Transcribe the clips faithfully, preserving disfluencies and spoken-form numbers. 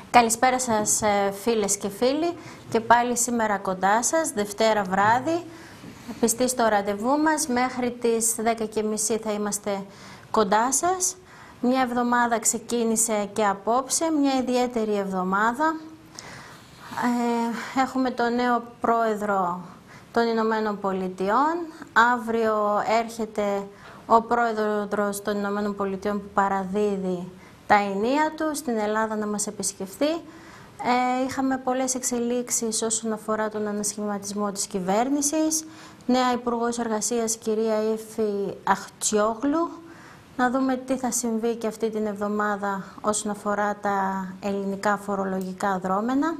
Καλησπέρα σας φίλες και φίλοι, και πάλι σήμερα κοντά σας, Δευτέρα βράδυ, πιστοί στο ραντεβού μας, μέχρι τις δέκα και μισή θα είμαστε κοντά σας. Μια εβδομάδα ξεκίνησε και απόψε, μια ιδιαίτερη εβδομάδα. Ε, έχουμε τον νέο πρόεδρο των Ηνωμένων Πολιτειών. Αύριο έρχεται ο πρόεδρος των Ηνωμένων Πολιτειών που παραδίδει τα ενία του στην Ελλάδα να μας επισκεφθεί. Ε, είχαμε πολλές εξελίξεις όσον αφορά τον ανασχηματισμό της κυβέρνησης. Νέα Υπουργός Εργασίας, κυρία Ήφη Αχτσιόγλου. Να δούμε τι θα συμβεί και αυτή την εβδομάδα όσον αφορά τα ελληνικά φορολογικά δρόμενα.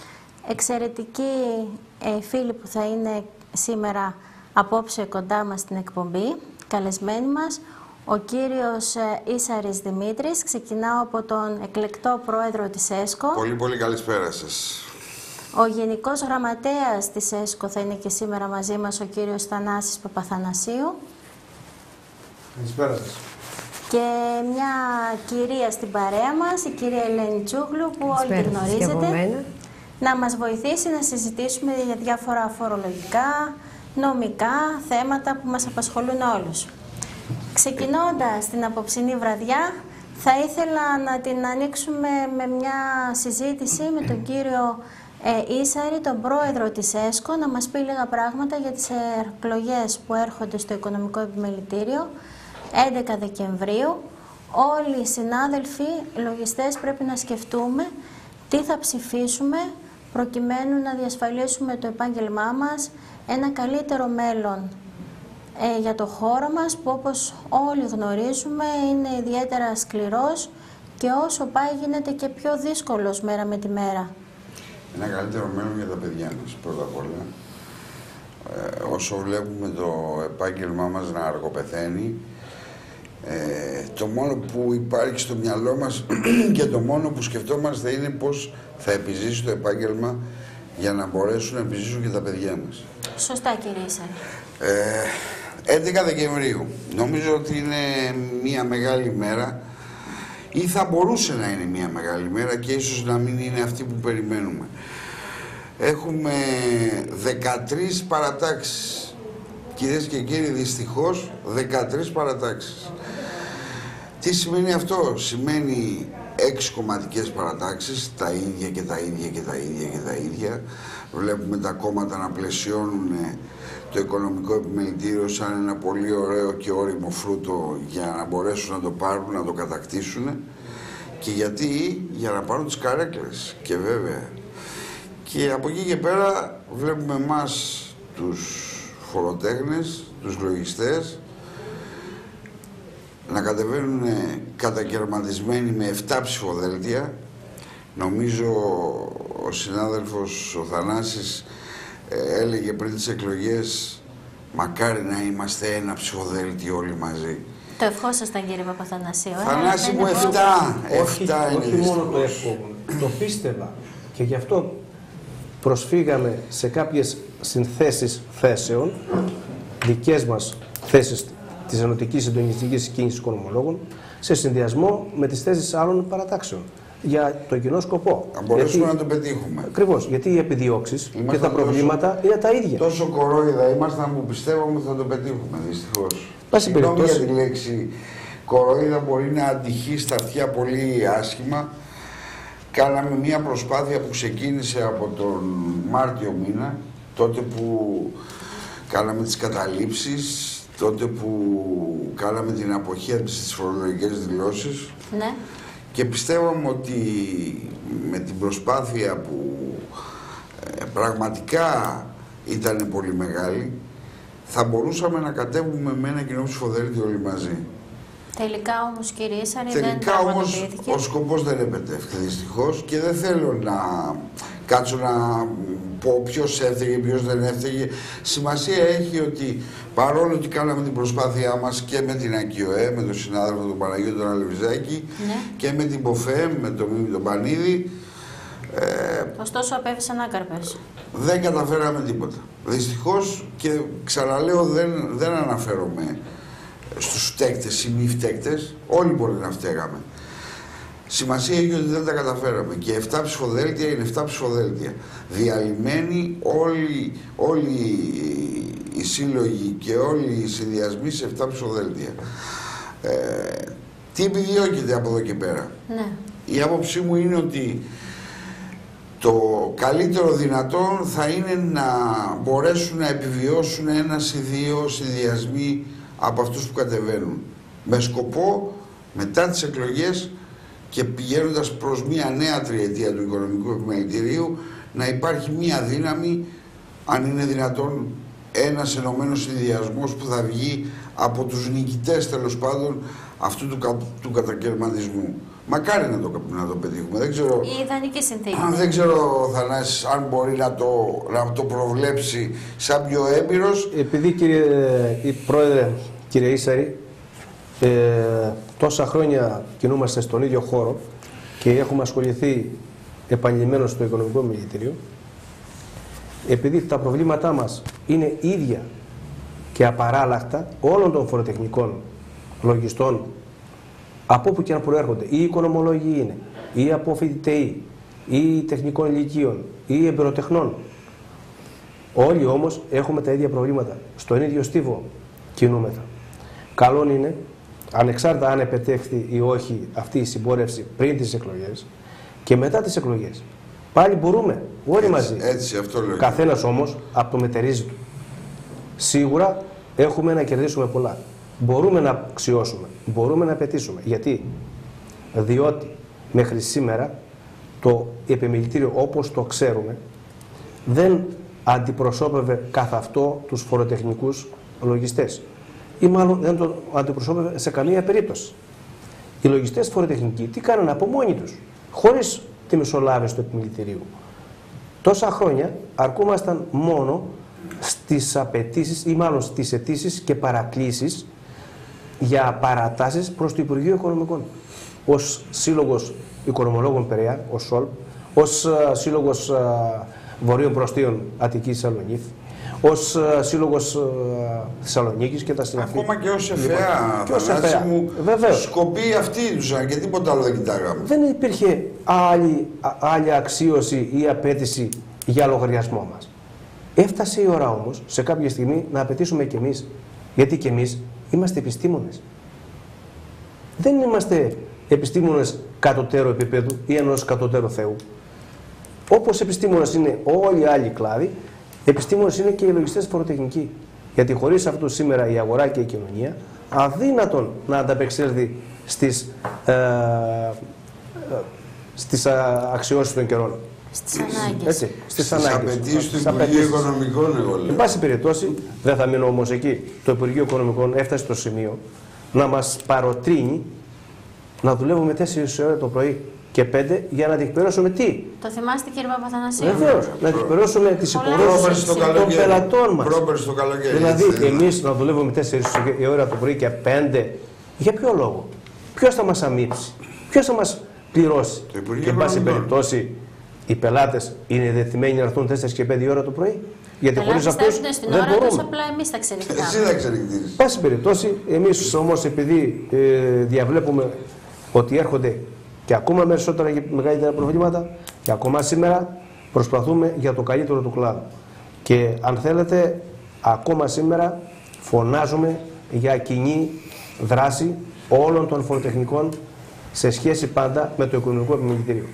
Εξαιρετικοί ε, φίλοι που θα είναι σήμερα απόψε κοντά μας στην εκπομπή, καλεσμένοι μας. Ο κύριος Ίσαρης Δημήτρης, ξεκινάω από τον εκλεκτό πρόεδρο της ΕΣΚΟ. Πολύ πολύ καλησπέρα σας. Ο Γενικός Γραμματέας της ΕΣΚΟ θα είναι και σήμερα μαζί μας, ο κύριος Θανάσης Παπαθανασίου. Καλησπέρα σας. Και μια κυρία στην παρέα μας, η κυρία Ελένη Τσούγλου, που όλοι τη γνωρίζετε, να μας βοηθήσει να συζητήσουμε για διάφορα φορολογικά, νομικά θέματα που μας απασχολούν όλους. Ξεκινώντας την απόψινή βραδιά, θα ήθελα να την ανοίξουμε με μια συζήτηση με τον κύριο ε, Ίσαρη, τον πρόεδρο της ΕΣΚΟ, να μας πει λίγα πράγματα για τις εκλογές που έρχονται στο Οικονομικό Επιμελητήριο, έντεκα Δεκεμβρίου. Όλοι οι συνάδελφοι λογιστές πρέπει να σκεφτούμε τι θα ψηφίσουμε προκειμένου να διασφαλίσουμε το επάγγελμά μας, ένα καλύτερο μέλλον Ε, για το χώρο μας, που όπως όλοι γνωρίζουμε είναι ιδιαίτερα σκληρός και όσο πάει γίνεται και πιο δύσκολος μέρα με τη μέρα. Ένα καλύτερο μέλλον για τα παιδιά μας, πρώτα απ' όλα. Ε, όσο βλέπουμε το επάγγελμά μας να αργοπεθαίνει, ε, το μόνο που υπάρχει στο μυαλό μας και το μόνο που σκεφτόμαστε είναι πώς θα επιζήσει το επάγγελμα για να μπορέσουν να επιζήσουν και τα παιδιά μας. Σωστά, κύριε Ίσαρη. Ε, έντεκα Δεκεμβρίου. Νομίζω ότι είναι μια μεγάλη μέρα, ή θα μπορούσε να είναι μια μεγάλη μέρα και ίσως να μην είναι αυτή που περιμένουμε. Έχουμε δεκατρείς παρατάξεις. Κυρίες και κύριοι, δυστυχώς δεκατρείς παρατάξεις. Τι σημαίνει αυτό? Σημαίνει έξι κομματικές παρατάξεις, τα ίδια και τα ίδια και τα ίδια και τα ίδια. Βλέπουμε τα κόμματα να πλαισιώνουν το Οικονομικό Επιμελητήριο σαν ένα πολύ ωραίο και όριμο φρούτο για να μπορέσουν να το πάρουν, να το κατακτήσουν. Και γιατί? Για να πάρουν τις καρέκλες. Και βέβαια. Και από εκεί και πέρα βλέπουμε εμάς τους φοροτέχνες, τους λογιστές, να κατεβαίνουν κατακαιρματισμένοι με επτά ψηφοδέλτια. Νομίζω ο συνάδελφος ο Θανάσης ε, έλεγε πριν τις εκλογές, μακάρι να είμαστε ένα ψηφοδέλτιο όλοι μαζί. Το ευχόσασταν, κύριε Παπαθανασίου. Θανάση μου, εφτά. εφτά είναι. Όχι μόνο το εύχομαι, το πίστευα. Και γι' αυτό προσφύγαμε σε κάποιες συνθέσεις θέσεων, δικές μας θέσεις της Ενωτικής Συντονιστικής Κίνησης Οικονομολόγων, σε συνδυασμό με τις θέσεις άλλων παρατάξεων, για το κοινό σκοπό. Να μπορέσουμε γιατί, να το πετύχουμε. Ακριβώς, γιατί οι επιδιώξεις και τα προβλήματα τόσο, είναι τα ίδια. Τόσο κορόιδα ήμασταν που πιστεύαμε ότι θα το πετύχουμε, δυστυχώς. Πάση περιπτώσει. Για τη λέξη κορόιδα μπορεί να αντυχεί στα αυτιά πολύ άσχημα. Κάναμε μια προσπάθεια που ξεκίνησε από τον Μάρτιο μήνα, τότε που κάναμε τις καταλήψεις, τότε που κάναμε την αποχή από τις φορολογικές δηλώσεις. Ναι. Και πιστεύαμε ότι με την προσπάθεια που ε, πραγματικά ήταν πολύ μεγάλη, θα μπορούσαμε να κατέβουμε με ένα κοινό ψηφοδέλτιο όλοι μαζί. Τελικά όμως, κύριε Ίσαρη, δεν Τελικά όμως πραγματοποιήθηκε. ο σκοπός δεν επετεύχθη, δυστυχώς, και δεν θέλω να κάτσω να πω ποιος έφταιγε, ποιος δεν έφταιγε. Σημασία έχει ότι παρόλο ότι κάναμε την προσπάθειά μας και με την ΑΚΙΟΕ, με τον συνάδελφο τον Παναγιώτη τον Αλεβιζάκη, ναι, και με την ΠΟΦΕ, με τον Μίμη τον Πανίδη, ε, ωστόσο απέφυσαν άκαρπες. Δεν καταφέραμε τίποτα. Δυστυχώς, και ξαναλέω, δεν, δεν αναφέρομαι στους φταίκτες ή μη φταίκτες, όλοι μπορεί να φταίγαμε. Σημασία έχει ότι δεν τα καταφέραμε. Και εφτά ψηφοδέλτια είναι εφτά ψηφοδέλτια. Διαλυμένοι όλοι, όλοι οι σύλλογοι και όλοι οι συνδυασμοί σε εφτά ψηφοδέλτια. Ε, τι επιδιώκεται από εδώ και πέρα? Ναι. Η άποψή μου είναι ότι το καλύτερο δυνατόν θα είναι να μπορέσουν να επιβιώσουν ένας ή δύο συνδυασμοί από αυτούς που κατεβαίνουν. Με σκοπό μετά τις εκλογές και πηγαίνοντας προς μια νέα τριετία του οικονομικού επιμελητηρίου να υπάρχει μια δύναμη, αν είναι δυνατόν, ένας ενωμένος συνδυασμός που θα βγει από τους νικητές, τέλος πάντων, αυτού του, κα, του κατακαιρματισμού. Μακάρι να το, να το πετύχουμε. Δεν ξέρω, η ιδανική συνθήκη. Αν δεν ξέρω, Θανάση, αν μπορεί να το, να το προβλέψει σαν πιο έμπειρος. Επειδή, κύριε Πρόεδρε, κύριε Ίσαρη, ε, τόσα χρόνια κινούμαστε στον ίδιο χώρο και έχουμε ασχοληθεί επανειλημμένως στο Οικονομικό Επιμελητήριο, επειδή τα προβλήματά μας είναι ίδια και απαράλλαχτα όλων των φοροτεχνικών λογιστών, από όπου και αν προέρχονται, ή οικονομολόγοι είναι, ή από φοιτητεοί, ή τεχνικών ηλικίων, ή εμπειροτεχνών. Όλοι όμως έχουμε τα ίδια προβλήματα. Στον ίδιο στίβο κινούμεθα. Καλό είναι, ανεξάρτητα αν επετέχθη ή όχι αυτή η συμπόρευση πριν τις εκλογές και μετά τις εκλογές, πάλι μπορούμε όλοι έτσι, μαζί. Έτσι, αυτό λέω. Καθένας όμως από το μετερίζει του. Σίγουρα έχουμε να κερδίσουμε πολλά. Μπορούμε να αξιώσουμε, μπορούμε να απαιτήσουμε. Γιατί? Διότι μέχρι σήμερα το επιμελητήριο όπως το ξέρουμε δεν αντιπροσώπευε καθ' αυτό τους φοροτεχνικούς λογιστές. Ή μάλλον δεν το αντιπροσώπευε σε καμία περίπτωση. Οι λογιστές φοροτεχνικοί τι κάνανε από μόνοι τους, χωρίς τη μεσολάβηση του επιμελητηρίου. Τόσα χρόνια αρκούμασταν μόνο στις απαιτήσεις ή μάλλον στις αιτήσεις και παρακλήσεις για παρατάσεις προς το Υπουργείο Οικονομικών. Ως Σύλλογος Οικονομολόγων Περαία, ως ΣΟΛ, ως Σύλλογος Βορείων Προστίων Αττικής Σαλονίθ, ως Σύλλογος Θεσσαλονίκης και τα συναφή. Ακόμα και ως ΕΦΕΑ, Θανάση μου, σκοποί αυτοί ήτουσαν και τίποτα άλλο δεν κοιτάγαμε. Δεν υπήρχε άλλη, άλλη αξίωση ή απέτηση για λογαριασμό μας. Έφτασε η ώρα όμως σε κάποια στιγμή να απαιτήσουμε κι εμείς, γιατί κι εμείς είμαστε επιστήμονες. Δεν είμαστε επιστήμονες κατωτέρου επίπεδου ή ενός κατωτέρου Θεού. Όπως επιστήμονες είναι όλοι οι άλλοι κλάδοι, επιστήμονες είναι και οι λογιστές φοροτεχνικοί. Γιατί χωρίς αυτούς σήμερα η αγορά και η κοινωνία αδύνατον να ανταπεξέλθει στις, ε, ε, στις αξιώσεις των καιρών. Στις ανάγκες. Έτσι, στις, στις ανάγκες. απαιτήσεις του Υπουργείου Οικονομικών, εγώ λέω. Εν πάση περιπτώσει, δεν θα μείνω όμως εκεί. Το Υπουργείο Οικονομικών έφτασε στο σημείο να μας παροτρύνει να δουλεύουμε τέσσερις ώρες το πρωί και πέντε για να διεκπαιρώσουμε τι. Το θυμάστε, κύριε Παπαθανασίου? Βεβαίως, να διεκπαιρώσουμε τις υποχρεώσεις των πελατών μας. Πρόπερ στο καλοκαίρι. Δηλαδή, εμείς να δουλεύουμε τέσσερις ώρες το πρωί και πέντε, για ποιο λόγο? Ποιος θα μας αμύψει? Ποιος θα μας πληρώσει? Και εν πάση περιπτώσει, οι πελάτες είναι διατεθειμένοι να έρθουν τέσσερις και πέντε ώρα το πρωί. Γιατί χωρίς αυτούς στην δεν ώρα μπορούμε. τους, απλά εμείς θα ξενυχτάμε. Εσύ θα ξενυχτήσεις. Πάση περιπτώσει, εμείς όμως επειδή ε, διαβλέπουμε ότι έρχονται και ακόμα περισσότερα και μεγαλύτερα προβλήματα και ακόμα σήμερα προσπαθούμε για το καλύτερο του κλάδου. Και αν θέλετε, ακόμα σήμερα φωνάζουμε για κοινή δράση όλων των φοροτεχνικών σε σχέση πάντα με το Οικονομικό Επιμελητήριο.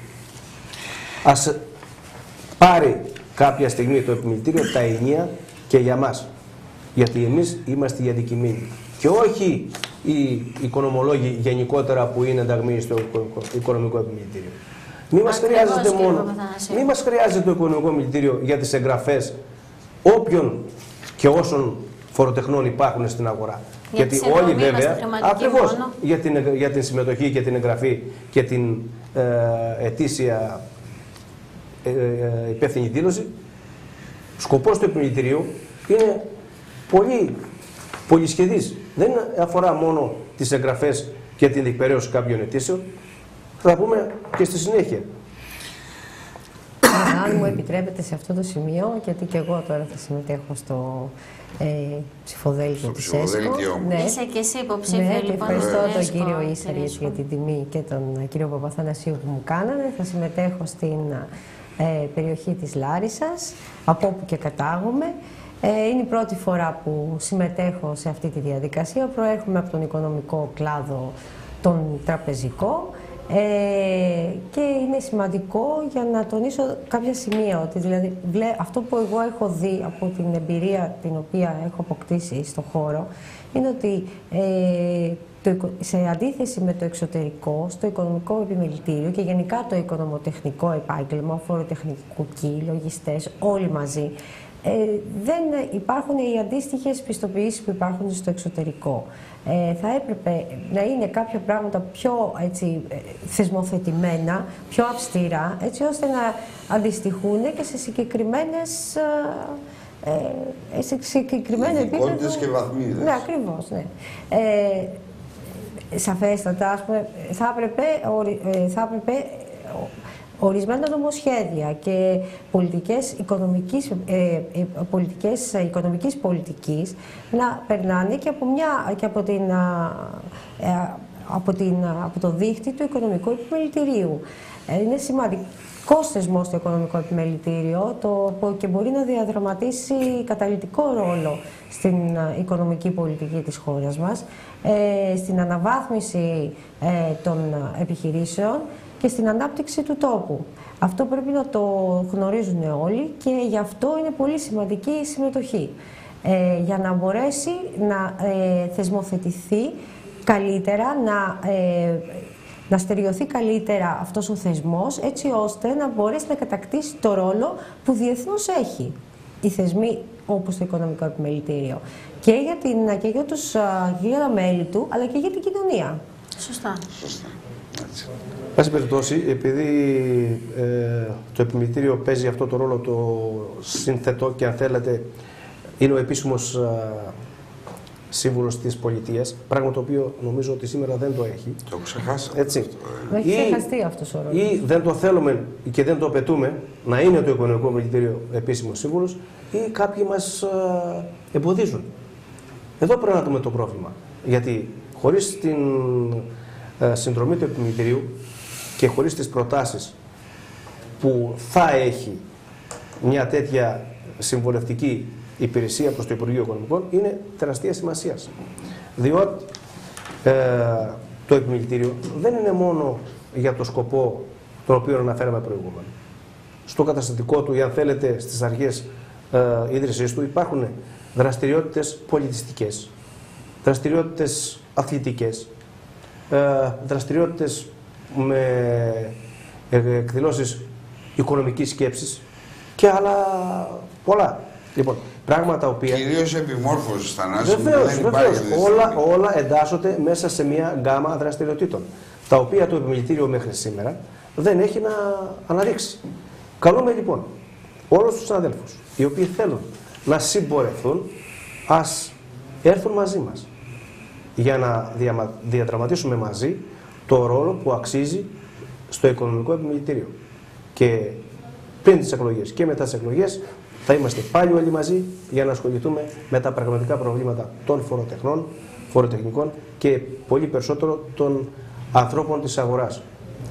Ας πάρει κάποια στιγμή το Επιμελητήριο τα ενία και για μας. Γιατί εμείς είμαστε οι αδικημένοι. Και όχι οι οικονομολόγοι γενικότερα που είναι ενταγμένοι στο Οικονομικό Επιμελητήριο. Μη μας χρειάζεται μόνο, μη μας χρειάζεται το Οικονομικό Επιμελητήριο για τις εγγραφές όποιων και όσων φοροτεχνών υπάρχουν στην αγορά. Για γιατί όλοι βέβαια, ακριβώς, μόνο. για την, για την συμμετοχή και την εγγραφή και την ε, ετήσια ε, ε, υπεύθυνη δήλωση, σκοπός του Επιμελητηρίου είναι πολύ πολυσχεδής. Δεν αφορά μόνο τις εγγραφές και την διεκπαιρέωση κάποιων αιτήσεων, θα πούμε και στη συνέχεια. Αν μου επιτρέπετε σε αυτό το σημείο, γιατί και εγώ τώρα θα συμμετέχω στο ε, ψηφοδέλτιο της ΕΣΚΟ. Ναι. Είσαι και εσύ υποψήφια, ναι, λοιπόν. Ευχαριστώ τον τον κύριο Ίσαρη για την τιμή και τον κύριο Παπαθανασίου που μου κάνανε. Θα συμμετέχω στην ε, περιοχή της Λάρισσας, από όπου και κατάγομαι. Ε, είναι η πρώτη φορά που συμμετέχω σε αυτή τη διαδικασία. Προέρχομαι από τον οικονομικό κλάδο, τον τραπεζικό. Ε, και είναι σημαντικό για να τονίσω κάποια σημεία, ότι δηλαδή αυτό που εγώ έχω δει από την εμπειρία την οποία έχω αποκτήσει στο χώρο είναι ότι ε, το, σε αντίθεση με το εξωτερικό, στο οικονομικό επιμελητήριο και γενικά το οικονομοτεχνικό επάγγελμα, φοροτεχνικοί, λογιστές, όλοι μαζί, Ε, δεν υπάρχουν οι αντίστοιχες πιστοποιήσεις που υπάρχουν στο εξωτερικό. Ε, θα έπρεπε να είναι κάποια πράγματα πιο έτσι, θεσμοθετημένα, πιο αυστηρά, έτσι ώστε να αντιστοιχούν και σε συγκεκριμένες ε, σε συγκεκριμένο επίπεδο. Και βαθμίδες. Ναι, ακριβώς, ναι. Ε, σαφέστατα, ας πούμε, θα έπρεπε, θα έπρεπε ορισμένα νομοσχέδια και πολιτικές οικονομικής, ε, πολιτικές οικονομικής πολιτικής να περνάνε και από, μια, και από, την, ε, από, την, από το δίχτυ του οικονομικού επιμελητηρίου. Ε, είναι σημαντικός θεσμός το οικονομικό επιμελητήριο το, και μπορεί να διαδραματίσει καταλυτικό ρόλο στην οικονομική πολιτική της χώρας μας, ε, στην αναβάθμιση ε, των επιχειρήσεων και στην ανάπτυξη του τόπου. Αυτό πρέπει να το γνωρίζουν όλοι και γι' αυτό είναι πολύ σημαντική η συμμετοχή. Ε, για να μπορέσει να ε, θεσμοθετηθεί καλύτερα, να, ε, να στεριωθεί καλύτερα αυτός ο θεσμός, έτσι ώστε να μπορέσει να κατακτήσει το ρόλο που διεθνώς έχει οι θεσμοί όπως το Οικονομικό Επιμελητήριο. Και για, την, και για, τους, και για τα μέλη του, αλλά και για την κοινωνία. Σωστά. Σωστά. Έτσι. Πάση περιπτώσει, επειδή ε, το επιμελητήριο παίζει αυτό το ρόλο το συνθετό και αν θέλετε είναι ο επίσημος ε, σύμβουλος της πολιτείας, πράγμα το οποίο νομίζω ότι σήμερα δεν το έχει. Το ξεχάσαμε. Έτσι. Έχει ξεχαστεί αυτός ο ρόλος. Ή δεν το θέλουμε και δεν το απαιτούμε να είναι το Οικονομικό Επιμελητήριο επίσημος σύμβουλος ή κάποιοι μας ε, εμποδίζουν. Εδώ πρέπει να δούμε το πρόβλημα. Γιατί χωρίς την ε, συνδρομή του επιμελητηρίου και χωρίς τις προτάσεις που θα έχει μια τέτοια συμβουλευτική υπηρεσία προς το Υπουργείο Οικονομικών είναι τεραστία σημασίας. Διότι ε, το επιμελητήριο δεν είναι μόνο για το σκοπό τον οποίο αναφέραμε προηγούμενο. Στο καταστατικό του ή αν θέλετε στις αρχές ε, ίδρυσης του υπάρχουν δραστηριότητες πολιτιστικές, δραστηριότητες αθλητικές, ε, δραστηριότητες με εκδηλώσεις οικονομικής σκέψης και άλλα πολλά. Λοιπόν, πράγματα οποία... Κυρίως επιμόρφωσης, Θανάση. Βεβαίως, βεβαίως. Όλα, όλα εντάσσονται μέσα σε μια γκάμα δραστηριοτήτων, τα οποία το επιμελητήριο μέχρι σήμερα δεν έχει να αναδείξει. Καλούμε λοιπόν όλους τους συναδέλφους, οι οποίοι θέλουν να συμπορευθούν, ας έρθουν μαζί μας για να διαδραματίσουμε μαζί το ρόλο που αξίζει στο Οικονομικό Επιμελητήριο. Και πριν τις εκλογές και μετά τις εκλογές θα είμαστε πάλι όλοι μαζί για να ασχοληθούμε με τα πραγματικά προβλήματα των φοροτεχνών, φοροτεχνικών και πολύ περισσότερο των ανθρώπων της αγοράς.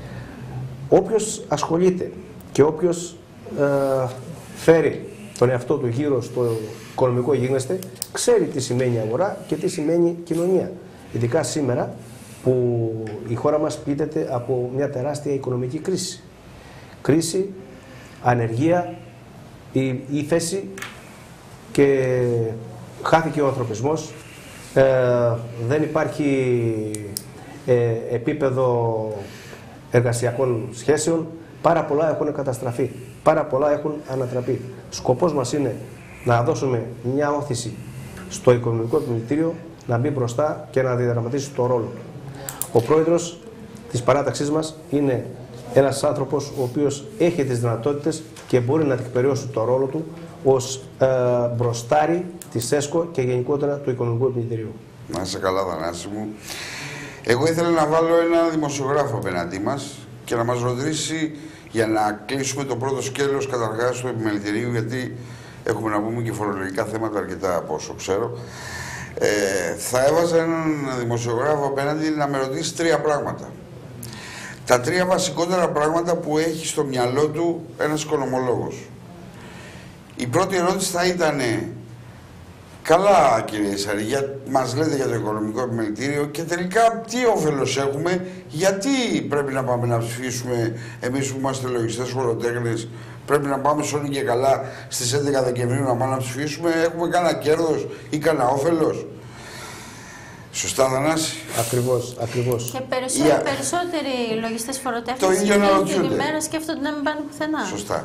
Όποιος ασχολείται και όποιος ε, φέρει τον εαυτό του γύρω στο οικονομικό γίγνεσθε, ξέρει τι σημαίνει αγορά και τι σημαίνει κοινωνία. Ειδικά σήμερα που η χώρα μας πλήττεται από μια τεράστια οικονομική κρίση. Κρίση, ανεργία, η ύφεση και χάθηκε ο ανθρωπισμός, ε, δεν υπάρχει ε, επίπεδο εργασιακών σχέσεων, πάρα πολλά έχουν καταστραφεί, πάρα πολλά έχουν ανατραπεί. Σκοπός μας είναι να δώσουμε μια όθηση στο Οικονομικό Επιμελητήριο να μπει μπροστά και να διαδραματίσει το ρόλο του. Ο πρόεδρος της παράταξής μας είναι ένας άνθρωπος ο οποίος έχει τις δυνατότητες και μπορεί να διεκπεραιώσει το ρόλο του ως ε, μπροστάρι της ΕΣΚΟ και γενικότερα του Οικονομικού Επιμελητηρίου. Να είσαι καλά, Θανάση μου. Εγώ ήθελα να βάλω ένα δημοσιογράφο απέναντί μας και να μας ρωτήσει για να κλείσουμε το πρώτο σκέλος καταρχάς του επιμελητηρίου, γιατί έχουμε να πούμε και φορολογικά θέματα αρκετά από όσο ξέρω. Ε, θα έβαζα έναν δημοσιογράφο απέναντι να με ρωτήσει τρία πράγματα. Τα τρία βασικότερα πράγματα που έχει στο μυαλό του ένας οικονομολόγος. Η πρώτη ερώτηση θα ήταν: καλά κύριε Σαρή, για, μας λέτε για το οικονομικό επιμελητήριο και τελικά τι όφελος έχουμε, γιατί πρέπει να πάμε να ψηφίσουμε εμείς που είμαστε λογιστές φοροτέχνες, πρέπει να πάμε σώνει και καλά στις έντεκα Δεκεμβρίου να πάμε να ψηφίσουμε, έχουμε κανένα κέρδος ή κανένα όφελος? Σωστά, Θανάση? Ακριβώς, ακριβώς. Και περισσότεροι, yeah. περισσότεροι λογιστές φοροτέχνες το ίδιο να ρωτιούνται. Ημέρα σκέφτονται να μην πάνε πουθενά. Σωστά.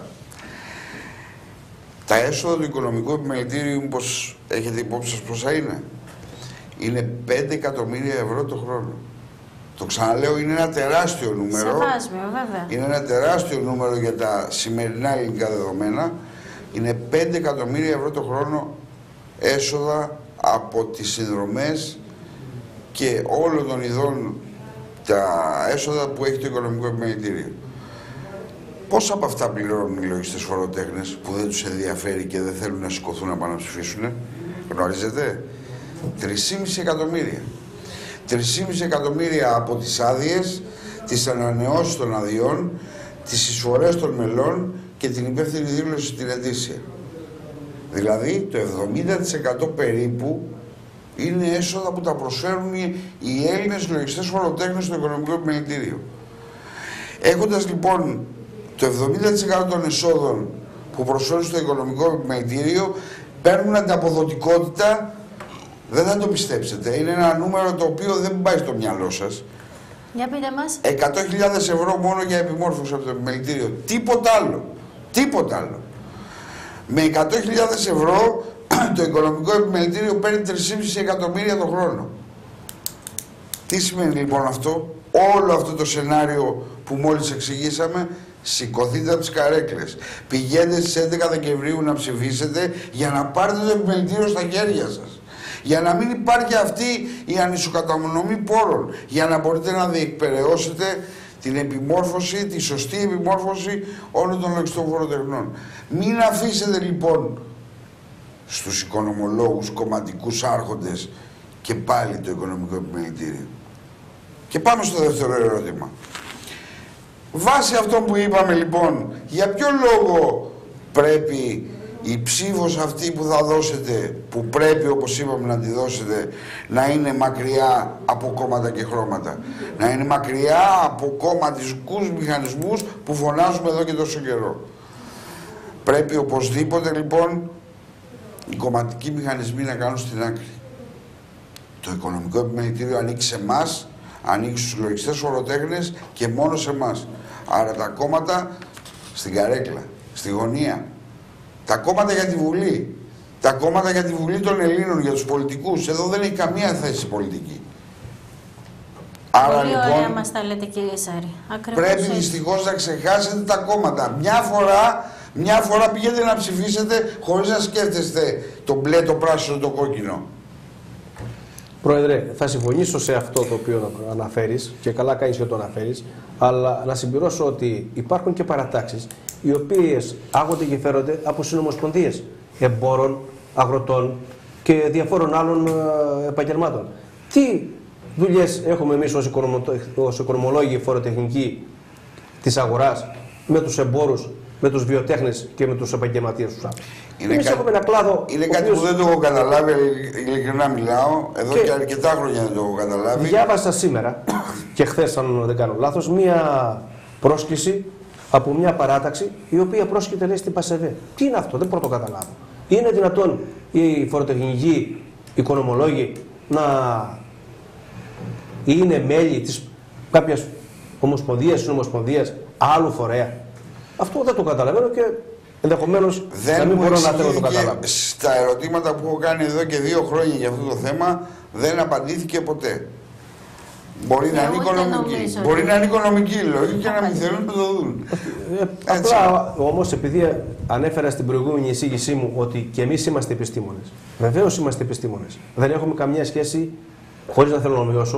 Τα έσοδα του οικονομικού επιμελητήριου, μήπως έχετε υπόψη σας πόσα είναι? Είναι πέντε εκατομμύρια ευρώ το χρόνο. Το ξαναλέω, είναι ένα τεράστιο νούμερο. Σεβάσμιο, βέβαια. Είναι ένα τεράστιο νούμερο για τα σημερινά ελληνικά δεδομένα. Είναι πέντε εκατομμύρια ευρώ το χρόνο έσοδα από τις συνδρομές και όλων των ειδών τα έσοδα που έχει το οικονομικό επιμελητήριο. Πόσα από αυτά πληρώνουν οι λογιστές φοροτέχνες που δεν τους ενδιαφέρει και δεν θέλουν να σηκωθούν να πάνε να ψηφίσουν? Γνωρίζετε? τρία κόμμα πέντε εκατομμύρια. τρία κόμμα πέντε εκατομμύρια από τις άδειες, τις ανανεώσεις των αδειών, τις εισφορές των μελών και την υπεύθυνη δήλωση στην ετήσια. Δηλαδή το εβδομήντα τοις εκατό περίπου είναι έσοδα που τα προσφέρουν οι Έλληνες λογιστές φοροτέχνες στο οικονομικό επιμελητήριο. Έχοντας λοιπόν το εβδομήντα τοις εκατό των εσόδων που προσφέρουν στο οικονομικό επιμελητήριο, παίρνουν ανταποδοτικότητα, δεν θα το πιστέψετε. Είναι ένα νούμερο το οποίο δεν πάει στο μυαλό σας. Για πείτε μας. εκατό χιλιάδες ευρώ μόνο για επιμόρφωση από το επιμελητήριο. Τίποτα άλλο. Τίποτα άλλο. Με εκατό χιλιάδες ευρώ το οικονομικό επιμελητήριο παίρνει τρία κόμμα πέντε εκατομμύρια το χρόνο. Τι σημαίνει λοιπόν αυτό? Όλο αυτό το σενάριο που μόλις εξηγήσαμε, σηκωθείτε από τις καρέκλες. Πηγαίνετε στις έντεκα Δεκεμβρίου να ψηφίσετε για να πάρετε το επιμελητήριο στα χέρια σας. Για να μην υπάρχει αυτή η ανισοκατανομή πόρων. Για να μπορείτε να διεκπεραιώσετε την επιμόρφωση, τη σωστή επιμόρφωση όλων των λογιστών φοροτεχνών. Μην αφήσετε λοιπόν στους οικονομολόγους, κομματικούς άρχοντες και πάλι το οικονομικό επιμελητήριο. Και πάμε στο δεύτερο ερώτημα. Βάσει αυτό που είπαμε λοιπόν, για ποιο λόγο πρέπει η ψήφος αυτή που θα δώσετε, που πρέπει όπως είπαμε να τη δώσετε, να είναι μακριά από κόμματα και χρώματα? Να είναι μακριά από κομματικούς μηχανισμούς που φωνάζουμε εδώ και τόσο καιρό. Πρέπει οπωσδήποτε λοιπόν οι κομματικοί μηχανισμοί να κάνουν στην άκρη. Το οικονομικό επιμελητήριο ανήκει σε εμάς, ανήκει στους λογιστές φοροτέχνες και μόνο σε εμάς. Άρα τα κόμματα στην καρέκλα, στη γωνία. Τα κόμματα για τη Βουλή. Τα κόμματα για τη Βουλή των Ελλήνων, για τους πολιτικούς. Εδώ δεν έχει καμία θέση πολιτική. Άρα Πολύ λοιπόν, ωραία μας τα λέτε κύριε Σάρη. Ακριβώς πρέπει έτσι. δυστυχώς να ξεχάσετε τα κόμματα. Μια φορά, μια φορά πηγαίνετε να ψηφίσετε χωρίς να σκέφτεστε το μπλε, το πράσινο, το κόκκινο. Πρόεδρε, θα συμφωνήσω σε αυτό το οποίο αναφέρεις και καλά κάνεις και το αναφέρεις, αλλά να συμπληρώσω ότι υπάρχουν και παρατάξεις οι οποίες άγονται και φέρονται από συνομοσπονδίες εμπόρων, αγροτών και διαφόρων άλλων ε, επαγγελμάτων. Τι δουλειές έχουμε εμείς ως, οικονομο, ως οικονομολόγοι φοροτεχνικοί της αγοράς με τους εμπόρους, με τους βιοτέχνες και με τους επαγγελματίες τους άλλους? Είναι, εμείς κα... έχουμε ένα κλάδο είναι κάτι οποίος... που δεν το έχω καταλάβει, ειλικρινά μιλάω, εδώ και, και αρκετά χρόνια δεν το έχω καταλάβει. Διάβασα σήμερα και χθες, αν δεν κάνω λάθος, μία πρόσκληση από μια παράταξη η οποία πρόσκειται, λέει, στην ΠΑΣΕΒΕ. Τι είναι αυτό, δεν πρώτο καταλάβω. Είναι δυνατόν οι φοροτεχνικοί οικονομολόγοι να είναι μέλη της κάποιας ομοσπονδίας, συνομοσπονδίας, άλλου φορέα? Αυτό δεν το καταλαβαίνω και ενδεχομένως να μην μπορώ να θέλω να το καταλάβω. Στα ερωτήματα που έχω κάνει εδώ και δύο χρόνια για αυτό το θέμα δεν απαντήθηκε ποτέ. Μπορεί να, είναι οικονομική. Μπορεί να είναι οικονομική λόγοι και να μην θέλουν να το δουν. Ε, απλά όμως, επειδή ανέφερα στην προηγούμενη εισήγησή μου ότι και εμείς είμαστε επιστήμονες. Βεβαίως είμαστε επιστήμονες. Δεν έχουμε καμία σχέση, χωρίς να θέλω να μειώσω,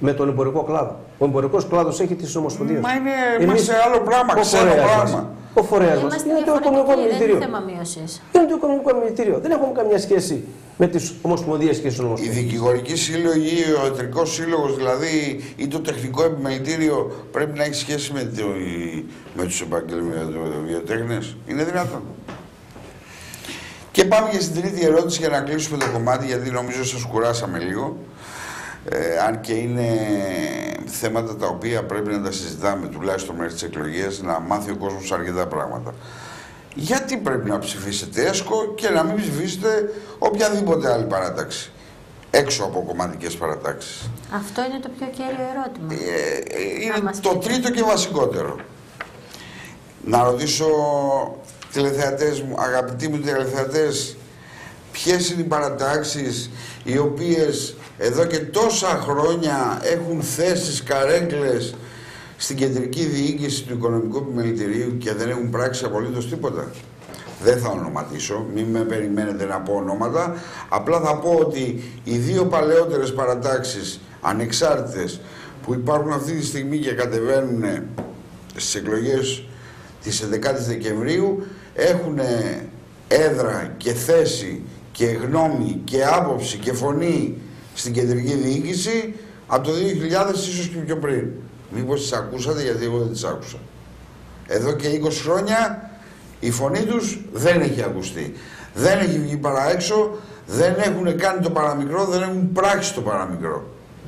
με τον εμπορικό κλάδο. Ο εμπορικός κλάδος έχει τις ομοσπονδίες. Μα είναι, είμαστε άλλο πράγμα, ξένο πράγμα. Ο φορέας μας είναι το Οικονομικό Μελητήριο. Δεν είναι θέμα μείωσης. Είναι το Οικονομικό Μελητήριο. Δεν έχουμε καμιά σχέση με τις ομοσπονδίες και τις Οι ομοσπονδίες. δικηγορικοί σύλλογοι, ο ιατρικός σύλλογος δηλαδή ή το τεχνικό επιμελητήριο πρέπει να έχει σχέση με, το, με τους επαγγελματίες. Είναι δυνατόν. Και πάμε και στην τρίτη ερώτηση για να κλείσουμε το κομμάτι, γιατί νομίζω σας κουράσαμε λίγο. Ε, αν και είναι θέματα τα οποία πρέπει να τα συζητάμε τουλάχιστον μέχρι τις εκλογές, να μάθει ο κόσμος αρκετά πράγματα. Γιατί πρέπει να ψηφίσετε ΕΣΚΟ και να μην ψηφίσετε οποιαδήποτε άλλη παράταξη, έξω από κομματικές παρατάξεις? Αυτό είναι το πιο κέριο ερώτημα. Ε, ε, είναι το τρίτο και βασικότερο. Να ρωτήσω τηλεθεατές μου, αγαπητοί μου τηλεθεατές, ποιες είναι οι παρατάξεις οι οποίες εδώ και τόσα χρόνια έχουν θέσεις καρέγκλες στην κεντρική διοίκηση του Οικονομικού Επιμελητηρίου και δεν έχουν πράξει απολύτως τίποτα? Δεν θα ονοματίσω, μην με περιμένετε να πω ονόματα, απλά θα πω ότι οι δύο παλαιότερες παρατάξεις ανεξάρτητες που υπάρχουν αυτή τη στιγμή και κατεβαίνουν στις εκλογές της έντεκατης Δεκεμβρίου έχουν έδρα και θέση και γνώμη και άποψη και φωνή στην κεντρική διοίκηση από το δύο χιλιάδες, ίσως και πιο πριν. Μήπως τις ακούσατε, γιατί εγώ δεν τις άκουσα. Εδώ και είκοσι χρόνια η φωνή τους δεν έχει ακουστεί. Δεν έχει βγει παρά έξω, δεν έχουν κάνει το παραμικρό, δεν έχουν πράξει το παραμικρό.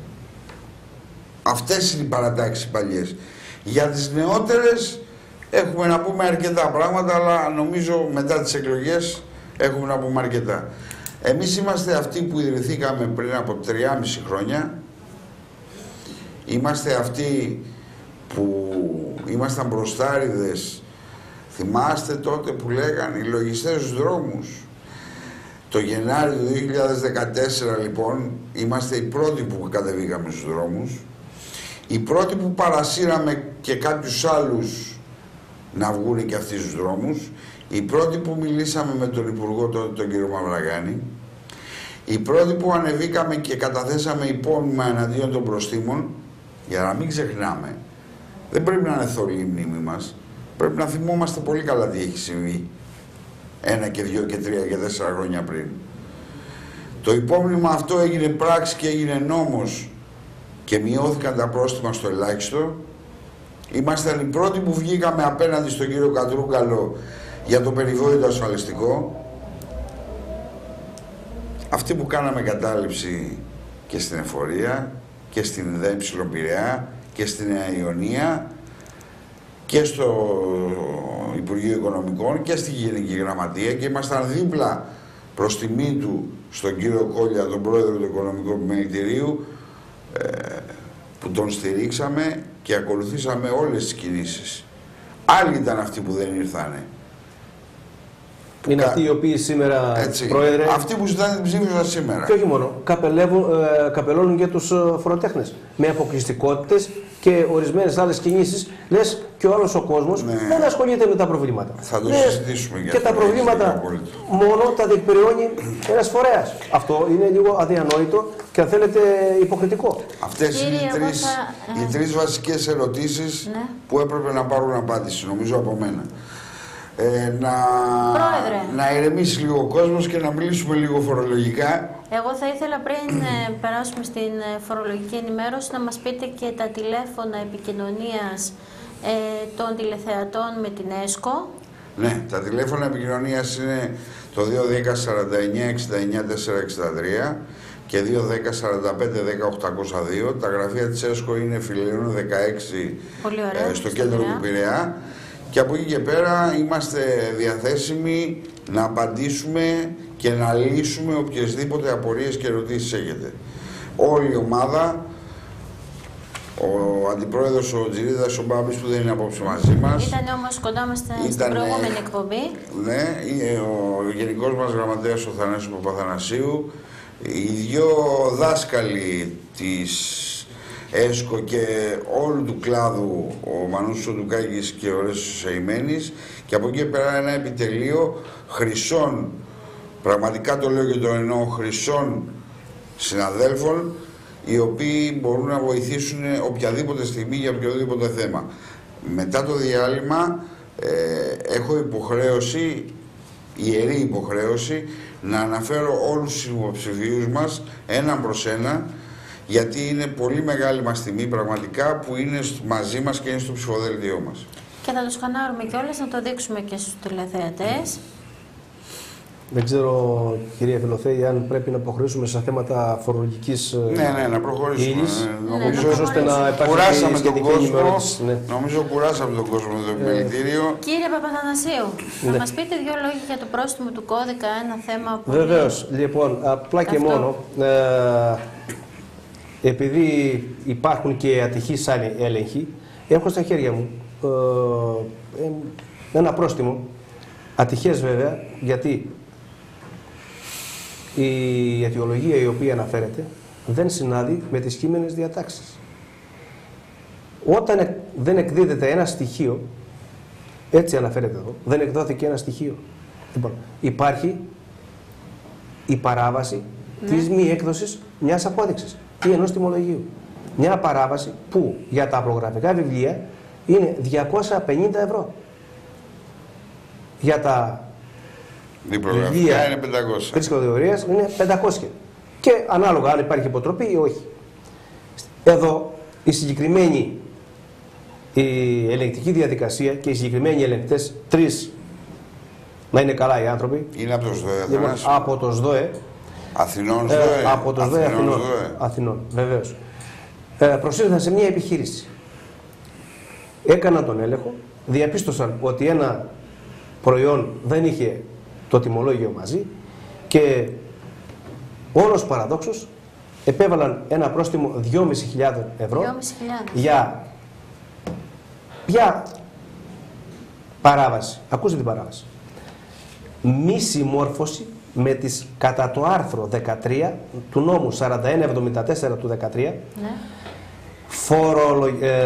Αυτές είναι οι παρατάξεις παλιές. Για τις νεότερες έχουμε να πούμε αρκετά πράγματα, αλλά νομίζω μετά τις εκλογές έχουμε να πούμε αρκετά. Εμείς είμαστε αυτοί που ιδρυθήκαμε πριν από τρία και μισό χρόνια. Είμαστε αυτοί που ήμασταν μπροστάριδες. Θυμάστε τότε που λέγανε οι λογιστές στους δρόμους? Το Γενάρη του δύο χιλιάδες δεκατέσσερα λοιπόν είμαστε οι πρώτοι που κατεβήκαμε στους δρόμους. Οι πρώτοι που παρασύραμε και κάποιους άλλους να βγουν και αυτοί στους δρόμους. Οι πρώτοι που μιλήσαμε με τον Υπουργό τότε, τον κύριο Μαυραγάνη. Οι πρώτοι που ανεβήκαμε και καταθέσαμε υπόμνημα εναντίον των προστήμων. Για να μην ξεχνάμε, δεν πρέπει να είναι θολή η μνήμη μας. Πρέπει να θυμόμαστε πολύ καλά τι έχει συμβεί ένα και δύο και τρία και τέσσερα χρόνια πριν. Το υπόμνημα αυτό έγινε πράξη και έγινε νόμος και μειώθηκαν τα πρόστιμα στο ελάχιστο. Ήμασταν οι πρώτοι που βγήκαμε απέναντι στον κύριο Κατρούγκαλο για το περιβόητο ασφαλιστικό. Αυτοί που κάναμε κατάληψη και στην Εφορία και στην ΔΕ Πειραιά και στην Νέα Ιωνία και στο Υπουργείο Οικονομικών και στη Γενική Γραμματεία και ήμασταν δίπλα προς τιμή του στον κύριο Κόλια, τον πρόεδρο του Οικονομικού Επιμελητηρίου, ε, που τον στηρίξαμε και ακολουθήσαμε όλες τις κινήσεις. Άλλοι ήταν αυτοί που δεν ήρθανε. Είναι Κα... αυτοί οι οποίοι σήμερα, Έτσι, Πρόεδρε... Αυτοί που ζητάνε την ψήφισμα σήμερα. Και όχι μόνο, ε, καπελώνουν και τους ε, φοροτέχνες. Με αποκλειστικότητες και ορισμένες άλλες κινήσεις, λες και ο άλλος ο κόσμος ναι. δεν ασχολείται με τα προβλήματα. Θα το λες, συζητήσουμε για και αυτό. Και τα προβλήματα μόνο τα διεκπεραιώνει ένας φορέας. Αυτό είναι λίγο αδιανόητο και αν θέλετε υποκριτικό. Αυτές είναι οι τρεις, θα... οι τρεις βασικές ερωτήσεις ναι. που έπρεπε να πάρουν απάντηση, νομίζω από μένα. Ε, να, να ηρεμήσει λίγο ο κόσμος και να μιλήσουμε λίγο φορολογικά. Εγώ θα ήθελα πριν ε, περάσουμε στην ε, φορολογική ενημέρωση να μας πείτε και τα τηλέφωνα επικοινωνίας ε, των τηλεθεατών με την ΕΣΚΟ. Ναι, τα τηλέφωνα επικοινωνίας είναι το δύο ένα μηδέν σαράντα εννιά εξήντα εννιά τετρακόσια εξήντα τρία και δύο ένα μηδέν σαράντα πέντε δέκα οκτακόσια δύο. Τα γραφεία της ΕΣΚΟ είναι Φιλελλήνου δεκαέξι ωραία, ε, στο κέντρο του Πειραιά. Και από εκεί και πέρα είμαστε διαθέσιμοι να απαντήσουμε και να λύσουμε οποιασδήποτε απορίες και ερωτήσεις έχετε. Όλη η ομάδα, ο αντιπρόεδρος ο Τζιρίδας ο Μπάμπης που δεν είναι απόψε μαζί μας. Ήταν όμως κοντά μας στην προηγούμενη εκπομπή. Ναι, ο γενικός μας γραμματέας ο Θανάσης Παπαθανασίου, οι δυο δάσκαλοι της ΕΣΚΟ και όλου του κλάδου, ο Μανούσης ο Ντουκάκης και ο Ρέσος Σεϊμένης, και από εκεί πέρα ένα επιτελείο χρυσών, πραγματικά το λέω και το εννοώ, χρυσών συναδέλφων, οι οποίοι μπορούν να βοηθήσουν οποιαδήποτε στιγμή για οποιοδήποτε θέμα. Μετά το διάλειμμα ε, έχω υποχρέωση, ιερή υποχρέωση, να αναφέρω όλους τους υποψηφίους μας έναν προς ένα, γιατί είναι πολύ μεγάλη μας τιμή πραγματικά που είναι μαζί μας και είναι στο ψηφοδέλτιό μας. Και θα το σκανάρουμε κιόλας, να το δείξουμε και στους τηλεθεατές. Δεν ξέρω, κυρία Φιλοθέη, αν πρέπει να προχωρήσουμε σε θέματα φορολογικής ναι, ναι, να προχωρήσουμε. ύλης, ναι, ναι, νομίζω, να ώστε να υπάρχει κουράσαμε και τον κόσμο, ναι. νομίζω κουράσαμε τον κόσμο με το επιμελητήριο. Κύριε Παπαθανασίου, ναι. θα μας πείτε δύο λόγια για το πρόστιμο του κώδικα, ένα θέμα που... Βεβαίως. Λοιπόν, απλά και αυτό. μόνο, ε, επειδή υπάρχουν και ατυχείς άλλοι έλεγχοι, έχω στα χέρια μου ε, ε, ένα πρόστιμο, ατυχές βέβαια, γιατί η αιτιολογία η οποία αναφέρεται δεν συνάδει με τις κείμενες διατάξεις. Όταν δεν εκδίδεται ένα στοιχείο, έτσι αναφέρεται εδώ, δεν εκδόθηκε ένα στοιχείο. Λοιπόν, υπάρχει η παράβαση ναι. της μη έκδοσης μιας απόδειξης ή ενός τιμολογίου. Μια παράβαση που για τα απογραφικά βιβλία είναι διακόσια πενήντα ευρώ. Για τα διπλογραφικά είναι πεντακόσια. Τρεις κατηγορίες είναι πεντακόσια. Και ανάλογα αν υπάρχει υποτροπή ή όχι. Εδώ η συγκεκριμένη η ελεγκτική διαδικασία και οι συγκεκριμένοι ελεγκτές, τρεις να είναι καλά οι άνθρωποι. Είναι από το ΣΔΟΕ. Λοιπόν, από το ΣΔΟΕ. Αθηνών Ε, ΣΔΟΕ. από το ΣΔΟΕ Αθηνών. Αθηνών, βεβαίως. Ε, προσήλθαν σε μια επιχείρηση. Έκαναν τον έλεγχο, διαπίστωσαν ότι ένα προϊόν δεν είχε το τιμολόγιο μαζί και όλος παραδόξως επέβαλαν ένα πρόστιμο δυόμισι χιλιάδες ευρώ δυόμισι χιλιάδες. για ποια παράβαση. Ακούστε την παράβαση. Μη συμμόρφωση με τις κατά το άρθρο δεκατρία του νόμου σαράντα ένα εβδομήντα τέσσερα του δεκατρία Ναι. φορολο, ε,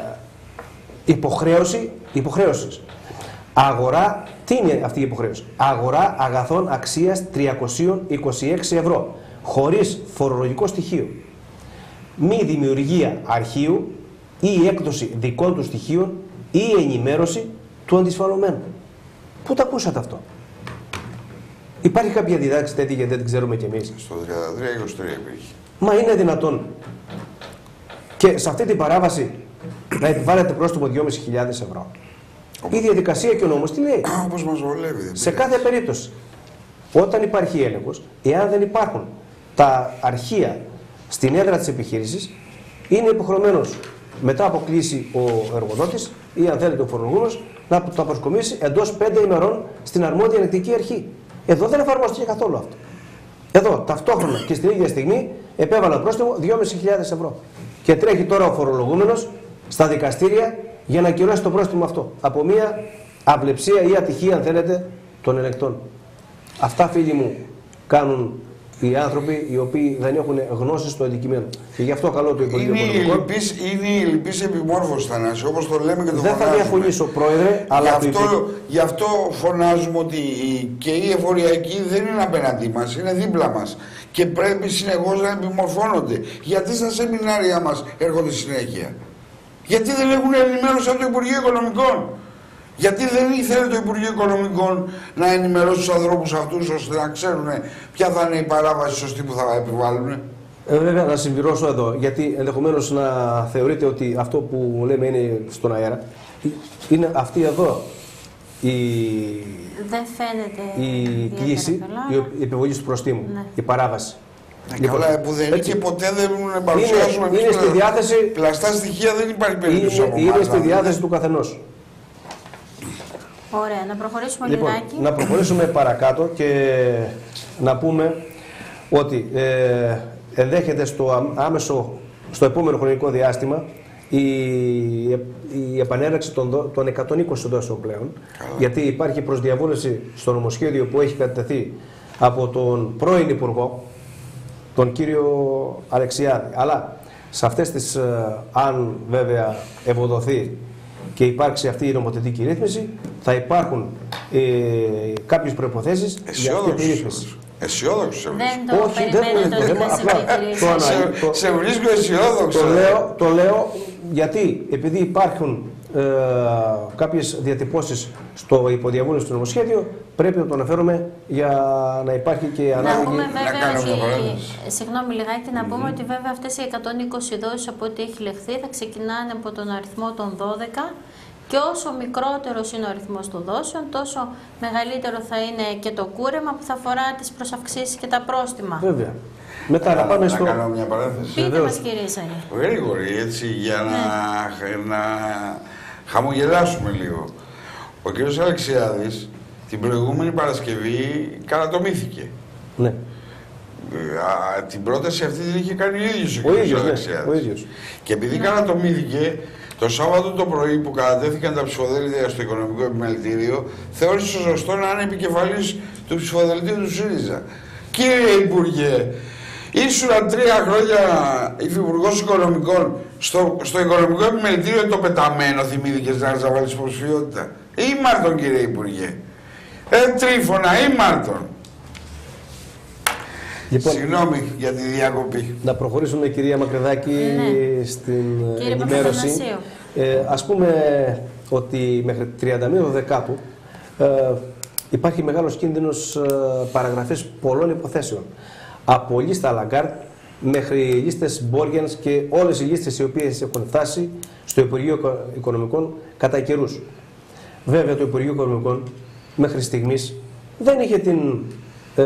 υποχρέωση υποχρέωσης. Αγορά, τι είναι αυτή η υποχρέωση? Αγορά αγαθών αξίας τριακόσια είκοσι έξι ευρώ, χωρίς φορολογικό στοιχείο. Μη δημιουργία αρχείου ή έκδοση δικών του στοιχείων ή ενημέρωση του αντισφαλωμένου. Πού τα ακούσατε αυτό? Υπάρχει κάποια διδάξη τέτοια γιατί δεν την ξέρουμε κι εμείς? Στο τριάντα τρία είκοσι τρία υπήρχε. Μα είναι δυνατόν και σε αυτή την παράβαση να επιβάλλεται πρόστιμο δυόμισι χιλιάδες ευρώ? Η διαδικασία και ο νόμος τι λέει? Όπως μας βολεύει. Σε κάθε περίπτωση, όταν υπάρχει έλεγχος, εάν δεν υπάρχουν τα αρχεία στην έδρα της επιχείρησης, είναι υποχρεωμένος μετά από κλήση ο εργοδότης ή αν θέλετε ο φορολογούμενος να τα προσκομίσει εντός πέντε ημερών στην αρμόδια ελεγκτική αρχή. Εδώ δεν εφαρμόστηκε καθόλου αυτό. Εδώ ταυτόχρονα και στην ίδια στιγμή επέβαλαν πρόστιμο δυόμισι χιλιάδες ευρώ. Και τρέχει τώρα ο φορολογούμενος στα δικαστήρια για να ακυρώσει το πρόστιμο αυτό από μια αυλεψία ή ατυχία, αν θέλετε, των ελεγκτών. Αυτά, φίλοι μου, κάνουν οι άνθρωποι οι οποίοι δεν έχουν γνώση στο αντικειμένο. Και γι' αυτό καλό το Υπουργείο Οικονομικών. Είναι η λυπής επιμόρφωση, Θανάση, όπως το λέμε και το φωνάζουμε. Δεν θα διαφωνήσω, Πρόεδρε, αλλά γι' αυτό, γι' αυτό φωνάζουμε ότι και οι εφοριακοί δεν είναι απέναντί μας, είναι δίπλα μας. Και πρέπει συνεχώς να επιμορφώνονται. Γιατί στα σεμινάρια μας έρχονται συνέχεια? Γιατί δεν έχουν ενημέρωση από το Υπουργείο Οικονομικών? Γιατί δεν ήθελε το Υπουργείο Οικονομικών να ενημερώσει τους ανθρώπους αυτούς ώστε να ξέρουν ποια θα είναι η παράβαση σωστή που θα επιβάλλουν? Ε, βέβαια, να συμπληρώσω εδώ, γιατί ενδεχομένως να θεωρείτε ότι αυτό που λέμε είναι στον αέρα. Είναι αυτή εδώ η, δεν φαίνεται η κλίση, η επιβολή του προστίμου, ναι. Η παράβαση. Ε, λοιπόν, καλά, που δεν είναι και ποτέ δεν παρουσιάζουμε είναι, είναι στη διάθεση, πλαστά στοιχεία, δεν υπάρχει περίπτωση. Είναι, είναι εμάς, στη διάθεση του καθενός. Ωραία, να προχωρήσουμε λοιπόν, λιγάκι. Να προχωρήσουμε παρακάτω και να πούμε ότι ε, ενδέχεται στο άμεσο, στο επόμενο χρονικό διάστημα η, η επανέναρξη των, των εκατόν είκοσι δόσεων πλέον. Καλά. Γιατί υπάρχει προσδιαβούλευση στο νομοσχέδιο που έχει κατατεθεί από τον πρώην Υπουργό, τον κύριο Αλεξιάδη. Αλλά σε αυτές τις, αν βέβαια ευοδοθεί και υπάρξει αυτή η νομοθετική ρύθμιση, θα υπάρχουν ε, κάποιες προϋποθέσεις για αυτή τη ρύθμιση. Αισιόδοξο. Δεν το Όχι, περιμένετε ότι θα συμβεί, κύριε Ισαρή. Σε, το, σε βρίσκω αισιόδοξο. Το λέω, το λέω γιατί, επειδή υπάρχουν ε, κάποιες διατυπώσεις στο υποδιαβούλευση του νομοσχέδιο, πρέπει να το αναφέρουμε για να υπάρχει και ανάγκη. Να πούμε βέβαια κάνω ότι, μια παρένθεση. συγγνώμη λιγάκι, να πούμε ότι βέβαια αυτές οι εκατόν είκοσι δόσεις από ό,τι έχει λεχθεί θα ξεκινάνε από τον αριθμό των δώδεκα και όσο μικρότερος είναι ο αριθμός των δόσεων, τόσο μεγαλύτερο θα είναι και το κούρεμα που θα αφορά τις προσαυξήσεις και τα πρόστιμα. Βέβαια. Μετά να πάμε να στο... κάνω μια παρένθεση. Πείτε μας, κύριε Ισαρή. Γρήγορη, έτσι, για Ναι. να, να χαμογελάσουμε λίγο. Ο κύριος Αλεξιάδης την προηγούμενη Παρασκευή κατατομήθηκε. Ναι. Α, την πρόταση αυτή την είχε κάνει ο ίδιος ο, Ο κύριος ίδιος, ναι, Αλεξιάδης. ο ίδιος. Και επειδή κατατομήθηκε, το Σάββατο το πρωί που κατατέθηκαν τα ψηφοδέλτια στο Οικονομικό Επιμελητήριο, θεώρησε σωστό να είναι επικεφαλής του ψηφοδελτίου του ΣΥΡΙΖΑ. Κύριε Υπουργέ, ήσουν τρία χρόνια υφυπουργός Οικονομικών στο, στο Οικονομικό Επιμελητήριο το πεταμένο, θυμήθηκες να βάλεις υποψηφιότητα. Ήμαρτον, κύριε Υπουργέ. Ε, Τρίφωνα, ήμαρτον. Λοιπόν, Συγγνώμη για τη διακοπή. να προχωρήσουμε, κυρία Μακρεδάκη, Ναι. στην Κύριε ενημέρωση. Παπαθανασίου. Ε, ας πούμε ότι μέχρι τριάντα μία Δεκάτου ε, υπάρχει μεγάλος κίνδυνος ε, παραγραφής πολλών υποθέσεων. Από λίστα Λαγκάρτ μέχρι λίστες Μπόργιανς και όλες οι λίστες οι οποίες έχουν φτάσει στο Υπουργείο Οικονομικών κατά καιρούς. Βέβαια, το Υπουργείο Οικονομικών μέχρι στιγμής δεν είχε την ε,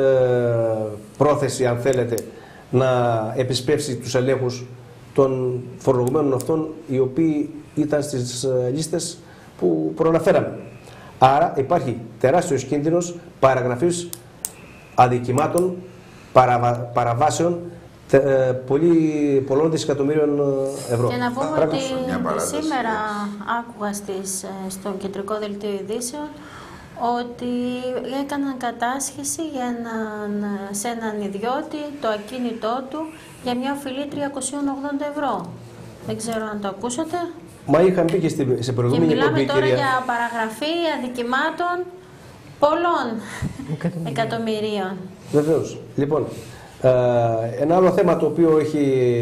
πρόθεση, αν θέλετε, να επισπεύσει τους ελέγχους των φορολογουμένων αυτών οι οποίοι ήταν στις ε, λίστες που προαναφέραμε. Άρα υπάρχει τεράστιος κίνδυνος παραγραφής αδικημάτων, παραβα, παραβάσεων τε, ε, πολύ, πολλών δισεκατομμύριων ευρώ. Και να πούμε Πράγμα, ότι μια παράταση. σήμερα άκουγα στις, στο κεντρικό δελτίο ειδήσεων ότι έκαναν κατάσχεση για έναν, σε έναν ιδιώτη το ακίνητό του για μια οφειλή τριακόσια ογδόντα ευρώ. Δεν ξέρω αν το ακούσατε. Μα είχαν πει και στη- σε Και προηγούμενη μιλάμε εκπομπή, τώρα κυρία. για παραγραφή αδικημάτων πολλών εκατομμυρίων. Βεβαίως. Λοιπόν, ε, ένα άλλο θέμα το οποίο έχει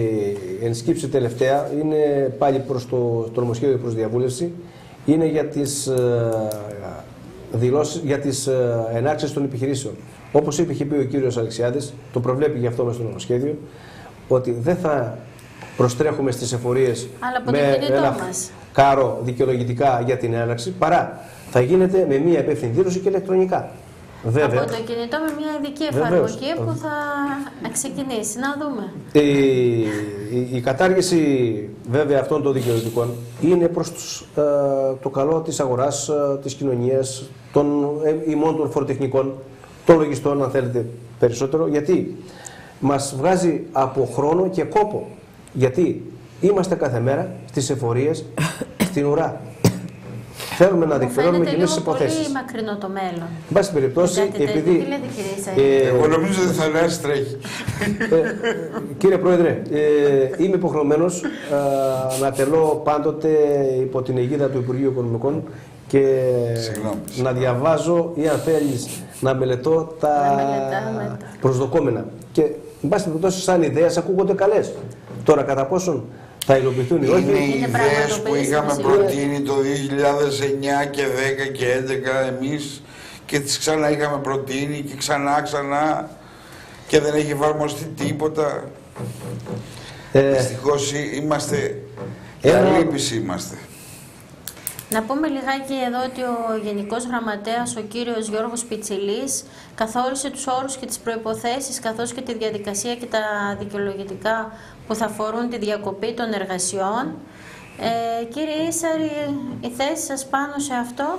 ενσκύψει τελευταία είναι πάλι προς το, το νομοσχέδιο προς διαβούλευση, είναι για τις ε, δηλώσεις, για τις ε, ενάρξεις των επιχειρήσεων. Όπως είπε, είχε πει ο κύριος Αλεξιάδης, το προβλέπει γι' αυτό μες στο νομοσχέδιο, ότι δεν θα προστρέχουμε στις εφορίες Αλλά από με το κινητό ένα μας. κάρο δικαιολογητικά για την έναρξη, παρά θα γίνεται με μία υπεύθυνη δήλωση και ηλεκτρονικά. Βέβαια. Από το κινητό με μια ειδική Βεβαίως. εφαρμογή που θα ξεκινήσει. Να δούμε. Η, η, η κατάργηση βέβαια αυτών των δικαιωτικών είναι προς τους, ε, το καλό της αγοράς, ε, της κοινωνίας, των ε, ημών των φοροτεχνικών, των λογιστών, αν θέλετε περισσότερο, γιατί μας βγάζει από χρόνο και κόπο. Γιατί είμαστε κάθε μέρα στις εφορίες στην ουρά. Θέλουμε να Μου διεκπαιρώνουμε φαίνεται κοινές λίγο υποθέσεις. πολύ μακρινό το μέλλον. Εν πάση περιπτώσει, Κάτι τέτοιο. επειδή. Τι λέτε, κύριε Ισαρή? ε, Εγώ νομίζω ότι θα αλλάξει τρέχει. Ε, κύριε Πρόεδρε, ε, είμαι υποχρεωμένος ε, να τελώ πάντοτε υπό την αιγίδα του Υπουργείου Οικονομικών και Συγγνώμη. να διαβάζω ή αν θέλεις να μελετώ τα Να μελετάμε τα- προσδοκόμενα. Και εν πάση περιπτώσει σαν ιδέες ακούγονται καλές. Τώρα κατά πόσον θα υλοποιηθούν ή Είναι όχι, οι Είναι ιδέες που πραγματοποιήσεις είχαμε που προτείνει το δύο χιλιάδες εννιά και δέκα και έντεκα εμείς και τις ξανά είχαμε προτείνει και ξανά ξανά και δεν έχει εφαρμοστεί τίποτα. ε, Δυστυχώς ε, είμαστε, Ένα- για λύπης είμαστε. Να πούμε λιγάκι εδώ ότι ο Γενικός Γραμματέας, ο κύριος Γιώργος Πιτσιλής, καθόρισε τους όρους και τις προϋποθέσεις καθώς και τη διαδικασία και τα δικαιολογητικά που θα αφορούν τη διακοπή των εργασιών. Ε, κύριε Ίσαρη, η θέση σας πάνω σε αυτό?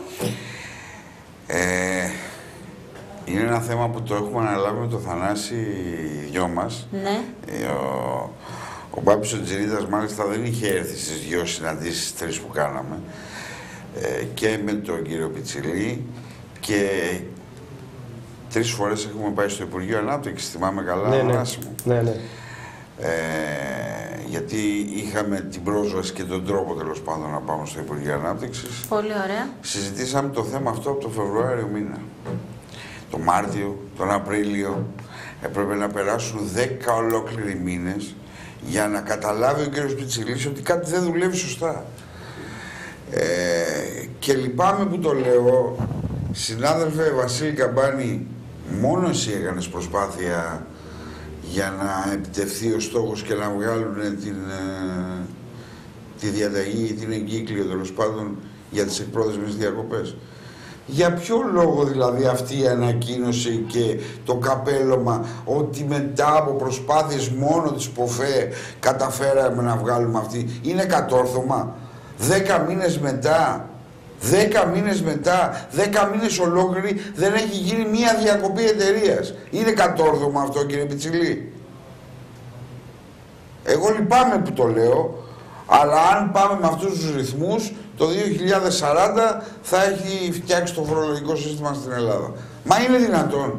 Ε, είναι ένα θέμα που το έχουμε αναλάβει με το Θανάση οι δυο μας. Ναι. Ε, ο, ο Μπάμπης ο Τζιρίδας μάλιστα δεν είχε έρθει στις δυο συναντήσεις τρεις που κάναμε ε, και με τον κύριο Πιτσιλή και τρεις φορές έχουμε πάει στο Υπουργείο Ανάπτυξης, θυμάμαι καλά, ναι, ναι, Θανάση μου. ναι, ναι. Ε, γιατί είχαμε την πρόσβαση και τον τρόπο τέλος πάντων να πάμε στο Υπουργείο Ανάπτυξης. Πολύ ωραία. Συζητήσαμε το θέμα αυτό από το Φεβρουάριο μήνα. τον Μάρτιο, τον Απρίλιο. Έπρεπε να περάσουν δέκα ολόκληροι μήνες για να καταλάβει ο κύριος Πιτσιλής ότι κάτι δεν δουλεύει σωστά. Ε, και λυπάμαι που το λέω, συνάδελφε Βασίλη Καμπάνη, μόνο εσύ έκανες προσπάθεια για να επιτευχθεί ο στόχος και να βγάλουν την, ε, τη διαταγή ή την εγκύκλιο τέλος πάντων για τις εκπρόθεσμες διακοπές. Για ποιο λόγο δηλαδή αυτή η ανακοίνωση και το καπέλωμα ότι μετά από προσπάθειες μόνο της ΠΟΦΕ καταφέραμε να βγάλουμε αυτή, είναι κατόρθωμα? Δέκα μήνες μετά, δέκα μήνες μετά, δέκα μήνες ολόκληροι δεν έχει γίνει μία διακοπή εταιρείας. Είναι κατόρθωμα αυτό, κύριε Πιτσιλή? Εγώ λυπάμαι που το λέω, αλλά αν πάμε με αυτούς τους ρυθμούς, το δύο χιλιάδες σαράντα θα έχει φτιάξει το φορολογικό σύστημα στην Ελλάδα. Μα είναι δυνατόν?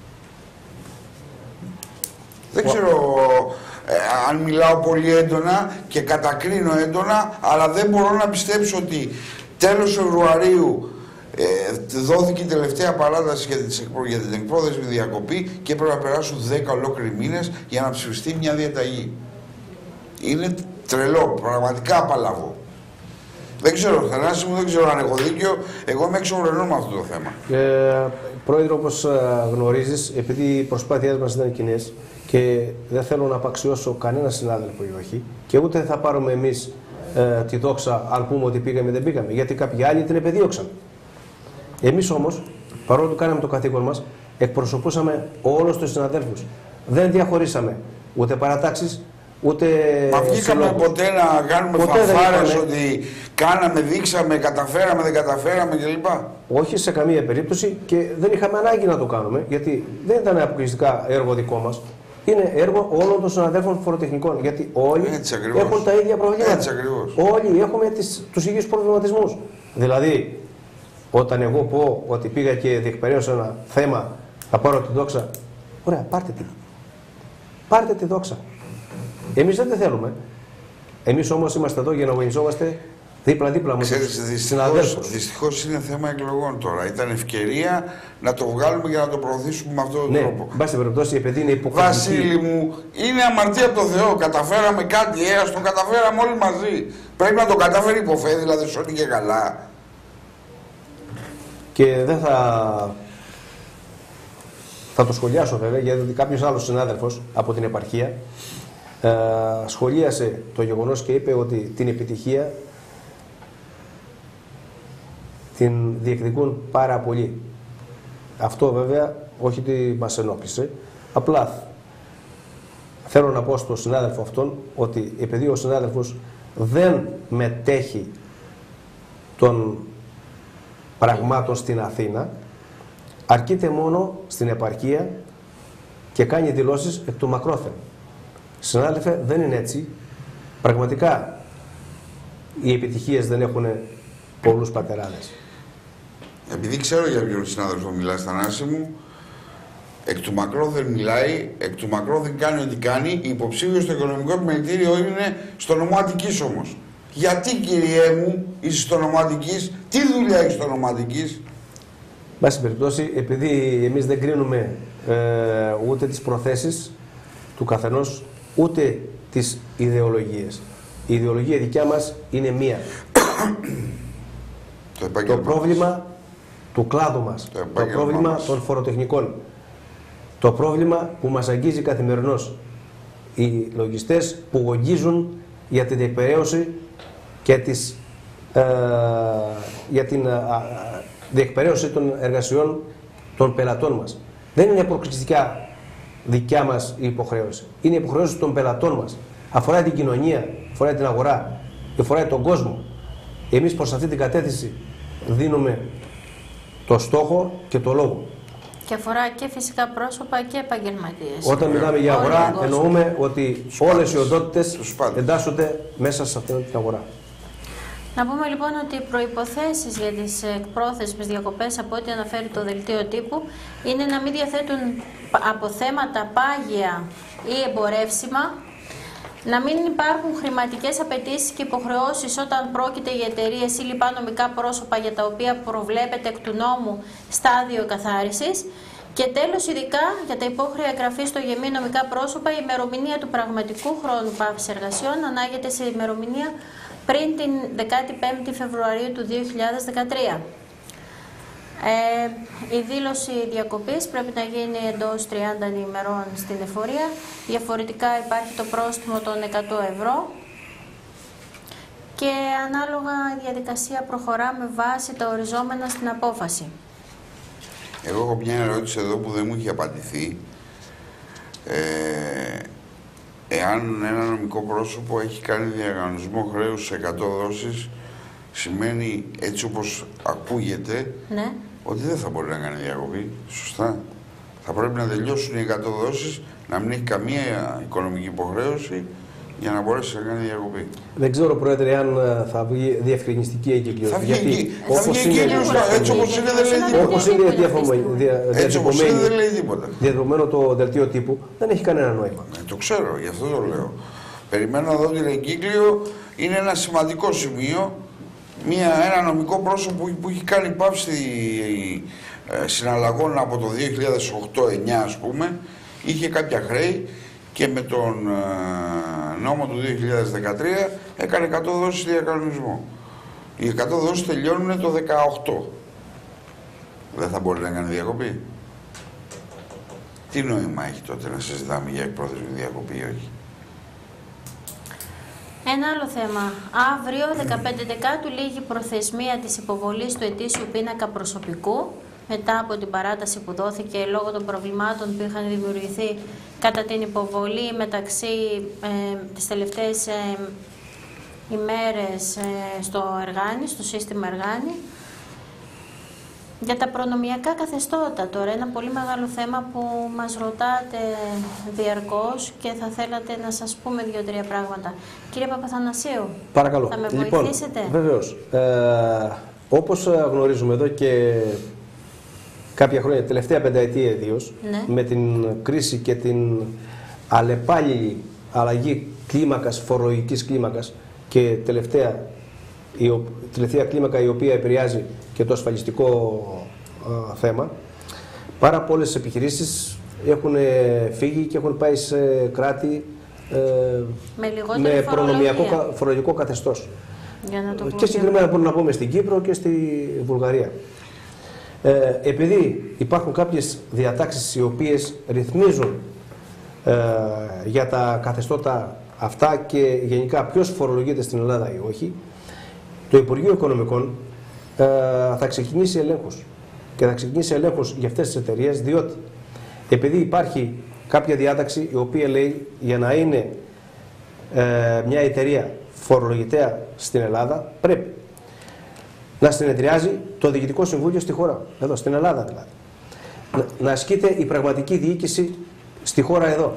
Δεν ξέρω ε, αν μιλάω πολύ έντονα και κατακρίνω έντονα, αλλά δεν μπορώ να πιστέψω ότι τέλος Φεβρουαρίου ε, δόθηκε η τελευταία παράταση για, τις, για την εκπρόθεσμη διακοπή και πρέπει να περάσουν δέκα ολόκληροι μήνες για να ψηφιστεί μια διαταγή. Είναι τρελό, πραγματικά απαλαβώ. Δεν ξέρω, Θανάση μου, δεν ξέρω αν έχω δίκιο. Εγώ είμαι εξωγρενό με αυτό το θέμα. Ε, πρόεδρε, όπως γνωρίζεις, επειδή οι προσπάθειές μας ήταν κοινές και δεν θέλω να απαξιώσω κανένα συνάδελφο ή όχι, και ούτε θα πάρουμε εμείς ε, τη δόξα αν πούμε ότι πήγαμε ή δεν πήγαμε, γιατί κάποιοι άλλοι την επεδίωξαν. Εμείς όμως, παρόλο που κάναμε το καθήκον μας, εκπροσωπούσαμε όλους τους συναδέλφους. Δεν διαχωρίσαμε ούτε παρατάξεις, ούτε. Μα βγήκαμε ποτέ να κάνουμε φανφάρες ότι κάναμε, δείξαμε, καταφέραμε, δεν καταφέραμε κλπ? Όχι σε καμία περίπτωση και δεν είχαμε ανάγκη να το κάνουμε, γιατί δεν ήταν αποκλειστικά έργο δικό μας. Είναι έργο όλων των συναδέλφων φοροτεχνικών. Γιατί όλοι έχουν τα ίδια προβλήματα. Έτσι ακριβώς. Όλοι έχουμε τις, τους ίδιους προβληματισμούς. Δηλαδή, όταν εγώ πω ότι πήγα και διεκπαιρέωσα ένα θέμα, θα πάρω τη δόξα. Ωραία, πάρτε τη. Πάρτε τη δόξα. Εμείς δεν τη θέλουμε. Εμείς όμως είμαστε εδώ για να αγωνιζόμαστε δίπλα-δίπλα με τους συναδέλφους. Δυστυχώς είναι θέμα εκλογών τώρα. Ήταν ευκαιρία να το βγάλουμε για να το προωθήσουμε με αυτόν τον ναι, τρόπο. Εν πάση περιπτώσει, επειδή είναι υποχρεωτική. Βασίλη μου, είναι αμαρτία από το Θεό. Καταφέραμε κάτι, ε, ας το καταφέραμε όλοι μαζί. Πρέπει να το καταφέρει η ΠΟΦΕ, δηλαδή σε ό,τι και καλά. Και δεν θα. Θα το σχολιάσω βέβαια, γιατί κάποιος άλλος συνάδελφος από την επαρχία ε, σχολίασε το γεγονός και είπε ότι την επιτυχία την διεκδικούν πάρα πολύ. Αυτό βέβαια όχι ότι μας ενόχλησε, απλά θέλω να πω στον συνάδελφο αυτόν ότι επειδή ο συνάδελφος δεν μετέχει των πραγμάτων στην Αθήνα, αρκείται μόνο στην επαρχία και κάνει δηλώσεις εκ του μακρόθεν. Συνάδελφε, δεν είναι έτσι. Πραγματικά οι επιτυχίες δεν έχουν πολλούς πατεράδες. Επειδή ξέρω για ποιον συνάδελφο μιλάς, Θανάση μου, εκ του μακρόθεν μιλάει, εκ του μακρόθεν κάνει ό,τι κάνει. Υποψήφιο στο οικονομικό επιμελητήριο είναι στο νομό Αττικής όμως. Γιατί, κυριέ μου, είσαι στο νομό Αττικής, τι δουλειά έχεις στο νομό Αττικής? Βάση περιπτώσει, επειδή εμείς δεν κρίνουμε ε, ούτε τις προθέσεις του καθενός, ούτε τις ιδεολογίες. Η ιδεολογία δικιά μας είναι μία. το, το πρόβλημα του κλάδου μας, το, το πρόβλημα μας. των φοροτεχνικών, το πρόβλημα που μας αγγίζει καθημερινώς. Οι λογιστές που γογγίζουν για την διεκπαιρέωση και τις, ε, για την ε, διεκπαιρέωση των εργασιών των πελατών μας. Δεν είναι αποκλειστικά δικιά μας η υποχρέωση. Είναι η υποχρέωση των πελατών μας. Αφορά την κοινωνία, αφορά την αγορά, αφορά τον κόσμο. Εμείς προς αυτή την κατεύθυνση δίνουμε το στόχο και το λόγο. Και αφορά και φυσικά πρόσωπα και επαγγελματίες. Όταν μιλάμε για αγορά, εννοούμε ότι όλες οι οντότητες εντάσσονται μέσα σε αυτήν την αγορά. Να πούμε λοιπόν ότι οι προϋποθέσεις για τις εκπρόθεσμες διακοπές, από ό,τι αναφέρει το δελτίο τύπου, είναι να μην διαθέτουν αποθέματα πάγια ή εμπορεύσιμα, να μην υπάρχουν χρηματικές απαιτήσεις και υποχρεώσεις όταν πρόκειται για εταιρείες ή λοιπά νομικά πρόσωπα για τα οποία προβλέπεται εκ του νόμου στάδιο καθάρισης, Και τέλος, ειδικά για τα υπόχρεα εγγραφή στο ΓΕΜΗ νομικά πρόσωπα, η ημερομηνία του πραγματικού χρόνου πάυσης εργασιών ανάγεται σε ημερομηνία πριν την δεκάτη πέμπτη Φεβρουαρίου του δύο χιλιάδες δεκατρία. Ε, η δήλωση διακοπής πρέπει να γίνει εντός τριάντα ημερών στην εφορία. Διαφορετικά υπάρχει το πρόστιμο των εκατό ευρώ. Και ανάλογα η διαδικασία προχωρά με βάση τα οριζόμενα στην απόφαση. Εγώ έχω μια ερώτηση εδώ που δεν μου είχε απαντηθεί. Ε, εάν ένα νομικό πρόσωπο έχει κάνει διαγωνισμό χρέους σε εκατό δόσεις, σημαίνει, έτσι όπως ακούγεται, ναι, ότι δεν θα μπορεί να κάνει διακοπή. Σωστά. Θα πρέπει να τελειώσουν οι εκατό δόσεις, να μην έχει καμία οικονομική υποχρέωση για να μπορέσει να κάνει διακοπή. Δεν ξέρω, Πρόεδρε, αν θα βγει διευκρινιστική εγκύκλειος. Θα βγει εγκύκλειος, έτσι όπως είναι δεν λέει τίποτα. Όπως είναι διαδεδομένο το δελτίο τύπου, δεν έχει κανένα νόημα. Ε, το ξέρω, γι' αυτό το λέω. Περιμένω να δω την εγκύκλιο, είναι ένα σημαντικό σημείο. Μια, ένα νομικό πρόσωπο που έχει κάνει πάυση ε, συναλλαγών από το δύο χιλιάδες οκτώ εννιά, ας πούμε, είχε κάποια χρέη και με τον ε, νόμο του δύο χιλιάδες δεκατρία έκανε εκατό δόσεις διακανονισμό. Οι εκατό δόσεις τελειώνουν το δεκαοκτώ. Δεν θα μπορεί να κάνει διακοπή. Τι νόημα έχει τότε να συζητάμε για εκπρόθεσμη διακοπή ή όχι? Ένα άλλο θέμα. Αύριο, δεκαπέντε Δεκάτου, λήγει προθεσμία της υποβολής του ετήσιου πίνακα προσωπικού, μετά από την παράταση που δόθηκε λόγω των προβλημάτων που είχαν δημιουργηθεί κατά την υποβολή μεταξύ ε, τις τελευταίες ε, ημέρες ε, στο Εργάνη, στο σύστημα Εργάνη. Για τα προνομιακά καθεστώτα τώρα, ένα πολύ μεγάλο θέμα που μας ρωτάτε διαρκώς και θα θέλατε να σας πούμε δύο-τρία πράγματα. Κύριε Παπαθανασίου, παρακαλώ. Θα με λοιπόν, βοηθήσετε? Βεβαίως. Ε, όπως γνωρίζουμε εδώ και κάποια χρόνια, τελευταία πενταετία ιδίως, ναι, με την κρίση και την αλλεπάλληλη αλλαγή κλίμακας, φορολογικής κλίμακας και τελευταία, η τελευταία κλίμακα η οποία επηρεάζει και το ασφαλιστικό α, θέμα, πάρα πολλές επιχειρήσεις έχουν φύγει και έχουν πάει σε κράτη ε, με, με προνομιακό φορολογικό καθεστώς. Για να το και συγκεκριμένα μπορούμε να πούμε στην Κύπρο και στη Βουλγαρία. Ε, επειδή υπάρχουν κάποιες διατάξεις οι οποίες ρυθμίζουν ε, για τα καθεστώτα αυτά και γενικά ποιος φορολογείται στην Ελλάδα ή όχι, το Υπουργείο Οικονομικών ε, θα ξεκινήσει ελέγχους και θα ξεκινήσει ελέγχους για αυτές τις εταιρείες, διότι επειδή υπάρχει κάποια διάταξη η οποία λέει για να είναι ε, μια εταιρεία φορολογητέα στην Ελλάδα πρέπει να συνεδριάζει το Διοικητικό Συμβούλιο στη χώρα, εδώ στην Ελλάδα δηλαδή. Να, να ασκείται η πραγματική διοίκηση στη χώρα εδώ.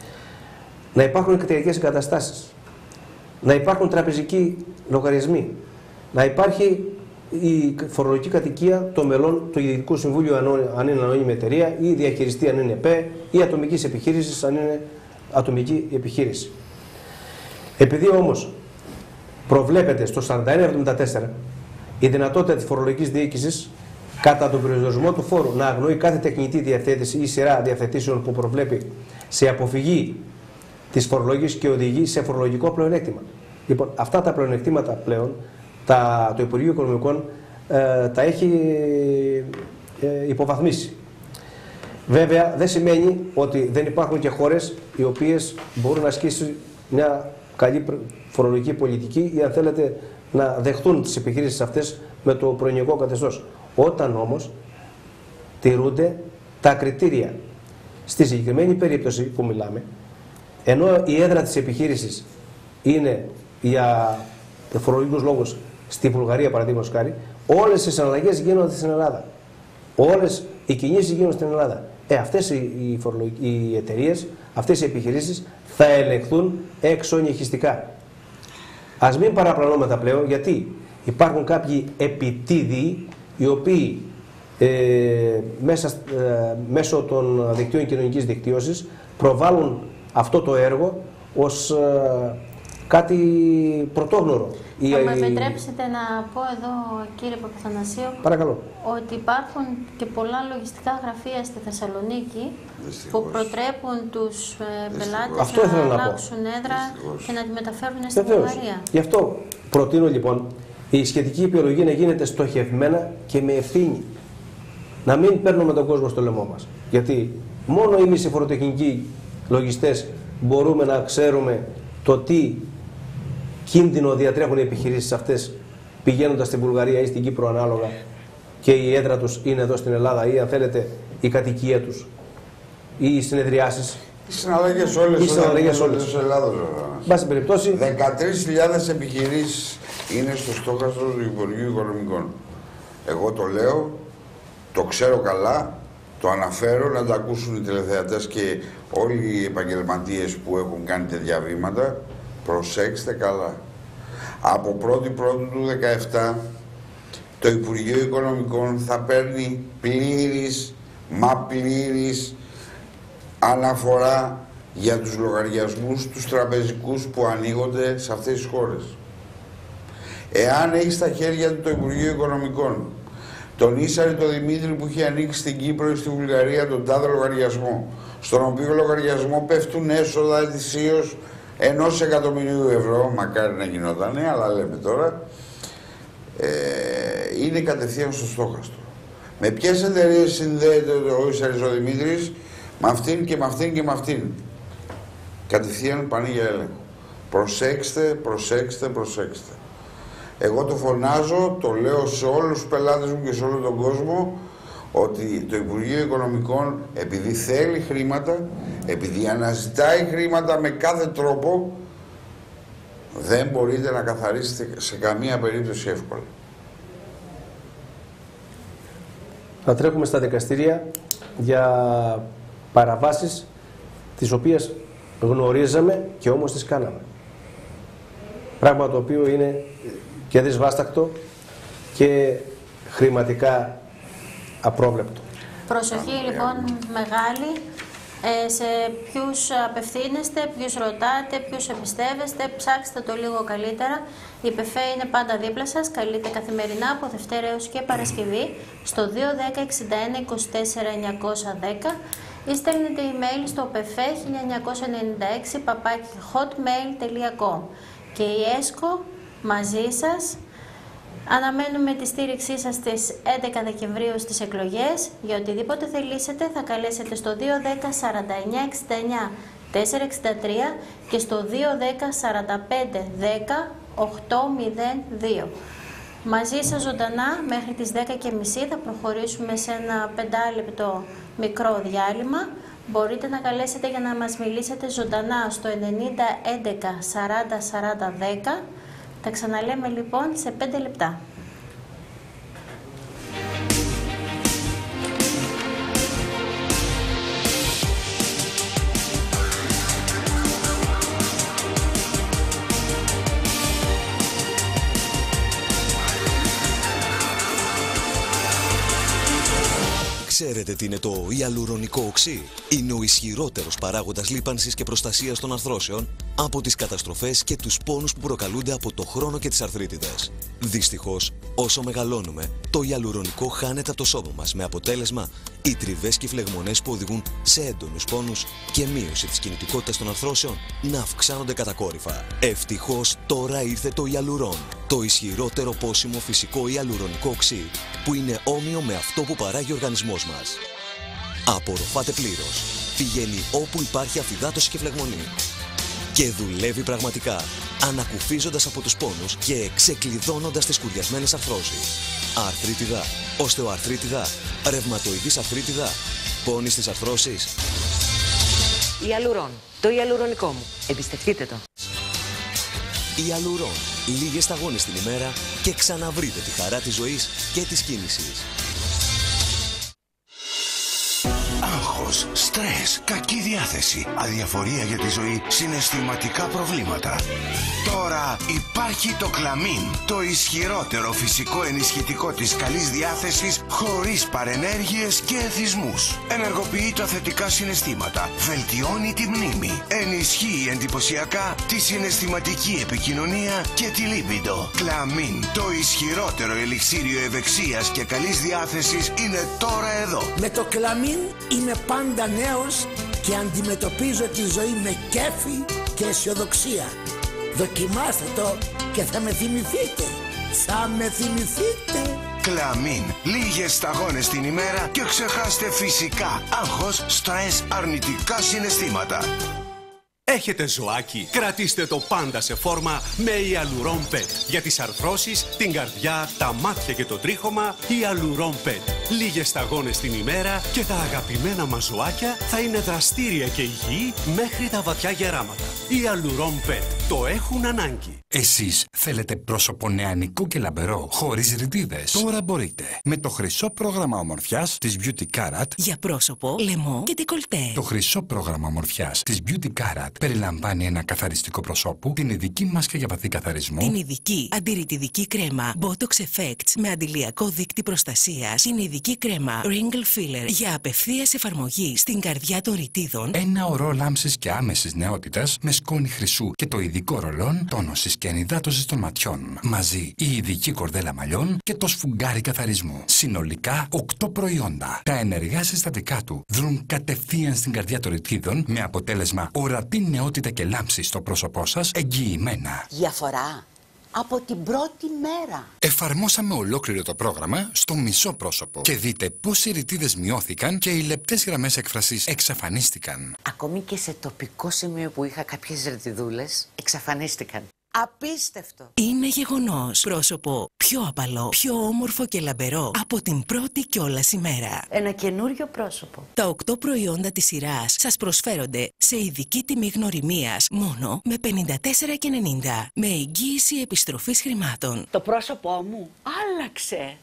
Να υπάρχουν εκτελειακές εγκαταστάσεις. Να υπάρχουν τραπεζικοί λογαριασμοί. Να υπάρχει η φορολογική κατοικία των μελών του Διοικητικού Συμβούλιου αν είναι ανώνυμη εταιρεία ή διαχειριστή αν είναι ΕΠΕ ή ατομικής επιχείρησης αν είναι ατομική επιχείρηση. Επειδή όμως προβλέπεται στο σαράντα ένα εβδομήντα τέσσερα η δυνατότητα της φορολογικής διοίκησης κατά τον προσδιορισμό του φόρου να αγνοεί κάθε τεχνητή διευθέτηση ή σειρά διευθετήσεων που προβλέπει σε αποφυγή της φορολογίας και οδηγεί σε φορολογικό πλεονέκτημα. Λοιπόν, αυτά τα πλεονεκτήματα πλέον τα, το Υπουργείο Οικονομικών ε, τα έχει ε, υποβαθμίσει. Βέβαια, δεν σημαίνει ότι δεν υπάρχουν και χώρες οι οποίες μπορούν να ασκήσουν μια καλή φορολογική πολιτική ή αν θέλετε να δεχτούν τις επιχειρήσεις αυτές με το προνοιακό καθεστώς. Όταν όμως τηρούνται τα κριτήρια. Στη συγκεκριμένη περίπτωση που μιλάμε, ενώ η έδρα της επιχείρησης είναι για φορολογικούς λόγους στη Βουλγαρία, παραδείγματος χάρη, όλες οι συναλλαγές γίνονται στην Ελλάδα. Όλες οι κινήσεις γίνονται στην Ελλάδα. Ε, αυτές οι, οι εταιρείες, αυτές οι επιχειρήσεις θα ελεγχθούν εξονυχιστικά. Ας μην παραπλανόμεθα πλέον, γιατί υπάρχουν κάποιοι επιτίδιοι οι οποίοι ε, μέσα, ε, μέσω των δικτύων κοινωνικής δικτύωσης προβάλλουν αυτό το έργο ως ε, κάτι πρωτόγνωρο. Θα μου επιτρέψετε να πω εδώ, κύριε Παπαθανασίου, παρακαλώ, ότι υπάρχουν και πολλά λογιστικά γραφεία στη Θεσσαλονίκη Δυστυχώς. που προτρέπουν τους ε, πελάτες Αυτό να να αλλάξουν έδρα Δυστυχώς. και να τη μεταφέρουν στην Βεβαίως. Βουλγαρία. Γι' αυτό προτείνω λοιπόν η σχετική επιλογή να γίνεται στοχευμένα και με ευθύνη. Να μην παίρνουμε τον κόσμο στο λαιμό μας. Γιατί μόνο εμείς οι φοροτεχνικοί λογιστές μπορούμε να ξέρουμε το τι κίνδυνο διατρέχουν οι επιχειρήσεις αυτές πηγαίνοντας στην Βουλγαρία ή στην Κύπρο ανάλογα και η έδρα τους είναι εδώ στην Ελλάδα ή αν θέλετε η κατοικία τους ή οι συνεδριάσεις. Οι συναλλαγές όλες, οι συναλλαγές όλες της Ελλάδος. Βάση περιπτώσει, δεκατρείς χιλιάδες επιχειρήσεις είναι στο στόχαστρο του Υπουργείου Οικονομικών. Εγώ το λέω, το ξέρω καλά, το αναφέρω να τα ακούσουν οι τηλεθεατές και όλοι οι επαγγελματίες που έχουν κάνει τέτοια βήματα. Προσέξτε καλά. Από πρώτη πρώτη του δεκαεπτά το Υπουργείο Οικονομικών θα παίρνει πλήρης, μα πλήρης αναφορά για τους λογαριασμούς, τους τραπεζικούς που ανοίγονται σε αυτές τις χώρες. Εάν έχει στα χέρια του το Υπουργείο Οικονομικών τον Ίσαρη το Δημήτρη που έχει ανοίξει στην Κύπρο ή στη Βουλγαρία τον τάδε λογαριασμό, στον οποίο λογαριασμό πέφτουν έσοδα ετησίως ενός εκατομμυρίου ευρώ, μακάρι να γινότανε, αλλά λέμε τώρα, ε, είναι κατευθείαν στο στόχαστρο. Με ποιες εταιρείες συνδέεται ο Ίσαρης ο Δημήτρης? Με αυτήν και με αυτήν και με αυτήν. Κατευθείαν πάνε για έλεγχο. Προσέξτε, προσέξτε, προσέξτε. Εγώ το φωνάζω, το λέω σε όλους τους πελάτες μου και σε όλο τον κόσμο, ότι το Υπουργείο Οικονομικών, επειδή θέλει χρήματα, επειδή αναζητάει χρήματα με κάθε τρόπο, δεν μπορείτε να καθαρίσετε σε καμία περίπτωση εύκολα. Θα τρέχουμε στα δικαστήρια για παραβάσεις τις οποίες γνωρίζαμε και όμως τις κάναμε. Πράγμα το οποίο είναι και δυσβάστακτο και χρηματικά απρόβλεπτο. Προσοχή λοιπόν μεγάλη ε, σε ποιους απευθύνεστε, ποιους ρωτάτε, ποιους εμπιστεύεστε, ψάξτε το λίγο καλύτερα. Η ΠΕΦΕ είναι πάντα δίπλα σας, καλείτε καθημερινά από Δευτέρα έως και Παρασκευή στο δύο ένα μηδέν εξήντα ένα είκοσι τέσσερα εννιακόσια δέκα ή στέλνετε email στο πεφέ χίλια εννιακόσια ενενήντα έξι παπάκι hotmail τελεία com. Και η ΕΣΚΟ μαζί σας. Αναμένουμε τη στήριξή σας στις έντεκα Δεκεμβρίου στις εκλογές. Για οτιδήποτε θελήσετε θα καλέσετε στο δύο ένα μηδέν σαράντα εννιά εξήντα εννιά τετρακόσια εξήντα τρία και στο δύο ένα μηδέν σαράντα πέντε δέκα οκτώ μηδέν δύο. Μαζί σας ζωντανά μέχρι τις δέκα και μισή θα προχωρήσουμε σε ένα πεντάλεπτο μικρό διάλειμμα. Μπορείτε να καλέσετε για να μας μιλήσετε ζωντανά στο ενενήντα έντεκα σαράντα σαράντα δέκα. Τα ξαναλέμε λοιπόν σε πέντε λεπτά. Ξέρετε τι είναι το ιαλουρονικό οξύ? Είναι ο ισχυρότερος παράγοντας λίπανσης και προστασίας των αρθρώσεων από τις καταστροφές και τους πόνους που προκαλούνται από το χρόνο και τις αρθρίτιδες. Δυστυχώς, όσο μεγαλώνουμε, το ιαλουρονικό χάνεται από το σώμα μας, με αποτέλεσμα οι τριβές και οι φλεγμονές που οδηγούν σε έντονους πόνους και μείωση της κινητικότητας των αρθρώσεων να αυξάνονται κατακόρυφα. Ευτυχώς τώρα ήρθε το ιαλουρόν, το ισχυρότερο πόσιμο φυσικό ιαλουρονικό οξύ, που είναι όμοιο με αυτό που παράγει ο οργανισμός μας. Απορροφάται πλήρως, πηγαίνει όπου υπάρχει αφυδάτωση και φλεγμονή και δουλεύει πραγματικά, ανακουφίζοντας από τους πόνους και ξεκλειδώνοντας τις σκουριασμένες αρθρώσεις. Αρθρίτιδα, οστεοαρθρίτιδα, ρευματοειδής αρθρίτιδα, πόνοι στις αρθρώσεις. Ιαλουρόν, το ιαλουρονικό μου. Εμπιστευτείτε το. Ιαλουρόν, λίγες σταγόνες την ημέρα και ξαναβρείτε τη χαρά της ζωής και της κίνησης. Άγχος. Άγχος, στρες, κακή διάθεση, αδιαφορία για τη ζωή, συναισθηματικά προβλήματα. Τώρα υπάρχει το Κλαμίν, το ισχυρότερο φυσικό ενισχυτικό της καλής διάθεσης, χωρίς παρενέργειες και εθισμούς. Ενεργοποιεί τα θετικά συναισθήματα, βελτιώνει τη μνήμη, ενισχύει εντυπωσιακά τη συναισθηματική επικοινωνία και τη λίμπιντο. Κλαμίν, το ισχυρότερο ελιξίριο ευεξίας και καλής διάθεσης, είναι τώρα εδώ. Με το Κλαμίν είμαι πάντα νέος και αντιμετωπίζω τη ζωή με κέφι και αισιοδοξία. Δοκιμάστε το και θα με θυμηθείτε. Θα με θυμηθείτε. Κλαμίν. Λίγες σταγόνες την ημέρα και ξεχάστε φυσικά άγχος, στρες, αρνητικά συναισθήματα. Έχετε ζωάκι, κρατήστε το πάντα σε φόρμα με Hyaluron Pet. Για τις αρθρώσεις, την καρδιά, τα μάτια και το τρίχωμα, Hyaluron Pet. Λίγες σταγόνες την ημέρα και τα αγαπημένα μας ζωάκια θα είναι δραστήρια και υγιή μέχρι τα βαθιά γεράματα. Hyaluron Pet. Το έχουν ανάγκη. Εσείς θέλετε πρόσωπο νεανικό και λαμπερό, χωρίς ρητίδες? Τώρα μπορείτε. Με το χρυσό πρόγραμμα ομορφιάς της Beauty Carat για πρόσωπο, λαιμό και ντεκολτέ. Το χρυσό πρόγραμμα ομορφιάς της Beauty Carat περιλαμβάνει ένα καθαριστικό προσώπου, την ειδική μάσκα για βαθύ καθαρισμό, την ειδική αντιρρητιδική κρέμα Botox Effects με αντιλιακό δείκτη προστασίας, την ειδική κρέμα Wrinkle Filler για απευθείας εφαρμογή στην καρδιά των ρητίδων, ένα ορό λάμψης και άμεσης νεότητας με σκόνη χρυσού και το ειδικό ρολόν τόνωσης και ενυδάτωσης των ματιών. Μαζί η ειδική κορδέλα μαλλιών και το σφουγγάρι καθαρισμού. Συνολικά οκτώ προϊόντα. Τα ενεργά συστατικά του δρουν κατευθείαν στην καρδιά των ρητίδων με αποτέλεσμα ορατή νεότητα και λάμψη στο πρόσωπό σας εγγυημένα. Διαφορά από την πρώτη μέρα. Εφαρμόσαμε ολόκληρο το πρόγραμμα στο μισό πρόσωπο και δείτε πώς οι ρητίδες μειώθηκαν και οι λεπτές γραμμές έκφρασης εξαφανίστηκαν. Ακόμη και σε τοπικό σημείο που είχα κάποιες ρητιδούλες, εξαφανίστηκαν. Απίστευτο! Είναι γεγονός. Πρόσωπο πιο απαλό, πιο όμορφο και λαμπερό από την πρώτη κιόλας ημέρα. Ένα καινούριο πρόσωπο. Τα οκτώ προϊόντα της σειράς σας προσφέρονται σε ειδική τιμή γνωριμίας μόνο με πενήντα τέσσερα και ενενήντα με εγγύηση επιστροφής χρημάτων. Το πρόσωπό μου άλλαξε.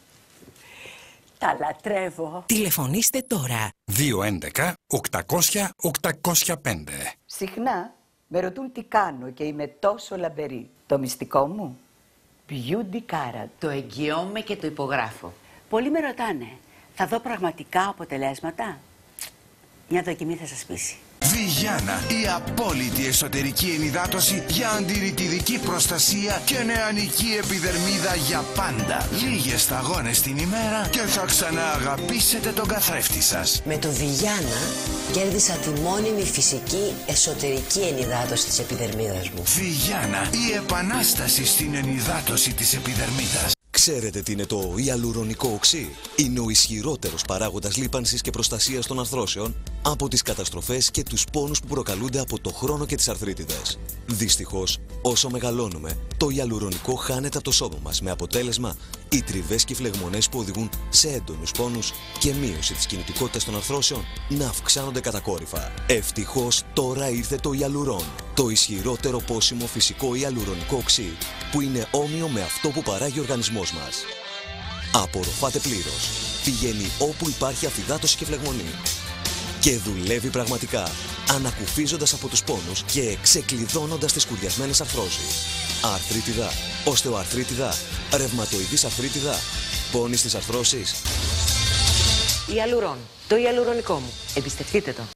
Τα λατρεύω. Τηλεφωνήστε τώρα. δύο έντεκα οκτακόσια οκτακόσια πέντε. Συχνά με ρωτούν τι κάνω και είμαι τόσο λαμπερή. Το μυστικό μου, Beauty Carat. Το εγγυώμαι και το υπογράφω. Πολλοί με ρωτάνε, θα δω πραγματικά αποτελέσματα? Μια δοκιμή θα σας πείσει. Βιγιάνα, η απόλυτη εσωτερική ενυδάτωση για αντιρρητιδική προστασία και νεανική επιδερμίδα για πάντα. Λίγες σταγόνες την ημέρα και θα ξανααγαπήσετε τον καθρέφτη σας. Με το Βιγιάνα κέρδισα τη μόνιμη φυσική εσωτερική ενυδάτωση της επιδερμίδας μου. Βιγιάνα, η επανάσταση στην ενυδάτωση της επιδερμίδας. Ξέρετε τι είναι το ιαλουρονικό οξύ? Είναι ο ισχυρότερος παράγοντας λίπανσης και προστασίας των αρθρώσεων από τις καταστροφές και τους πόνους που προκαλούνται από το χρόνο και τις αρθρίτιδες. Δυστυχώς, όσο μεγαλώνουμε, το ιαλουρονικό χάνεται από το σώμα μας με αποτέλεσμα οι τριβές και οι φλεγμονές που οδηγούν σε έντονους πόνους και μείωση της κινητικότητας των αρθρώσεων να αυξάνονται κατακόρυφα. Ευτυχώς τώρα ήρθε το Hyaluron, το ισχυρότερο πόσιμο φυσικό ιαλουρονικό οξύ που είναι όμοιο με αυτό που παράγει ο οργανισμός μας. Απορροφάται πλήρως, πηγαίνει όπου υπάρχει αφυδάτωση και φλεγμονή και δουλεύει πραγματικά, ανακουφίζοντας από τους πόνους και ξεκλειδώνοντας τις σκουριασμένες αρθρώσεις. Αρθρίτιδα, οστεοαρθρίτιδα, ρευματοειδής αρθρίτιδα, πόνοι στις αρθρώσεις. Hyaluron, το ιαλουρονικό μου. Εμπιστευτείτε το.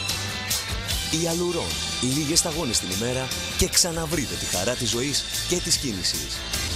Hyaluron, λίγες σταγόνες την ημέρα και ξαναβρείτε τη χαρά της ζωής και της κίνησης.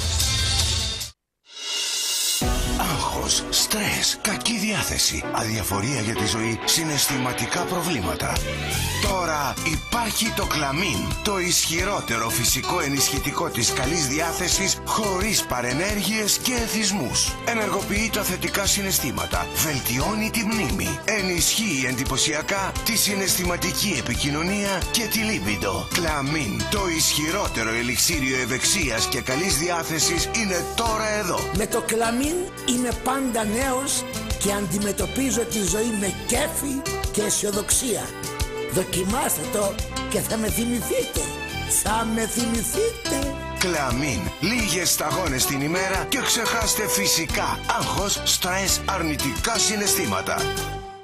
Άγχος, στρες, κακή διάθεση, αδιαφορία για τη ζωή, συναισθηματικά προβλήματα. Τώρα υπάρχει το Κλαμίν, το ισχυρότερο φυσικό ενισχυτικό της καλής διάθεσης, χωρίς παρενέργειες και εθισμούς. Ενεργοποιεί τα θετικά συναισθήματα, βελτιώνει τη μνήμη, ενισχύει εντυπωσιακά τη συναισθηματική επικοινωνία και τη λίμπιντο. Κλαμίν, το ισχυρότερο ελιξίριο ευεξίας και καλής διάθεσης, είναι τώρα εδώ. Με το Κλαμίν είμαι πάντα νέος και αντιμετωπίζω τη ζωή με κέφι και αισιοδοξία. Δοκιμάστε το και θα με θυμηθείτε. Θα με θυμηθείτε. Κλαμίν. Λίγες σταγόνες την ημέρα και ξεχάστε φυσικά άγχος, στρες, αρνητικά συναισθήματα.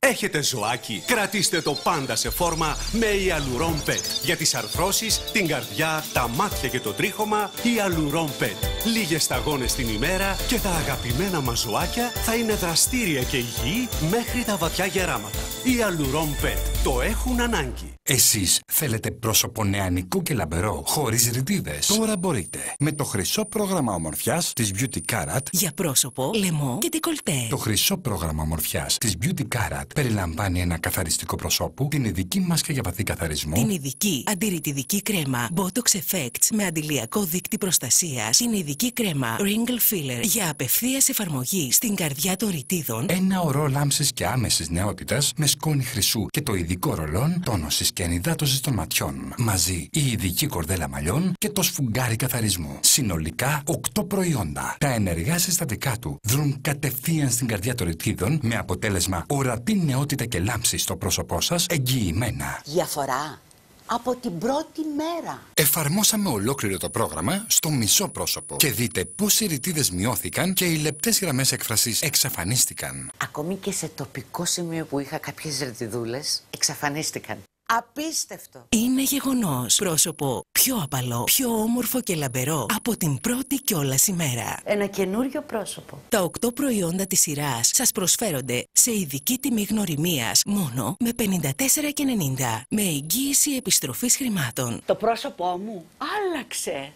Έχετε ζωάκι, κρατήστε το πάντα σε φόρμα με Hyaluron Pet. Για τις αρθρώσεις, την καρδιά, τα μάτια και το τρίχωμα, Hyaluron Pet. Λίγες σταγόνες την ημέρα και τα αγαπημένα μας ζωάκια θα είναι δραστήρια και υγιή μέχρι τα βαθιά γεράματα. Hyaluron Pet. Το έχουν ανάγκη. Εσείς θέλετε πρόσωπο νεανικό και λαμπερό, χωρίς ρητίδες. Τώρα μπορείτε. Με το χρυσό πρόγραμμα ομορφιάς της Beauty Carat για πρόσωπο, λαιμό και ντεκολτέ. Το χρυσό πρόγραμμα ομορφιάς της Beauty Carat περιλαμβάνει ένα καθαριστικό προσώπου, την ειδική μάσκα για βαθύ καθαρισμό, την ειδική αντιρρητιδική κρέμα Botox Effects με αντιλιακό δείκτη προστασίας, την ειδική κρέμα Wrinkle Filler για απευθείας εφαρμογή στην καρδιά των ρητίδων, ένα ωρό λάμψης και άμεσης νεότητας με σκόνη χρυσού και το ειδικό ρολόν τόνωσης και ενυδάτωσης των ματιών. Μαζί η ειδική κορδέλα μαλλιών και το σφουγγάρι καθαρισμού. Συνολικά οκτώ προϊόντα. Τα ενεργά συστατικά του δρουν κατευθείαν στην καρδιά των ρητίδων με αποτέλεσμα ορατή νεότητα και λάμψη στο πρόσωπό σας εγγυημένα. Διαφορά από την πρώτη μέρα. Εφαρμόσαμε ολόκληρο το πρόγραμμα στο μισό πρόσωπο και δείτε πώς οι ρητίδες μειώθηκαν και οι λεπτές γραμμές έκφρασης εξαφανίστηκαν. Ακόμη και σε τοπικό σημείο που είχα κάποιες ρητιδούλες εξαφανίστηκαν. Απίστευτο! Είναι γεγονός. Πρόσωπο πιο απαλό, πιο όμορφο και λαμπερό από την πρώτη κιόλας ημέρα. Ένα καινούριο πρόσωπο. Τα οκτώ προϊόντα της σειράς σας προσφέρονται σε ειδική τιμή γνωριμίας μόνο με πενήντα τέσσερα και ενενήντα με εγγύηση επιστροφής χρημάτων. Το πρόσωπό μου άλλαξε.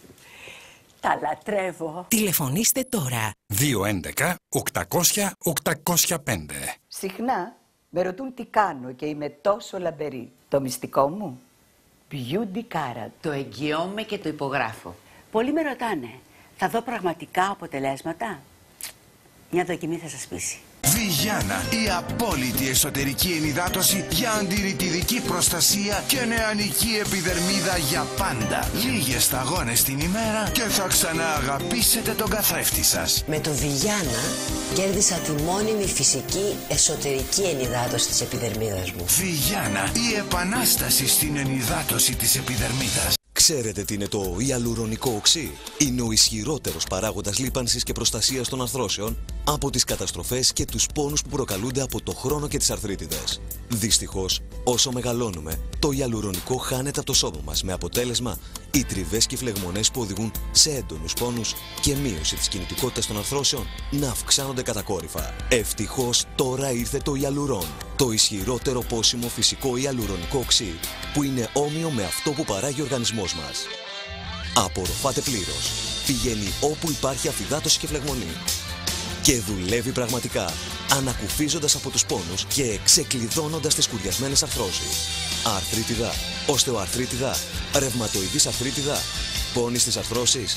Τα λατρεύω. Τηλεφωνήστε τώρα. δύο έντεκα οκτακόσια οκτακόσια πέντε. Συχνά με ρωτούν τι κάνω και είμαι τόσο λαμπερή. Το μυστικό μου, Beauty Carat. Το εγγυώμαι και το υπογράφω. Πολλοί με ρωτάνε, θα δω πραγματικά αποτελέσματα? Μια δοκιμή θα σας πείσει. Βιγιάνα, η απόλυτη εσωτερική ενυδάτωση για αντιρρητιδική προστασία και νεανική επιδερμίδα για πάντα. Λίγες σταγόνες την ημέρα και θα ξανααγαπήσετε τον καθρέφτη σας. Με το Βιγιάνα κέρδισα τη μόνιμη φυσική εσωτερική ενυδάτωση της επιδερμίδας μου. Βιγιάνα, η επανάσταση στην ενυδάτωση της επιδερμίδας. Ξέρετε τι είναι το ιαλουρονικό οξύ? Είναι ο ισχυρότερος παράγοντας λίπανσης και προστασίας των αρθρώσεων από τις καταστροφές και τους πόνους που προκαλούνται από το χρόνο και τις αρθρίτιδες. Δυστυχώς, όσο μεγαλώνουμε, το ιαλουρονικό χάνεται από το σώμα μας με αποτέλεσμα οι τριβές και οι φλεγμονές που οδηγούν σε έντονους πόνους και μείωση της κινητικότητας των αρθρώσεων να αυξάνονται κατακόρυφα. Ευτυχώς τώρα ήρθε το Hyaluron, το ισχυρότερο πόσιμο φυσικό ιαλουρονικό οξύ που είναι όμοιο με αυτό που παράγει ο οργανισμός μας. Απορροφάται πλήρως, πηγαίνει όπου υπάρχει αφυδάτωση και φλεγμονή και δουλεύει πραγματικά, ανακουφίζοντας από τους πόνους και ξεκλειδώνοντας τις σκουριασμένες αρθρώσεις. Αρθρίτιδα, οστεοαρθρίτιδα, ρευματοειδής αρθρίτιδα, πόνοι στις αρθρώσεις.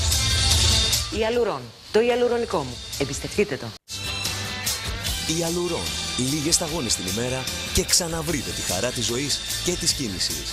Hyaluron, το ιαλουρονικό μου. Εμπιστευτείτε το. Hyaluron, λίγες σταγόνες την ημέρα και ξαναβρείτε τη χαρά της ζωής και της κίνησης.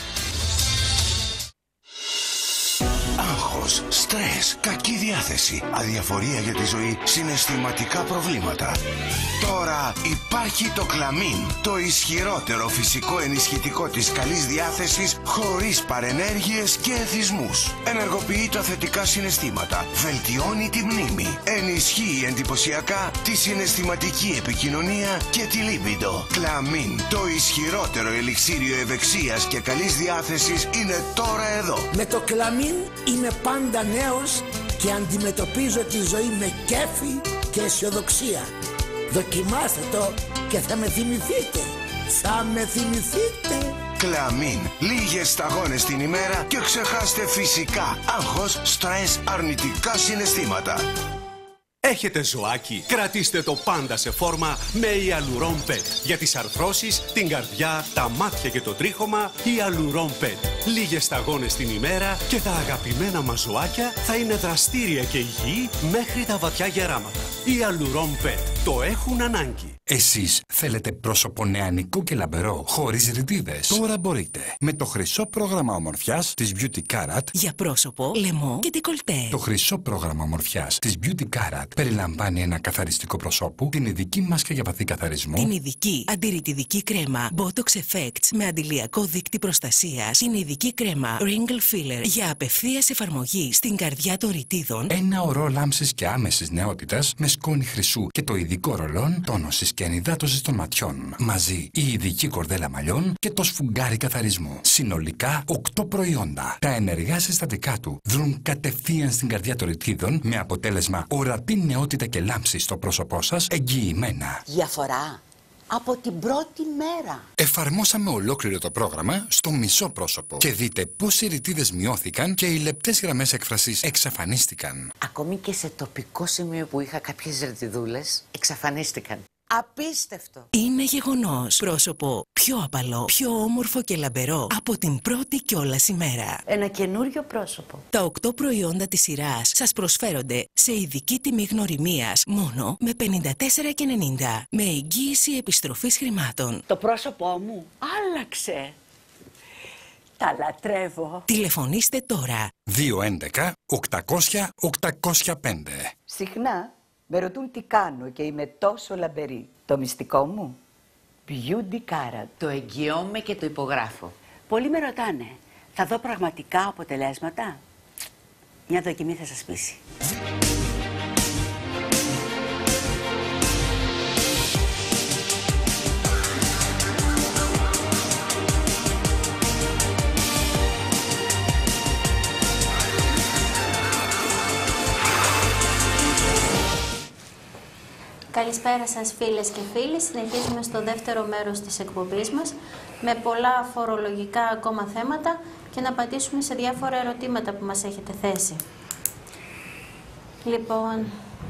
Άγχος, στρες, κακή διάθεση, αδιαφορία για τη ζωή, συναισθηματικά προβλήματα. Τώρα υπάρχει το Κλαμίν, το ισχυρότερο φυσικό ενισχυτικό της καλής διάθεσης, χωρίς παρενέργειες και εθισμούς. Ενεργοποιεί τα θετικά συναισθήματα, βελτιώνει τη μνήμη, ενισχύει εντυπωσιακά τη συναισθηματική επικοινωνία και τη λίμπιντο. Κλαμίν, το ισχυρότερο ελιξίριο ευεξίας και καλής διάθεσης είναι τώρα εδώ. Με το Κλαμίν είμαι πάντα νέος και αντιμετωπίζω τη ζωή με κέφι και αισιοδοξία. Δοκιμάστε το και θα με θυμηθείτε. Θα με θυμηθείτε. Κλαμίν. Λίγες σταγόνες την ημέρα και ξεχάστε φυσικά άγχος, στρες, αρνητικά συναισθήματα. Έχετε ζωάκι, κρατήστε το πάντα σε φόρμα με Hyaluron Pet. Για τις αρθρώσεις, την καρδιά, τα μάτια και το τρίχωμα, Hyaluron Pet. Λίγες σταγόνες την ημέρα και τα αγαπημένα μας ζωάκια θα είναι δραστήρια και υγιή μέχρι τα βαθιά γεράματα. Hyaluron Pet. Το έχουν ανάγκη. Εσείς θέλετε πρόσωπο νεανικό και λαμπερό, χωρίς ρητίδες. Τώρα μπορείτε. Με το χρυσό πρόγραμμα ομορφιάς της Beauty Carat για πρόσωπο, λαιμό και ντεκολτέ. Το χρυσό πρόγραμμα ομορφιάς της Beauty Carat περιλαμβάνει ένα καθαριστικό προσώπου, την ειδική μάσκα για βαθύ καθαρισμό, την ειδική αντιρρητιδική κρέμα Botox Effects με αντιλιακό δείκτη προστασίας, την ειδική κρέμα Wrinkle Filler για απευθείας εφαρμογή στην καρδιά των ρητίδων, ένα ωρό λάμψης και άμεσης νεότητας με σκόνη χρυσού και το ειδικό ειδικό ρολόν τόνωσης και ενυδάτωσης των ματιών. Μαζί η ειδική κορδέλα μαλλιών και το σφουγγάρι καθαρισμού. Συνολικά οκτώ προϊόντα. Τα ενεργά συστατικά του δρουν κατευθείαν στην καρδιά των ρητίδων με αποτέλεσμα ορατή νεότητα και λάμψη στο πρόσωπό σας εγγυημένα. Διαφορά από την πρώτη μέρα. Εφαρμόσαμε ολόκληρο το πρόγραμμα στο μισό πρόσωπο και δείτε πώς οι ρητίδες μειώθηκαν και οι λεπτές γραμμές έκφρασης εξαφανίστηκαν. Ακόμη και σε τοπικό σημείο που είχα κάποιες ρητιδούλες, εξαφανίστηκαν. Απίστευτο! Είναι γεγονός. Πρόσωπο πιο απαλό, πιο όμορφο και λαμπερό από την πρώτη κιόλας ημέρα. Ένα καινούριο πρόσωπο. Τα οκτώ προϊόντα της σειράς σας προσφέρονται σε ειδική τιμή γνωριμίας μόνο με πενήντα τέσσερα και ενενήντα με εγγύηση επιστροφής χρημάτων. Το πρόσωπό μου άλλαξε. Τα λατρεύω. Τηλεφωνήστε τώρα. δύο έντεκα οκτακόσια οκτακόσια πέντε. Συχνά με ρωτούν τι κάνω και είμαι τόσο λαμπερή. Το μυστικό μου, Beauty Card. Το εγγυώμαι και το υπογράφω. Πολλοί με ρωτάνε, θα δω πραγματικά αποτελέσματα? Μια δοκιμή θα σας πείσει. Καλησπέρα σας φίλες και φίλοι. Συνεχίζουμε στο δεύτερο μέρος της εκπομπής μας με πολλά φορολογικά ακόμα θέματα και να απαντήσουμε σε διάφορα ερωτήματα που μας έχετε θέσει. Λοιπόν,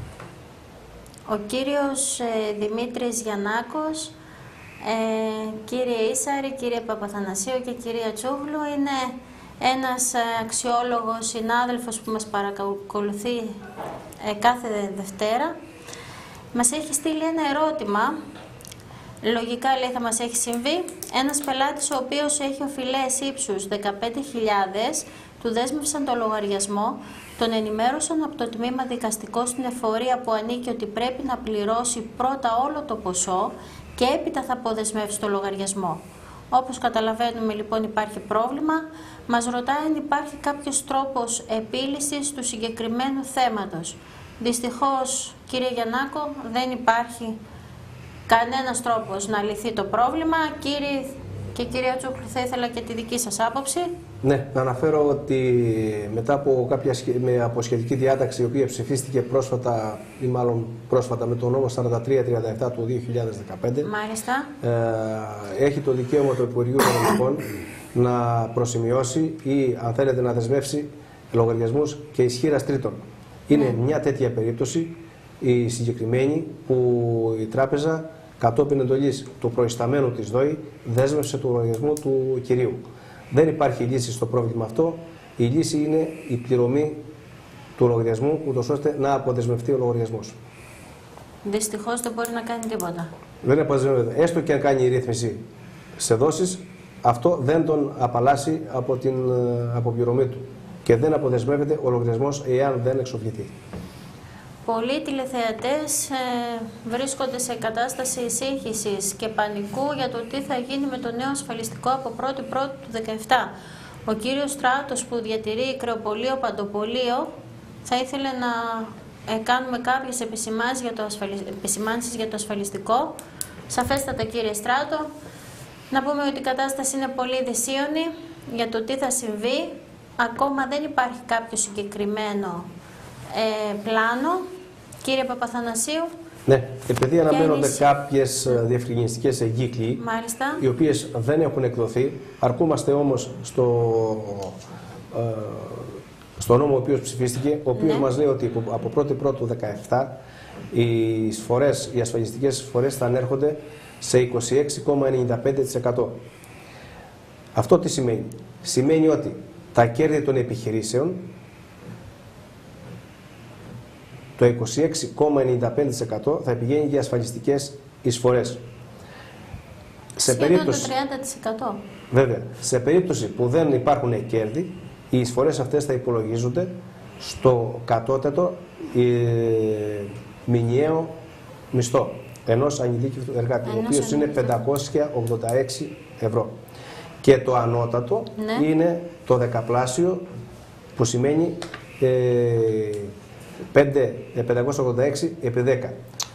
ο κύριος ε, Δημήτρης Γιαννάκος, ε, κύριε Ίσαρη, κύριε Παπαθανασίου και κυρία Τσούγλου, είναι ένας αξιόλογος συνάδελφος που μας παρακολουθεί ε, κάθε Δευτέρα. Μας έχει στείλει ένα ερώτημα, λογικά λέει θα μας έχει συμβεί, ένας πελάτης ο οποίος έχει οφειλές ύψους δεκαπέντε χιλιάδες, του δέσμευσαν το λογαριασμό, τον ενημέρωσαν από το τμήμα δικαστικό στην εφορία που ανήκει ότι πρέπει να πληρώσει πρώτα όλο το ποσό και έπειτα θα αποδεσμεύσει το λογαριασμό. Όπως καταλαβαίνουμε λοιπόν υπάρχει πρόβλημα, μας ρωτάει αν υπάρχει κάποιος τρόπος επίλυσης του συγκεκριμένου θέματος. Δυστυχώς, κύριε Γιαννάκο, δεν υπάρχει κανένας τρόπος να λυθεί το πρόβλημα. Κύριε και κυρία Τσούκλου, θα ήθελα και τη δική σας άποψη. Ναι, να αναφέρω ότι μετά από κάποια με αποσχετική διάταξη η οποία ψηφίστηκε πρόσφατα ή μάλλον πρόσφατα με τον νόμο σαράντα τρία τριάντα επτά του δύο χιλιάδες δεκαπέντε, μάλιστα, ε, έχει το δικαίωμα του Υπουργείου Οικονομικών να προσημειώσει ή αν θέλετε να δεσμεύσει λογαριασμούς και ισχύρας τρίτων. Είναι ναι. μια τέτοια περίπτωση η συγκεκριμένη που η τράπεζα κατόπιν εντολής του προϊσταμένου της ΔΟΗ δέσμευσε το λογαριασμό του κυρίου. Δεν υπάρχει λύση στο πρόβλημα αυτό. Η λύση είναι η πληρωμή του λογαριασμού, ούτως ώστε να αποδεσμευτεί ο λογαριασμός. Δυστυχώς δεν μπορεί να κάνει τίποτα. Δεν αποδεσμεύεται. Έστω και αν κάνει η ρύθμιση σε δόσεις, αυτό δεν τον απαλλάσσει από την αποπληρωμή του. Και δεν αποδεσμεύεται ο λογαριασμός εάν δεν εξοφληθεί. Πολλοί τηλεθεατές ε, βρίσκονται σε κατάσταση σύγχυσης και πανικού για το τι θα γίνει με το νέο ασφαλιστικό από πρώτη πρώτη του δύο χιλιάδες δεκαεπτά. Ο κύριος Στράτος που διατηρεί κρεοπολείο Παντοπολείο θα ήθελε να ε, κάνουμε κάποιες επισημάνσεις για, το επισημάνσεις για το ασφαλιστικό. Σαφέστατα κύριε Στράτο, να πούμε ότι η κατάσταση είναι πολύ δυσίωνη για το τι θα συμβεί. Ακόμα δεν υπάρχει κάποιο συγκεκριμένο ε, πλάνο. Κύριε Παπαθανασίου. Ναι, επειδή αναμένονται κάποιες διευκρινιστικές εγκύκλοι, μάλιστα, οι οποίες δεν έχουν εκδοθεί, αρκούμαστε όμως στο, ε, στο νόμο ο οποίος ψηφίστηκε, ο οποίος ναι. μας λέει ότι από πρώτη πρώτη του δύο χιλιάδες δεκαεπτά οι, εισφορές, οι ασφαλιστικές εισφορές θα ανέρχονται σε είκοσι έξι κόμμα ενενήντα πέντε τοις εκατό. Αυτό τι σημαίνει? Σημαίνει ότι τα κέρδη των επιχειρήσεων, το είκοσι έξι κόμμα ενενήντα πέντε τοις εκατό θα πηγαίνει για ασφαλιστικές εισφορές. Σε περίπτωση, το τριάντα τοις εκατό. Βέβαια, σε περίπτωση που δεν υπάρχουν κέρδη, οι εισφορές αυτές θα υπολογίζονται στο κατώτατο ε, μηνιαίο μισθό ενός ανειδίκευτου εργάτη, ο οποίος είναι πεντακόσια ογδόντα έξι ευρώ. Και το ανώτατο ναι. είναι το δεκαπλάσιο, που σημαίνει ε, πεντακόσια ογδόντα έξι επί δέκα.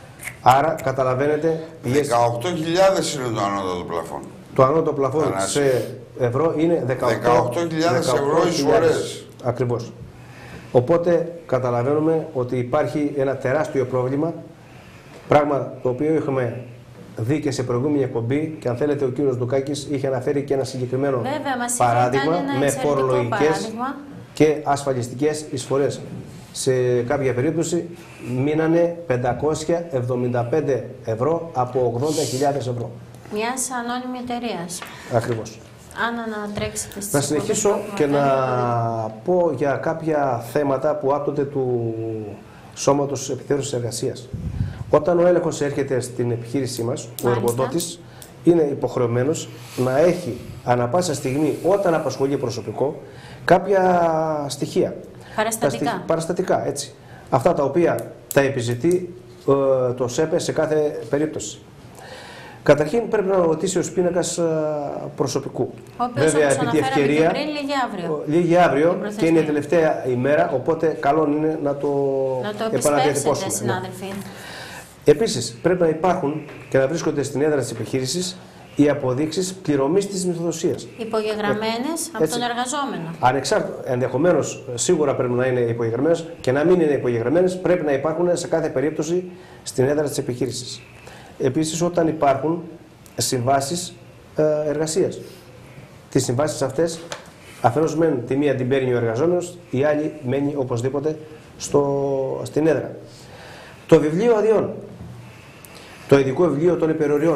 Άρα καταλαβαίνετε... δεκαοκτώ χιλιάδες είναι το ανώτατο πλαφόν. Το ανώτατο πλαφόν σε ευρώ είναι δεκαοκτώ χιλιάδες ευρώ εισφορές. Ακριβώς. Οπότε καταλαβαίνουμε ότι υπάρχει ένα τεράστιο πρόβλημα, πράγμα το οποίο έχουμε δει και σε προηγούμενη εκπομπή, και αν θέλετε ο κύριος Ντουκάκης είχε αναφέρει και ένα συγκεκριμένο Βέβαια, μας παράδειγμα ένα με φορολογικές παράδειγμα. και ασφαλιστικές εισφορές. Σε κάποια περίπτωση μείνανε πεντακόσια εβδομήντα πέντε ευρώ από ογδόντα χιλιάδες ευρώ. Μιας ανώνυμη εταιρείας. Ακριβώς. Αν ανατρέξετε στις Να συνεχίσω και να πω για κάποια θέματα που άπτονται του Σώματος Επιθεώρησης Εργασίας. Όταν ο έλεγχος έρχεται στην επιχείρησή μας, ο εργοδότης είναι υποχρεωμένος να έχει ανα πάσα στιγμή, όταν απασχολεί προσωπικό, κάποια στοιχεία. Παραστατικά. Τα στοιχ... Παραστατικά, έτσι. Αυτά τα οποία τα επιζητεί ε, το ΣΕΠΕ σε κάθε περίπτωση. Καταρχήν πρέπει να ρωτήσει ο πίνακας προσωπικού. Ο οποίος, βέβαια, όπως επί τη ευκαιρία, πριν, λύγει αύριο. Λύγει αύριο και είναι η τελευταία ημέρα, οπότε καλό είναι να το, να το επαναδιατυπώσουμε. συνάδελφοι. Ναι. Επίσης, πρέπει να υπάρχουν και να βρίσκονται στην έδρα της επιχείρησης οι αποδείξεις πληρωμής της μισθοδοσίας. Υπογεγραμμένες από τον εργαζόμενο. Ανεξάρτητα, ενδεχομένως, σίγουρα πρέπει να είναι υπογεγραμμένες και να μην είναι υπογεγραμμένες, πρέπει να υπάρχουν σε κάθε περίπτωση στην έδρα της επιχείρησης. Επίσης, όταν υπάρχουν συμβάσεις ε, εργασίας. Τις συμβάσεις αυτές, αφενός μεν τη μία την παίρνει ο εργαζόμενος, η άλλη μένει οπωσδήποτε στο, στην έδρα. Το βιβλίο αδειών, το ειδικό βιβλίο των υπεροριών,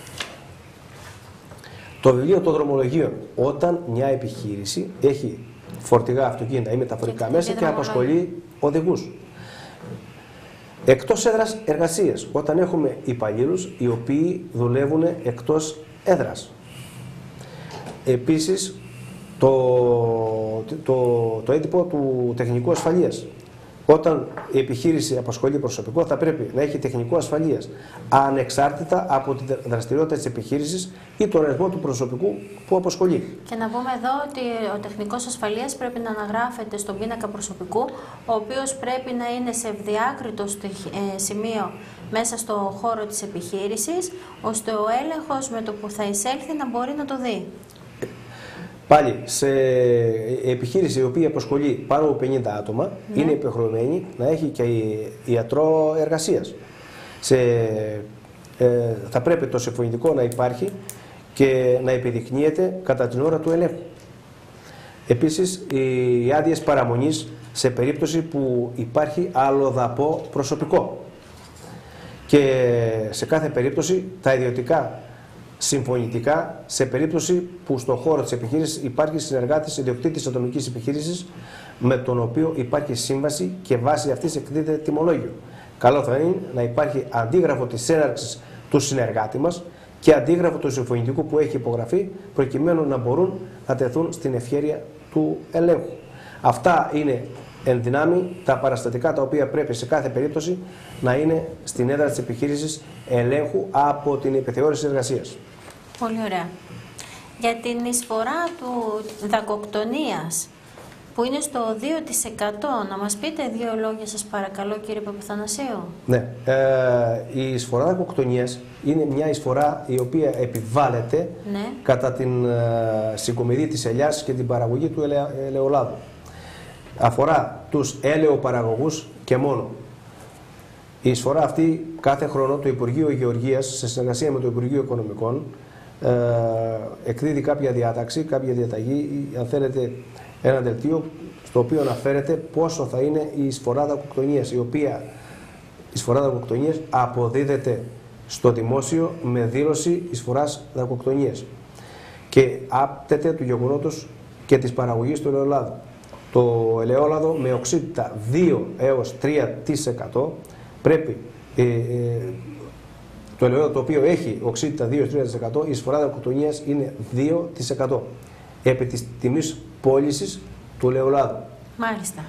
το βιβλίο των δρομολογίων, όταν μια επιχείρηση έχει φορτηγά αυτοκίνητα ή μεταφορικά και μέσα και απασχολεί οδηγούς. Εκτός έδρας εργασίας, όταν έχουμε υπαλλήλους οι οποίοι δουλεύουν εκτός έδρας. Επίσης, το, το, το έντυπο του τεχνικού ασφαλείας. Όταν η επιχείρηση απασχολεί προσωπικό, θα πρέπει να έχει τεχνικό ασφαλείας ανεξάρτητα από τη δραστηριότητα της επιχείρησης ή τον αριθμό του προσωπικού που απασχολεί. Και να πούμε εδώ ότι ο τεχνικός ασφαλείας πρέπει να αναγράφεται στον πίνακα προσωπικού, ο οποίος πρέπει να είναι σε ευδιάκριτο σημείο μέσα στο χώρο της επιχείρησης, ώστε ο έλεγχος με το που θα εισέλθει να μπορεί να το δει. Πάλι, σε επιχείρηση η οποία απασχολεί πάνω από πενήντα άτομα, ναι, είναι υποχρεωμένη να έχει και ιατρό εργασίας. Σε, ε, θα πρέπει το συμφωνητικό να υπάρχει και να επιδεικνύεται κατά την ώρα του ελέγχου. Επίσης, οι άδειες παραμονής σε περίπτωση που υπάρχει αλλοδαπό προσωπικό. Και σε κάθε περίπτωση τα ιδιωτικά συμφωνητικά σε περίπτωση που στον χώρο της επιχείρησης υπάρχει συνεργάτης ιδιοκτήτης ατομικής επιχείρησης με τον οποίο υπάρχει σύμβαση και βάσει αυτής εκδίδεται τιμολόγιο. Καλό θα είναι να υπάρχει αντίγραφο της έναρξης του συνεργάτη μας και αντίγραφο του συμφωνητικού που έχει υπογραφεί, προκειμένου να μπορούν να τεθούν στην ευχέρεια του ελέγχου. Αυτά είναι εν δυνάμει τα παραστατικά τα οποία πρέπει σε κάθε περίπτωση να είναι στην έδρα της επιχείρησης ελέγχου από την επιθεώρηση εργασίας. Πολύ ωραία. Για την εισφορά του δακοκτονίας που είναι στο δύο τοις εκατό, να μας πείτε δύο λόγια σας παρακαλώ κύριε Παπαθανασίου. Ναι, ε, η εισφορά δακοκτονίας είναι μια εισφορά η οποία επιβάλλεται, ναι, κατά την ε, συγκομιδή της ελιάς και την παραγωγή του ελε, ελαιολάδου. Αφορά τους ελαιοπαραγωγούς και μόνο. Η εισφορά αυτή κάθε χρόνο το Υπουργείο Γεωργίας σε συνεργασία με το Υπουργείο Οικονομικών ε, εκδίδει κάποια διάταξη, κάποια διαταγή, αν θέλετε ένα δελτίο στο οποίο αναφέρεται πόσο θα είναι η εισφορά δακοκτονίας, η οποία η εισφορά δακοκτονίας αποδίδεται στο δημόσιο με δήλωση εισφοράς δακοκτονίας και άπτεται του γεγονότος και της παραγωγής του ελαιολάδου. Το ελαιόλαδο με οξύτητα δύο έως τρία τοις εκατό πρέπει, ε, ε, το ελαιόλαδο το οποίο έχει οξύτητα δύο έως τρία τοις εκατό, η εισφορά δακοκτονίας είναι δύο τοις εκατό επί της τιμής πώλησης του ελαιολάδου. Μάλιστα.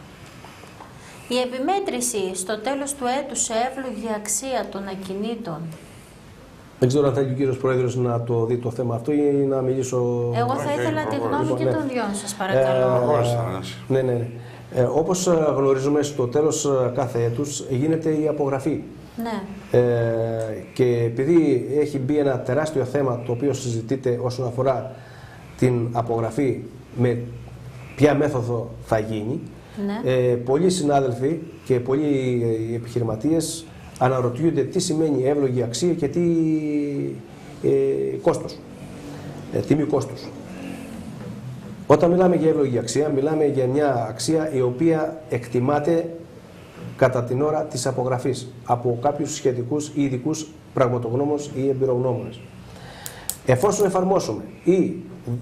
Η επιμέτρηση στο τέλος του έτους σε εύλογη αξία των ακινήτων. Δεν ξέρω αν θέλει ο κύριος Πρόεδρος να το δει το θέμα αυτό ή να μιλήσω... Εγώ θα ήθελα τη γνώμη λοιπόν, και ναι. των δυο σας, παρακαλώ. Ε, ναι, ναι, ναι. Ε, όπως γνωρίζουμε, στο τέλος κάθε έτους γίνεται η απογραφή. Ναι. Ε, και επειδή έχει μπει ένα τεράστιο θέμα το οποίο συζητείται όσον αφορά την απογραφή, με ποια μέθοδο θα γίνει, ναι. ε, πολλοί συνάδελφοι και πολλοί επιχειρηματίες αναρωτιούνται τι σημαίνει εύλογη αξία και τι ε, κόστος, ε, τιμή κόστος. Όταν μιλάμε για εύλογη αξία, μιλάμε για μια αξία η οποία εκτιμάται κατά την ώρα της απογραφής από κάποιους σχετικούς ή ειδικούς πραγματογνώμους ή εμπειρογνώμονες. Εφόσον εφαρμόσουμε ή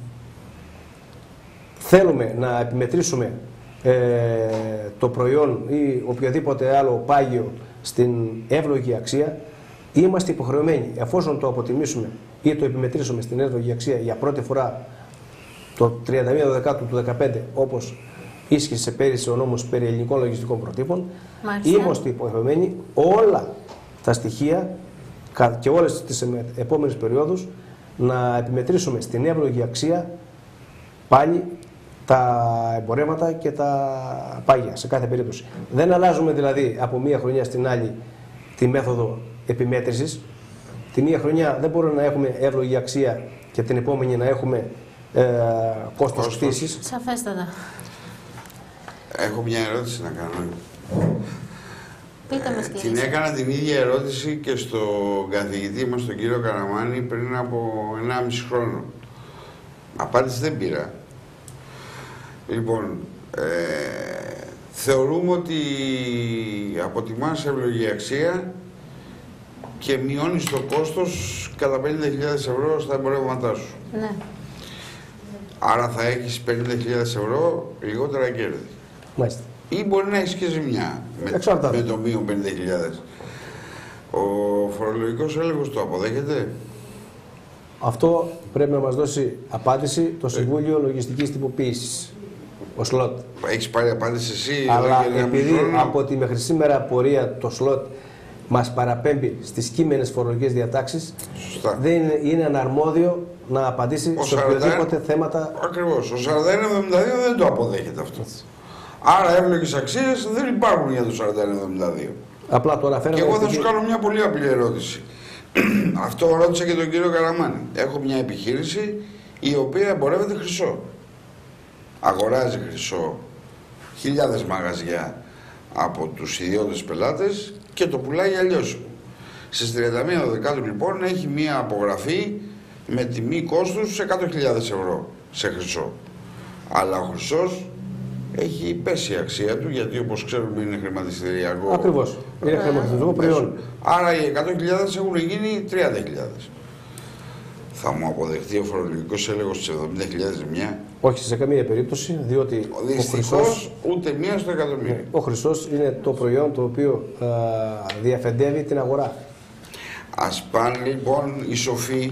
θέλουμε να επιμετρήσουμε ε, το προϊόν ή οποιοδήποτε άλλο πάγιο στην εύλογη αξία, είμαστε υποχρεωμένοι, εφόσον το αποτιμήσουμε ή το επιμετρήσουμε στην εύλογη αξία για πρώτη φορά το τριάντα μία Δεκάτου του δύο χιλιάδες δεκαπέντε, όπως ίσχυσε πέρυσι ο νόμος περί ελληνικών λογιστικών προτύπων, Μάλιστα. είμαστε υποχρεωμένοι όλα τα στοιχεία και όλες τις επόμενες περιόδους να επιμετρήσουμε στην εύλογη αξία πάλι τα εμπορεύματα και τα πάγια σε κάθε περίπτωση. Δεν αλλάζουμε δηλαδή από μία χρονιά στην άλλη τη μέθοδο επιμέτρησης. Τη μία χρονιά δεν μπορούμε να έχουμε εύλογη αξία και την επόμενη να έχουμε ε, κόστος κτήσης. Σαφέστατα. Έχω μια ερώτηση να κάνω. Πείτε μας, Ε, κύριε. την έκανα την ίδια ερώτηση και στον καθηγητή μας, τον κύριο Καραμάνη, πριν από ενάμιση χρόνο. Απάντηση δεν πήρα. Λοιπόν, ε, θεωρούμε ότι αποτιμάς εύλογη αξία και μειώνεις το κόστος κατά πενήντα χιλιάδες ευρώ στα εμπορεύματά σου. Ναι. Άρα θα έχεις πενήντα χιλιάδες ευρώ λιγότερα κέρδη. Μάλιστα. Ή μπορεί να έχεις και ζημιά με, με το μείον πενήντα χιλιάδες. Ο φορολογικός έλεγχος το αποδέχεται? Αυτό πρέπει να μας δώσει απάντηση το Συμβούλιο Λογιστικής Τυποποίησης, ο ΣΛΟΤ. Έχεις πάρει απάντηση εσύ? Αλλά εδώ και επειδή χρόνο. από τη μέχρι σήμερα πορεία το ΣΛΟΤ μας παραπέμπει στις κείμενες φορολογικές διατάξεις, Σωστά. δεν είναι, είναι αναρμόδιο να απαντήσει Ο σε σαράντα ένα οποιοδήποτε θέματα. Ακριβώς. Ο σαράντα ένα εβδομήντα δύο δεν το αποδέχεται αυτό. Άρα εύλογες αξίες δεν υπάρχουν για το σαράντα ένα εβδομήντα δύο. Απλά το αναφέραμε. Και εγώ θα επειδή- σου κάνω μια πολύ απλή ερώτηση. Αυτό ρώτησα και τον κύριο Καραμάνη. Έχω μια επιχείρηση η οποία εμπορεύεται χρυσό. Αγοράζει χρυσό χιλιάδες μαγαζιά από τους ιδιώτες πελάτες και το πουλάει αλλιώς. Στις τριάντα μία Δεκάτου λοιπόν έχει μια απογραφή με τιμή κόστους εκατό χιλιάδες ευρώ σε χρυσό. Αλλά ο χρυσός έχει πέσει η αξία του, γιατί όπως ξέρουμε είναι χρηματιστηριακό. Ακριβώς. Είναι χρηματιστηριακό προϊόν. Άρα οι εκατό χιλιάδες έχουν γίνει τριάντα χιλιάδες. Θα μου αποδεχτεί ο φορολογικός έλεγχος της εβδομήντα χιλιάδες ζημιά? Όχι σε καμία περίπτωση, διότι ο Δυστυχώς χρυσός, ούτε μία στο εκατομμύριο. ο χρυσός είναι το προϊόν το οποίο α, διαφεντεύει την αγορά. Ας πάνε λοιπόν οι σοφοί,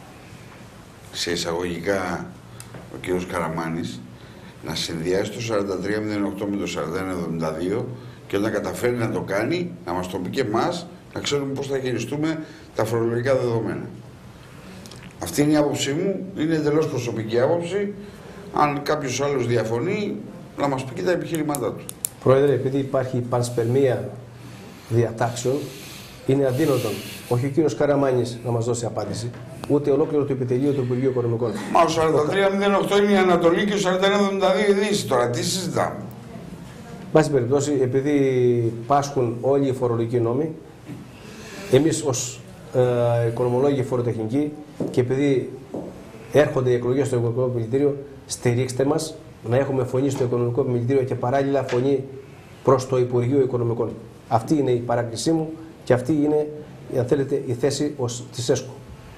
σε εισαγωγικά ο κύριος Καραμάνης, να συνδυάσει το σαράντα τρία μηδέν οκτώ με το σαράντα ένα εβδομήντα δύο και όταν καταφέρει να το κάνει, να μας το πει και εμάς, να ξέρουμε πώς θα χειριστούμε τα φορολογικά δεδομένα. Αυτή είναι η άποψή μου, είναι εντελώς προσωπική άποψη. Αν κάποιος άλλος διαφωνεί, να μας πει και τα επιχειρήματά του. Πρόεδρε, επειδή υπάρχει πανσπερμία διατάξεων, είναι αδύνατον όχι ο κύριος Καραμάνης να μας δώσει απάντηση, ούτε ολόκληρο το επιτελείο του Υπουργείου Οικονομικών. Μα ο σαράντα τρία μηδέν οκτώ είναι η Ανατολή και ο σαράντα ένα εβδομήντα δύο η Δύση. Τώρα τι συζητάμε? Βάση περιπτώσει, επειδή πάσχουν όλοι οι φορολογικοί νόμοι, εμείς ως ε, οικονομολόγοι φοροτεχνικοί και επειδή έρχονται οι εκλογές στο Οικονομικό Επιμελητήριο, στηρίξτε μας να έχουμε φωνή στο Οικονομικό Επιμελητήριο και παράλληλα φωνή προς το Υπουργείο Οικονομικών. Αυτή είναι η παράκλησή μου και αυτή είναι, αν θέλετε, η θέση ως της ΕΣΚΟ.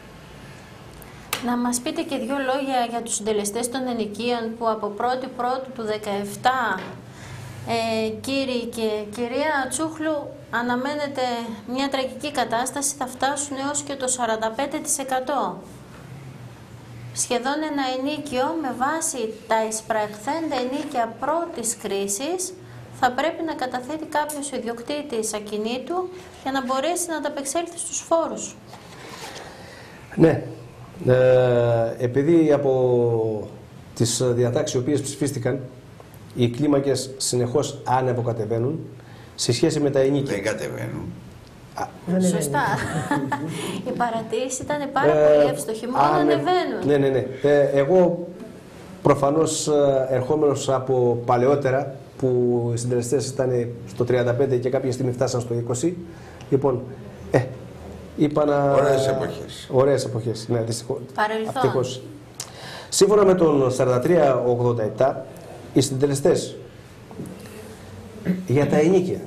Να μας πείτε και δύο λόγια για τους συντελεστές των ενοικίων που από πρώτη πρώτου του δεκαεπτά, ε, κύριοι και κυρία Τσούχλου, αναμένεται μια τραγική κατάσταση, θα φτάσουν έως και το σαράντα πέντε τοις εκατό. Σχεδόν ένα ενίκιο με βάση τα εισπραχθέντα ενίκια πρώτης κρίσης θα πρέπει να καταθέτει κάποιος ιδιοκτήτης ακινήτου για να μπορέσει να ανταπεξέλθει στους φόρους. Ναι. Ε, επειδή από τις διατάξεις οι οποίες ψηφίστηκαν οι κλίμακες συνεχώς ανεβοκατεβαίνουν σε σχέση με τα ενοίκια. Δεν κατεβαίνουν. Σωστά. Η παρατήρηση ήταν πάρα πολύ εύστοχη. Μόνο ανεβαίνουν. Ναι, ναι, ναι. Ε, εγώ προφανώς ερχόμενος από παλαιότερα, που οι συντελεστές ήταν στο τριάντα πέντε και κάποια στιγμή φτάσαν στο είκοσι, λοιπόν, ε, είπα να... Ωραίες εποχές. Ωραίες εποχές, ναι, δυστυχώς. Παρελθόν. Σύμφωνα με τον σαράντα τρία ογδόντα επτά, οι συντελεστές για τα ενοίκια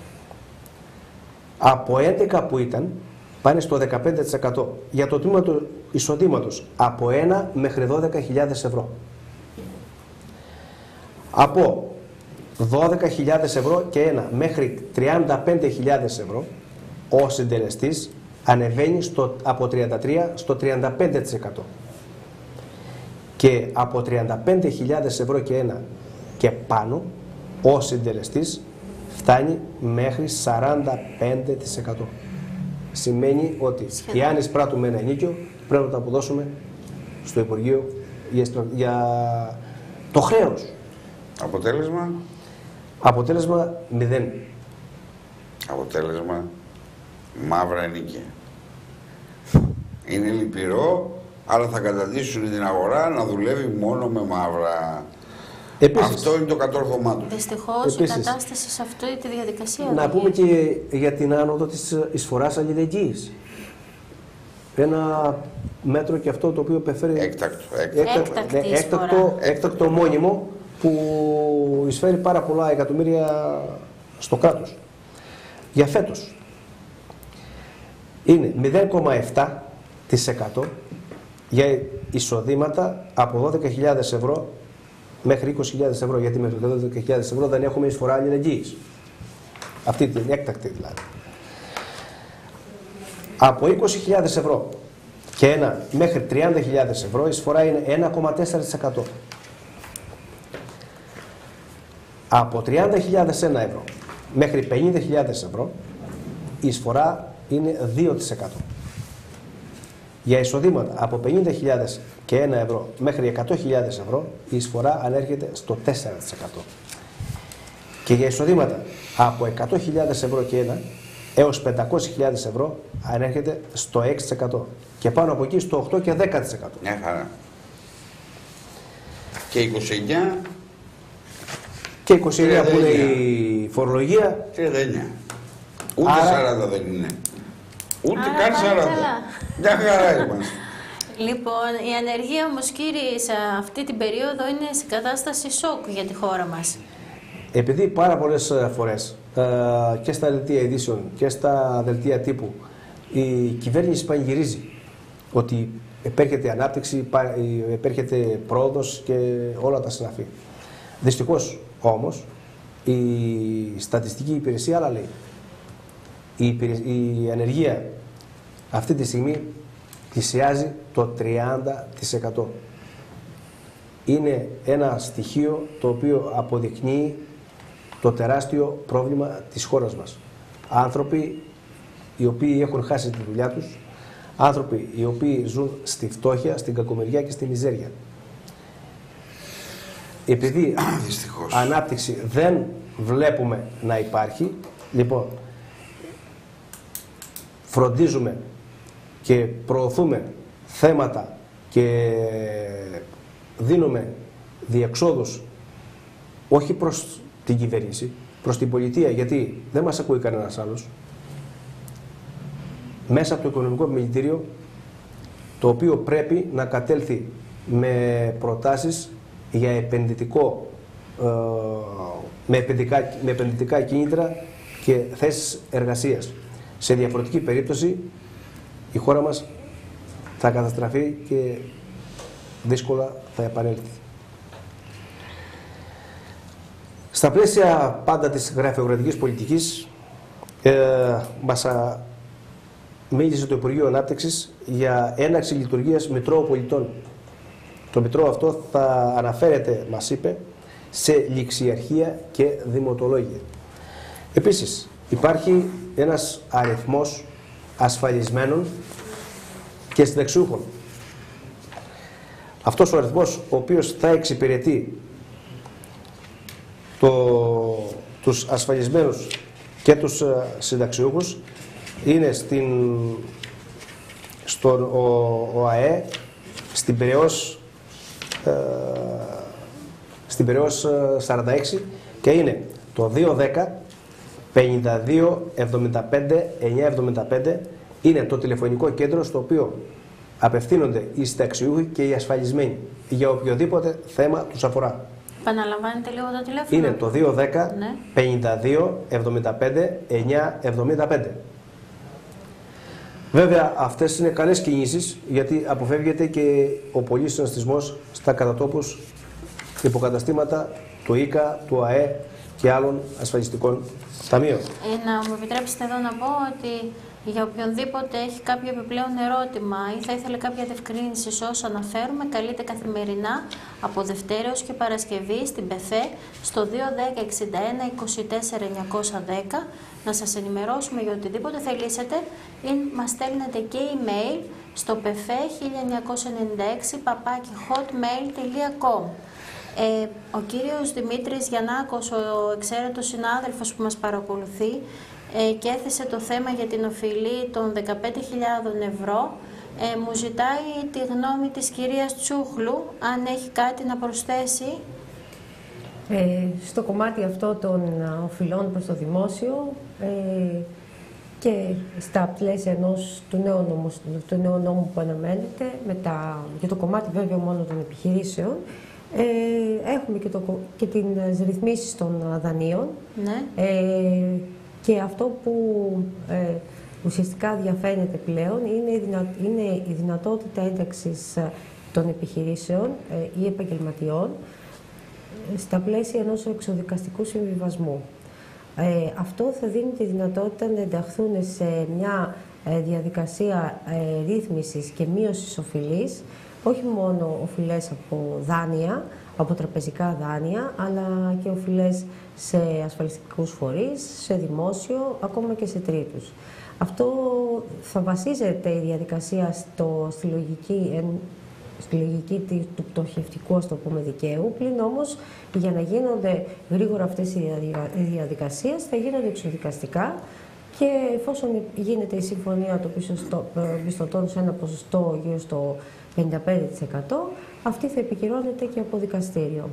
από έντεκα που ήταν πάνε στο δεκαπέντε τοις εκατό. Για το τμήμα του εισοδήματος από ένα μέχρι δώδεκα χιλιάδες ευρώ. Από δώδεκα χιλιάδες ευρώ και ένα μέχρι τριάντα πέντε χιλιάδες ευρώ ο συντελεστής ανεβαίνει στο, από τριάντα τρία στο τριάντα πέντε τοις εκατό. Και από τριάντα πέντε χιλιάδες ευρώ και ένα και πάνω ο συντελεστής φτάνει μέχρι σαράντα πέντε τοις εκατό. Σημαίνει ότι εάν εισπράττουμε ένα ενίκιο πρέπει να το αποδώσουμε στο Υπουργείο για, για το χρέος. Αποτέλεσμα? Αποτέλεσμα μηδέν. Αποτέλεσμα μαύρα ενίκια. Είναι λυπηρό, αλλά θα καταντήσουν την αγορά να δουλεύει μόνο με μαύρα. Επίσης, αυτό είναι το κατόρθωμά του. Δυστυχώς η κατάσταση σε αυτή τη διαδικασία. Να πούμε και για την άνοδο της εισφοράς αλληλεγγύης. Ένα μέτρο και αυτό το οποίο επεφέρει έκτακτο, έκτακτο, έκτακτο, έκτακτο, έκτακτο μόνιμο που εισφέρει πάρα πολλά εκατομμύρια στο κράτος. Για φέτος είναι μηδέν κόμμα επτά τοις εκατό για εισοδήματα από δώδεκα χιλιάδες ευρώ μέχρι είκοσι χιλιάδες ευρώ, γιατί μέχρι δώδεκα χιλιάδες ευρώ δεν έχουμε εισφορά αλληλεγγύης. Αυτή την έκτακτη δηλαδή. Από είκοσι χιλιάδες ευρώ και ένα μέχρι τριάντα χιλιάδες ευρώ η εισφορά είναι ένα κόμμα τέσσερα τοις εκατό. Από τριάντα χιλιάδες ένα ευρώ μέχρι πενήντα χιλιάδες ευρώ η εισφορά είναι δύο τοις εκατό. Για εισοδήματα από πενήντα χιλιάδες και ένα ευρώ μέχρι εκατό χιλιάδες ευρώ η εισφορά ανέρχεται στο τέσσερα τοις εκατό. Και για εισοδήματα από εκατό χιλιάδες ευρώ και ένα έως πεντακόσιες χιλιάδες ευρώ ανέρχεται στο έξι τοις εκατό. Και πάνω από εκεί στο οκτώ και δέκα τοις εκατό. Μια χαρά. Και είκοσι εννιά. Και είκοσι εννιά που είναι η φορολογία. τριάντα εννιά. Ούτε άρα... σαράντα δεν είναι. Ούτε άρα καν σαράντα. Μια χαρά είμαστε. Λοιπόν, η ανεργία όμως, κύριε, σε αυτή την περίοδο είναι σε κατάσταση σοκ για τη χώρα μας. Επειδή πάρα πολλές φορές και στα δελτία ειδήσεων και στα δελτία τύπου η κυβέρνηση πανηγυρίζει ότι επέρχεται ανάπτυξη, επέρχεται πρόοδος και όλα τα συναφή. Δυστυχώς όμως η στατιστική υπηρεσία άλλα λέει. Η, η ανεργία αυτή τη στιγμή πλησιάζει το τριάντα τοις εκατό. Είναι ένα στοιχείο το οποίο αποδεικνύει το τεράστιο πρόβλημα της χώρας μας. Άνθρωποι οι οποίοι έχουν χάσει τη δουλειά τους, άνθρωποι οι οποίοι ζουν στη φτώχεια, στην κακομεριά και στη μιζέρια. Επειδή δυστυχώς ανάπτυξη δεν βλέπουμε να υπάρχει, λοιπόν, φροντίζουμε και προωθούμε θέματα και δίνουμε διεξόδους όχι προς την κυβέρνηση, προς την πολιτεία, γιατί δεν μας ακούει κανένας άλλος, μέσα από το Οικονομικό Επιμελητήριο, το οποίο πρέπει να κατέλθει με προτάσεις για επενδυτικό, ε, με, επενδυτικά, με επενδυτικά κίνητρα και θέσεις εργασίας. Σε διαφορετική περίπτωση η χώρα μας θα καταστραφεί και δύσκολα θα επανέλθει. Στα πλαίσια πάντα της γραφειοκρατικής πολιτικής ε, μας α, μίλησε το Υπουργείο Ανάπτυξης για έναρξη λειτουργίας Μητρώου Πολιτών. Το Μητρώο αυτό θα αναφέρεται, μας είπε, σε ληξιαρχία και δημοτολόγια. Επίσης, υπάρχει ένας αριθμός ασφαλισμένων και συνταξιούχων. Αυτός ο αριθμός, ο οποίος θα εξυπηρετεί στο, τους ασφαλισμένους και τους συνταξιούχους είναι στην, στον ο, ΟΑΕ, στην Πειραιώς, ε, στην Πειραιώς σαράντα έξι και είναι το δύο δέκα πενήντα δύο εβδομήντα πέντε εννιακόσια εβδομήντα πέντε, είναι το τηλεφωνικό κέντρο στο οποίο απευθύνονται οι συνταξιούχοι και οι ασφαλισμένοι για οποιοδήποτε θέμα τους αφορά. Επαναλαμβάνετε λίγο το τηλέφωνο. Είναι το δύο δέκα πενήντα δύο εβδομήντα πέντε εννιακόσια εβδομήντα πέντε. Βέβαια, αυτές είναι καλές κινήσεις, γιατί αποφεύγεται και ο πολύς συναστισμός στα κατατόπους υποκαταστήματα του ΙΚΑ, του ΑΕ και άλλων ασφαλιστικών ταμείων. Ε, να μου επιτρέψετε εδώ να πω ότι για οποιονδήποτε έχει κάποιο επιπλέον ερώτημα ή θα ήθελε κάποια διευκρίνηση σε όσα αναφέρουμε, καλείτε καθημερινά από Δευτέρα έως και Παρασκευή στην ΠΕΦΕ στο δύο δέκα εξήντα ένα είκοσι τέσσερα εννιακόσια δέκα να σας ενημερώσουμε για οτιδήποτε θελήσετε ή μας στέλνετε και email στο πεφέ χίλια εννιακόσια ενενήντα έξι παπάκι hotmail τελεία com. Ε, ο κύριος Δημήτρης Γιαννάκος, ο εξαίρετος συνάδελφος που μας παρακολουθεί, ε, και έθεσε το θέμα για την οφειλή των δεκαπέντε χιλιάδες ευρώ, ε, μου ζητάει τη γνώμη της κυρίας Τσούχλου, αν έχει κάτι να προσθέσει. Ε, στο κομμάτι αυτό των οφειλών προς το δημόσιο ε, και στα πλαίσια ενός του νέου νόμου, του νέου νόμου που αναμένεται, με τα, για το κομμάτι βέβαια μόνο των επιχειρήσεων, Ε, έχουμε και, το, και τις ρυθμίσεις των δανείων, ναι. ε, και αυτό που ε, ουσιαστικά διαφαίνεται πλέον είναι η, δυνα, είναι η δυνατότητα ένταξης των επιχειρήσεων ε, ή επαγγελματιών ε, στα πλαίσια ενός εξοδικαστικού συμβιβασμού. Ε, αυτό θα δίνει τη δυνατότητα να ενταχθούν σε μια ε, διαδικασία ε, ρύθμισης και μείωσης οφειλής, όχι μόνο οφειλές από δάνεια, από τραπεζικά δάνεια, αλλά και οφειλές σε ασφαλιστικούς φορείς, σε δημόσιο, ακόμα και σε τρίτους. Αυτό θα βασίζεται η διαδικασία στο, στη, λογική, στη λογική του πτωχευτικού, ας το πούμε, δικαίου, πλην όμως για να γίνονται γρήγορα αυτές οι διαδικασίες θα γίνονται εξοδικαστικά και εφόσον γίνεται η συμφωνία των πιστωτών σε ένα ποσοστό γύρω στο πενήντα πέντε τοις εκατό, αυτή θα επικυρώνεται και από δικαστήριο.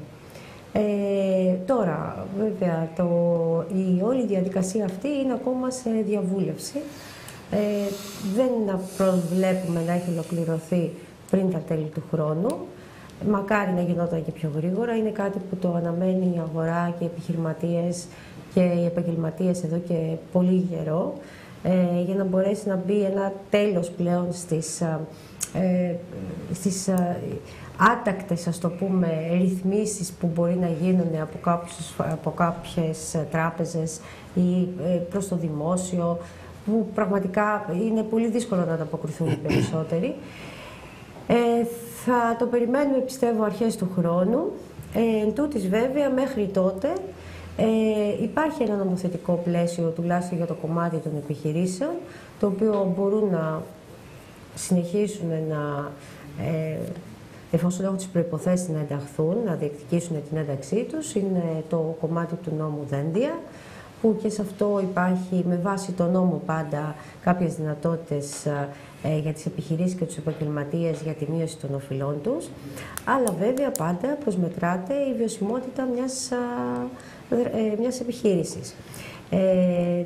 Ε, τώρα, βέβαια, το, η όλη διαδικασία αυτή είναι ακόμα σε διαβούλευση. Ε, δεν προβλέπουμε να έχει ολοκληρωθεί πριν τα τέλη του χρόνου. Μακάρι να γινόταν και πιο γρήγορα. Είναι κάτι που το αναμένει η αγορά και οι επιχειρηματίες και οι επαγγελματίες εδώ και πολύ καιρό, ε, για να μπορέσει να μπει ένα τέλος πλέον στις, ε, στις ε, άτακτες, ας το πούμε, ρυθμίσεις που μπορεί να γίνουν από, κάποιους, από κάποιες τράπεζες ή ε, προς το δημόσιο, που πραγματικά είναι πολύ δύσκολο να ανταποκριθούν οι περισσότεροι. Ε, θα το περιμένουμε, πιστεύω, αρχές του χρόνου. Ε, εν τούτης, βέβαια, μέχρι τότε ε, υπάρχει ένα νομοθετικό πλαίσιο, τουλάχιστον για το κομμάτι των επιχειρήσεων, το οποίο μπορούν να συνεχίσουν να, ε, εφόσον έχουν τις προϋποθέσεις να ενταχθούν, να διεκδικήσουν την ένταξή τους. Είναι το κομμάτι του νόμου Δένδια, που και σε αυτό υπάρχει με βάση το νόμο πάντα κάποιες δυνατότητες ε, για τις επιχειρήσεις και τους επαγγελματίες για τη μείωση των οφειλών τους, αλλά βέβαια πάντα προσμετράται η βιωσιμότητα μιας, ε, μιας επιχείρησης. Ε,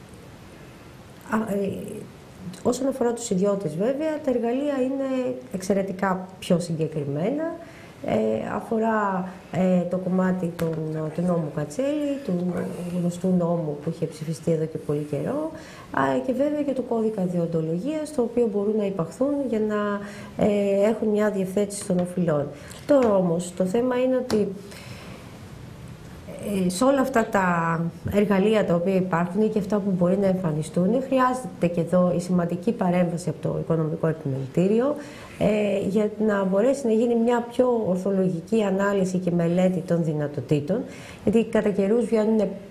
ε, όσον αφορά τους ιδιώτες, βέβαια, τα εργαλεία είναι εξαιρετικά πιο συγκεκριμένα. Ε, αφορά ε, το κομμάτι των, του νόμου Κατσέλη, του γνωστού νόμου που είχε ψηφιστεί εδώ και πολύ καιρό, α, και βέβαια και του κώδικα διοντολογίας, το οποίο μπορούν να υπαχθούν για να ε, έχουν μια διευθέτηση των οφειλών. Τώρα όμως το θέμα είναι ότι ε, σε όλα αυτά τα εργαλεία τα οποία υπάρχουν και αυτά που μπορεί να εμφανιστούν, χρειάζεται και εδώ η σημαντική παρέμβαση από το Οικονομικό Επιμελητήριο, Ε, για να μπορέσει να γίνει μια πιο ορθολογική ανάλυση και μελέτη των δυνατοτήτων, γιατί κατά καιρούς βγαίνουν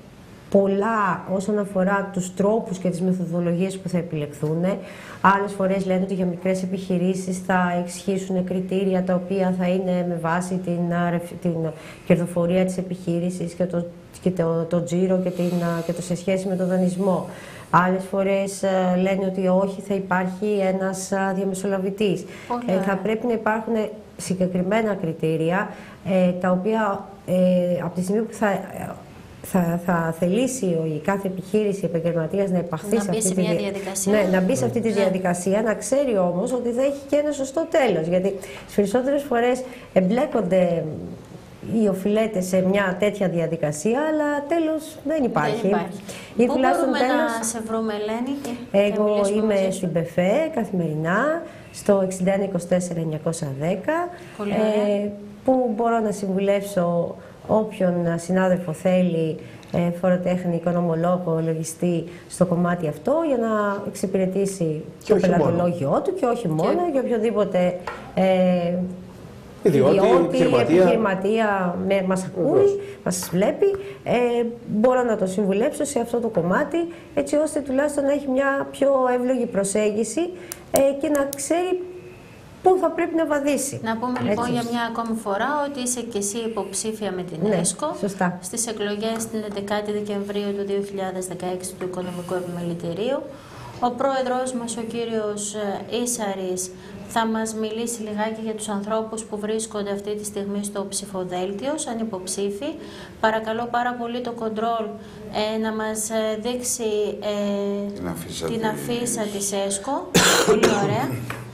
πολλά όσον αφορά τους τρόπους και τις μεθοδολογίες που θα επιλεχθούν. Άλλες φορές λένε ότι για μικρές επιχειρήσεις θα εξηγήσουν κριτήρια τα οποία θα είναι με βάση την, την κερδοφορία της επιχείρησης και το, και το, το τζίρο και, την, και το σε σχέση με τον δανεισμό. Άλλες φορές λένε ότι όχι, θα υπάρχει ένας διαμεσολαβητής. Ε, θα πρέπει να υπάρχουν συγκεκριμένα κριτήρια, ε, τα οποία ε, από τη στιγμή που θα... Θα, θα θελήσει η κάθε επιχείρηση επαγγελματίας να επαχθεί να σε μπει αυτή σε τη, μια δια... διαδικασία. ναι, να μπει σε αυτή τη διαδικασία, να ξέρει όμως ότι θα έχει και ένα σωστό τέλος. Γιατί τις περισσότερες φορές εμπλέκονται οι οφειλέτες σε μια τέτοια διαδικασία, αλλά τέλος δεν υπάρχει. Δεν υπάρχει. Ή Πού μπορούμε τέλος... να σε βρούμε, Ελένη? Και εγώ είμαι στην ΠΕΦΕ καθημερινά, στο εξήντα ένα είκοσι τέσσερα εννιακόσια δέκα, ε, που μπορώ να συμβουλεύσω όποιον συνάδελφο θέλει, ε, φοροτέχνη, οικονομολόγο, λογιστή, στο κομμάτι αυτό, για να εξυπηρετήσει και το πελατολόγιο του και όχι μόνο, και... για οποιοδήποτε ε, ιδιώτη, επιχειρηματία, επιχειρηματία με, μας ακούει, Βεβαίως. μας βλέπει, ε, μπορώ να το συμβουλέψω σε αυτό το κομμάτι, έτσι ώστε τουλάχιστον να έχει μια πιο εύλογη προσέγγιση ε, και να ξέρει πού θα πρέπει να βαδίσει. Να πούμε λοιπόν Έτσι. για μια ακόμη φορά ότι είσαι και εσύ υποψήφια με την ναι, ΕΣΚΟ σωστά. στις εκλογές την έντεκα Δεκεμβρίου του δύο χιλιάδες δεκαέξι του Οικονομικού Επιμελητηρίου. Ο πρόεδρος μας, ο κύριος Ίσαρης, θα μας μιλήσει λιγάκι για τους ανθρώπους που βρίσκονται αυτή τη στιγμή στο ψηφοδέλτιο σαν υποψήφοι. Παρακαλώ πάρα πολύ το κοντρόλ ε, να μας δείξει ε, την αφίσα, την αφίσα της ΕΣΚΟ. Πολύ ωραία.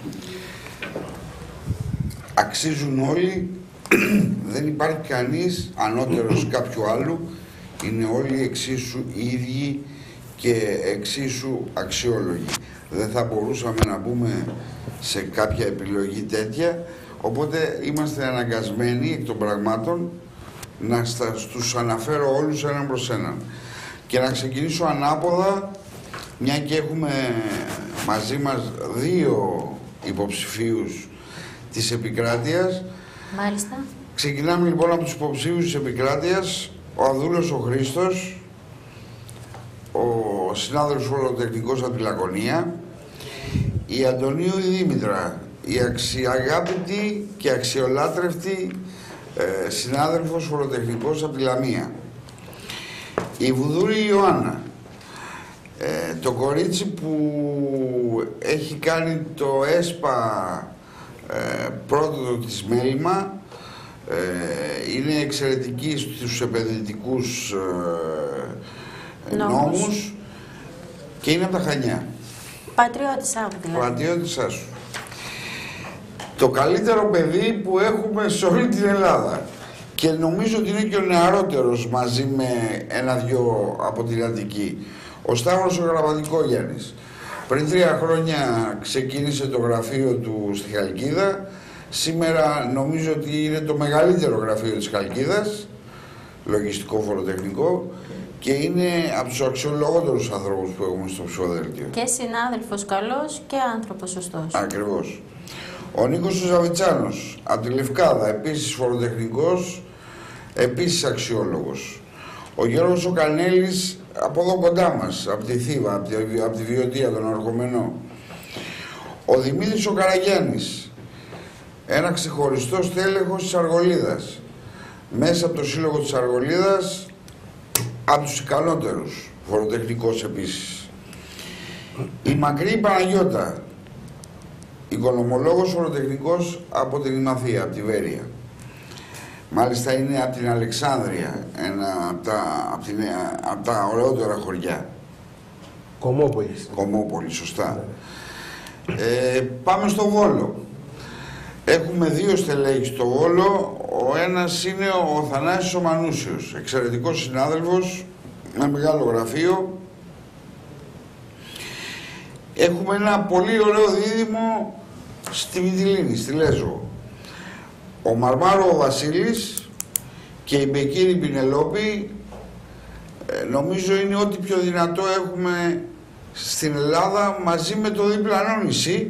Αξίζουν όλοι, δεν υπάρχει κανείς ανώτερος κάποιου άλλου, είναι όλοι εξίσου ίδιοι και εξίσου αξιόλογοι. Δεν θα μπορούσαμε να μπούμε σε κάποια επιλογή τέτοια, οπότε είμαστε αναγκασμένοι εκ των πραγμάτων να στα, τους αναφέρω όλους έναν προς έναν. Και να ξεκινήσω ανάποδα, μια και έχουμε μαζί μας δύο υποψηφίους της επικράτειας. Μάλιστα. Ξεκινάμε λοιπόν από τους υποψήφιους της επικράτειας. Ο Αδούλος ο Χρήστος, ο συνάδελφος φοροτεχνικός από τη Λακωνία, η Αντωνίου η Δήμητρα, η αξιαγάπητη και αξιολάτρευτη ε, συνάδελφος φοροτεχνικός από τη Λαμία, η Βουδούρη Ιωάννα, ε, το κορίτσι που έχει κάνει το ΕΣΠΑ Ε, πρώτο της μέλημα, ε, είναι εξαιρετική στους επενδυτικούς ε, νόμους. νόμους και είναι από τα Χανιά. Πατριώτης άκου δηλαδή. Πατριώτης άσου. Το καλύτερο παιδί που έχουμε σε όλη την Ελλάδα και νομίζω ότι είναι και ο νεαρότερος μαζί με ένα-δυο από την Αττική. Ο Σταύρος ο Γραμματικόγιαννης. Πριν τρία χρόνια ξεκίνησε το γραφείο του στη Χαλκίδα. Σήμερα νομίζω ότι είναι το μεγαλύτερο γραφείο της Χαλκίδας, λογιστικό φοροτεχνικό, και είναι από τους αξιολογότερους ανθρώπους που έχουμε στο ψηφοδέλτιο. Και συνάδελφος καλός και άνθρωπος σωστός. Ακριβώς. Ο Νίκος ο Ζαβιτσάνος, από τη Λευκάδα, επίσης φοροτεχνικός, επίσης αξιόλογος. Ο Γιώργος ο Κανέλης, από εδώ κοντά μας, από τη Θήβα, από τη, από τη Βιωτία, τον Αρχομενό. Ο Δημήτρης ο Καραγιάννης, ένα ξεχωριστό στέλεχος της Αργολίδας. Μέσα από το σύλλογο της Αργολίδας, από τους ικανότερους, φοροτεχνικός επίσης. Η Μακρύ Παναγιώτα, οικονομολόγος φοροτεχνικός από την Ημαθία, από τη Βέρεια. Μάλιστα είναι από την Αλεξάνδρεια, ένα από τα, από την, από τα ωραιότερα χωριά. Κομμόπολης. Κομμόπολη, σωστά. Ε, πάμε στο Βόλο. Έχουμε δύο στελέχη στο Βόλο. Ο ένας είναι ο Θανάσης ο Μανούσιος, εξαιρετικός συνάδελφος, με μεγάλο γραφείο. Έχουμε ένα πολύ ωραίο δίδυμο στη Μυτιλήνη, στη Λέσβο. Ο Μαρμάρο ο Βασίλης και η Μπεκίνη Πινελόπη, ε, νομίζω είναι ό,τι πιο δυνατό έχουμε στην Ελλάδα, μαζί με το διπλανό νησί,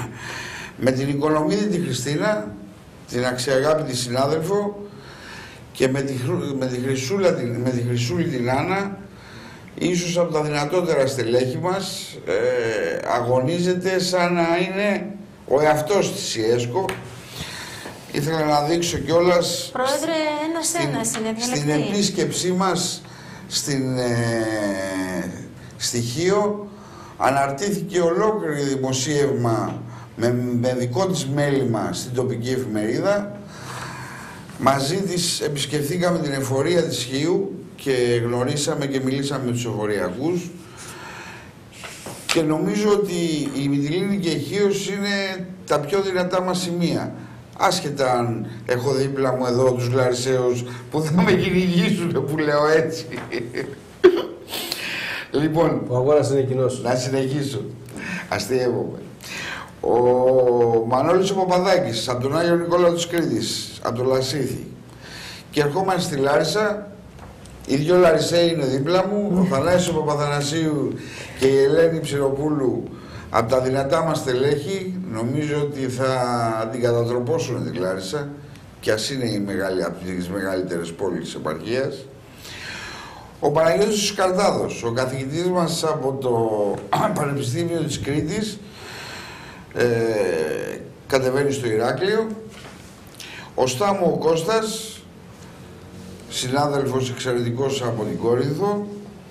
με την Οικονομίδη τη Χριστίνα, την αξιαγάπητη συνάδελφο, και με τη, με τη, Χρυσούλα, με τη Χρυσούλη την Άννα, ίσως από τα δυνατότερα στελέχη μας, ε, αγωνίζεται σαν να είναι ο εαυτός της η ΕΣΚΟ. Ήθελα να δείξω κιόλας Πρόεδρε, ένας-ένας είναι διαλεκτή. Στην επίσκεψή μας στην ε, στοιχείο αναρτήθηκε ολόκληρη δημοσίευμα με, με δικό της μέλημα στην τοπική εφημερίδα. Μαζί της επισκεφθήκαμε την εφορία της Χίου και γνωρίσαμε και μιλήσαμε με τους εφοριακούς και νομίζω ότι η Μυτιλήνη και η Χίος είναι τα πιο δυνατά μας σημεία. Άσχετα αν έχω δίπλα μου εδώ τους Λαρισαίους που θα με κυνηγήσουν, που λέω έτσι. Λοιπόν, ο αγώνας είναι κοινός. Να συνεχίσω. Αστείευομαι. Ο Μανώλης ο Παπαδάκης, από τον Άγιο Νικόλαο της Κρήτης, από το Λασίθι. Και ερχόμαστε στη Λάρισα, οι δυο Λαρισαίοι είναι δίπλα μου, ο Θανάσης ο Παπαθανασίου και η Ελένη Ψηροπούλου, από τα δυνατά μας στελέχη. Νομίζω ότι θα την κατατροπώσουν τη Λάρισα και ας είναι η μεγάλη, από τις μεγαλύτερες πόλεις της επαρχίας. Ο Παναγιώτης Σκαρδάδος, ο καθηγητής μας από το Πανεπιστήμιο της Κρήτης, ε, κατεβαίνει στο Ηράκλειο. Ο Στάμου ο Κώστας, συνάδελφος εξαιρετικός από την Κόρινθο.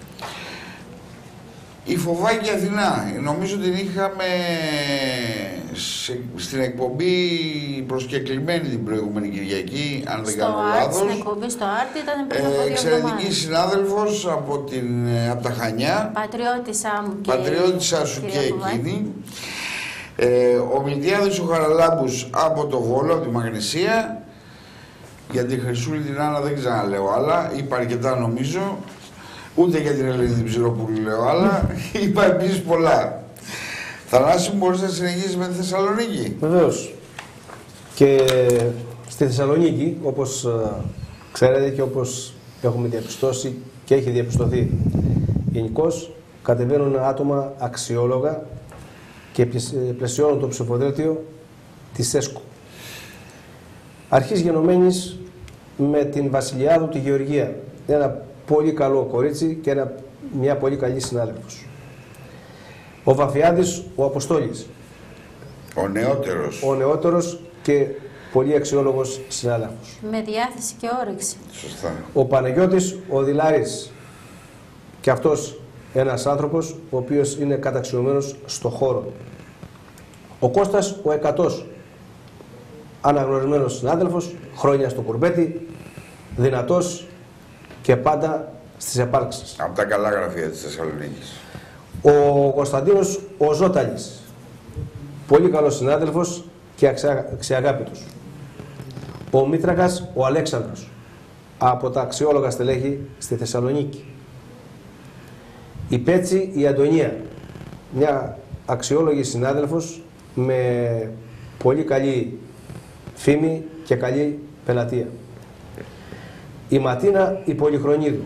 Η Φοβάκη Αθηνά, νομίζω την είχαμε σε, στην εκπομπή προσκεκλημένη την προηγούμενη Κυριακή, αν δεν κάνω λάθος. Στην εκπομπή στο Άρτη ήταν πριν από δύο εξαιρετική εβδομάδες. συνάδελφος από, την, από τα Χανιά. Πατριώτησά μου και Πατριώτησά σου και εκείνη. Ε, ο Μιλτιάδης ο Χαραλάμπους από το Βόλο, από τη Μαγνησία. Για τη Χρυσούλη την Άννα δεν ξαναλέω άλλα, είπα αρκετά νομίζω. Ούτε για την Ελένη την Ψηροπούλου λέω άλλα, είπα επίσης πολλά. Θανάση μου, μπορείς να συνεχίσεις με τη Θεσσαλονίκη? Βεβαίως. Και στη Θεσσαλονίκη, όπως ξέρετε και όπως έχουμε διαπιστώσει και έχει διαπιστωθεί γενικώς, κατεβαίνουν άτομα αξιόλογα και πλαισιώνουν το ψηφοδέλτιο της ΕΣΚΟ. Αρχής γενομένης με την βασιλιάδου τη Γεωργία. Ένα πολύ καλό κορίτσι και ένα, μια πολύ καλή συνάδελφος. Ο Βαφιάδης, ο Αποστόλης. Ο νεότερος. Ο νεότερος και πολύ αξιόλογος συνάδελφος. Με διάθεση και όρεξη. Σωστά. Ο Παναγιώτης, ο Δηλάρης. Και αυτός ένας άνθρωπος ο οποίος είναι καταξιωμένος στο χώρο. Ο Κώστας, ο Εκατός. Αναγνωρισμένος συνάδελφος, χρόνια στο κουρμπέτι, δυνατός και πάντα στις επάρξεις. Από τα καλά γραφεία της Θεσσαλονίκης. Ο Κωνσταντίνος ο Ζώταλης, πολύ καλός συνάδελφος και αξιαγάπητος. Ο Μήτρακας ο Αλέξανδρος, από τα αξιόλογα στελέχη στη Θεσσαλονίκη. Η Πέτσι η Αντωνία, μια αξιόλογη συνάδελφος με πολύ καλή φήμη και καλή πελατεία. Η Ματίνα η Πολυχρονίδου,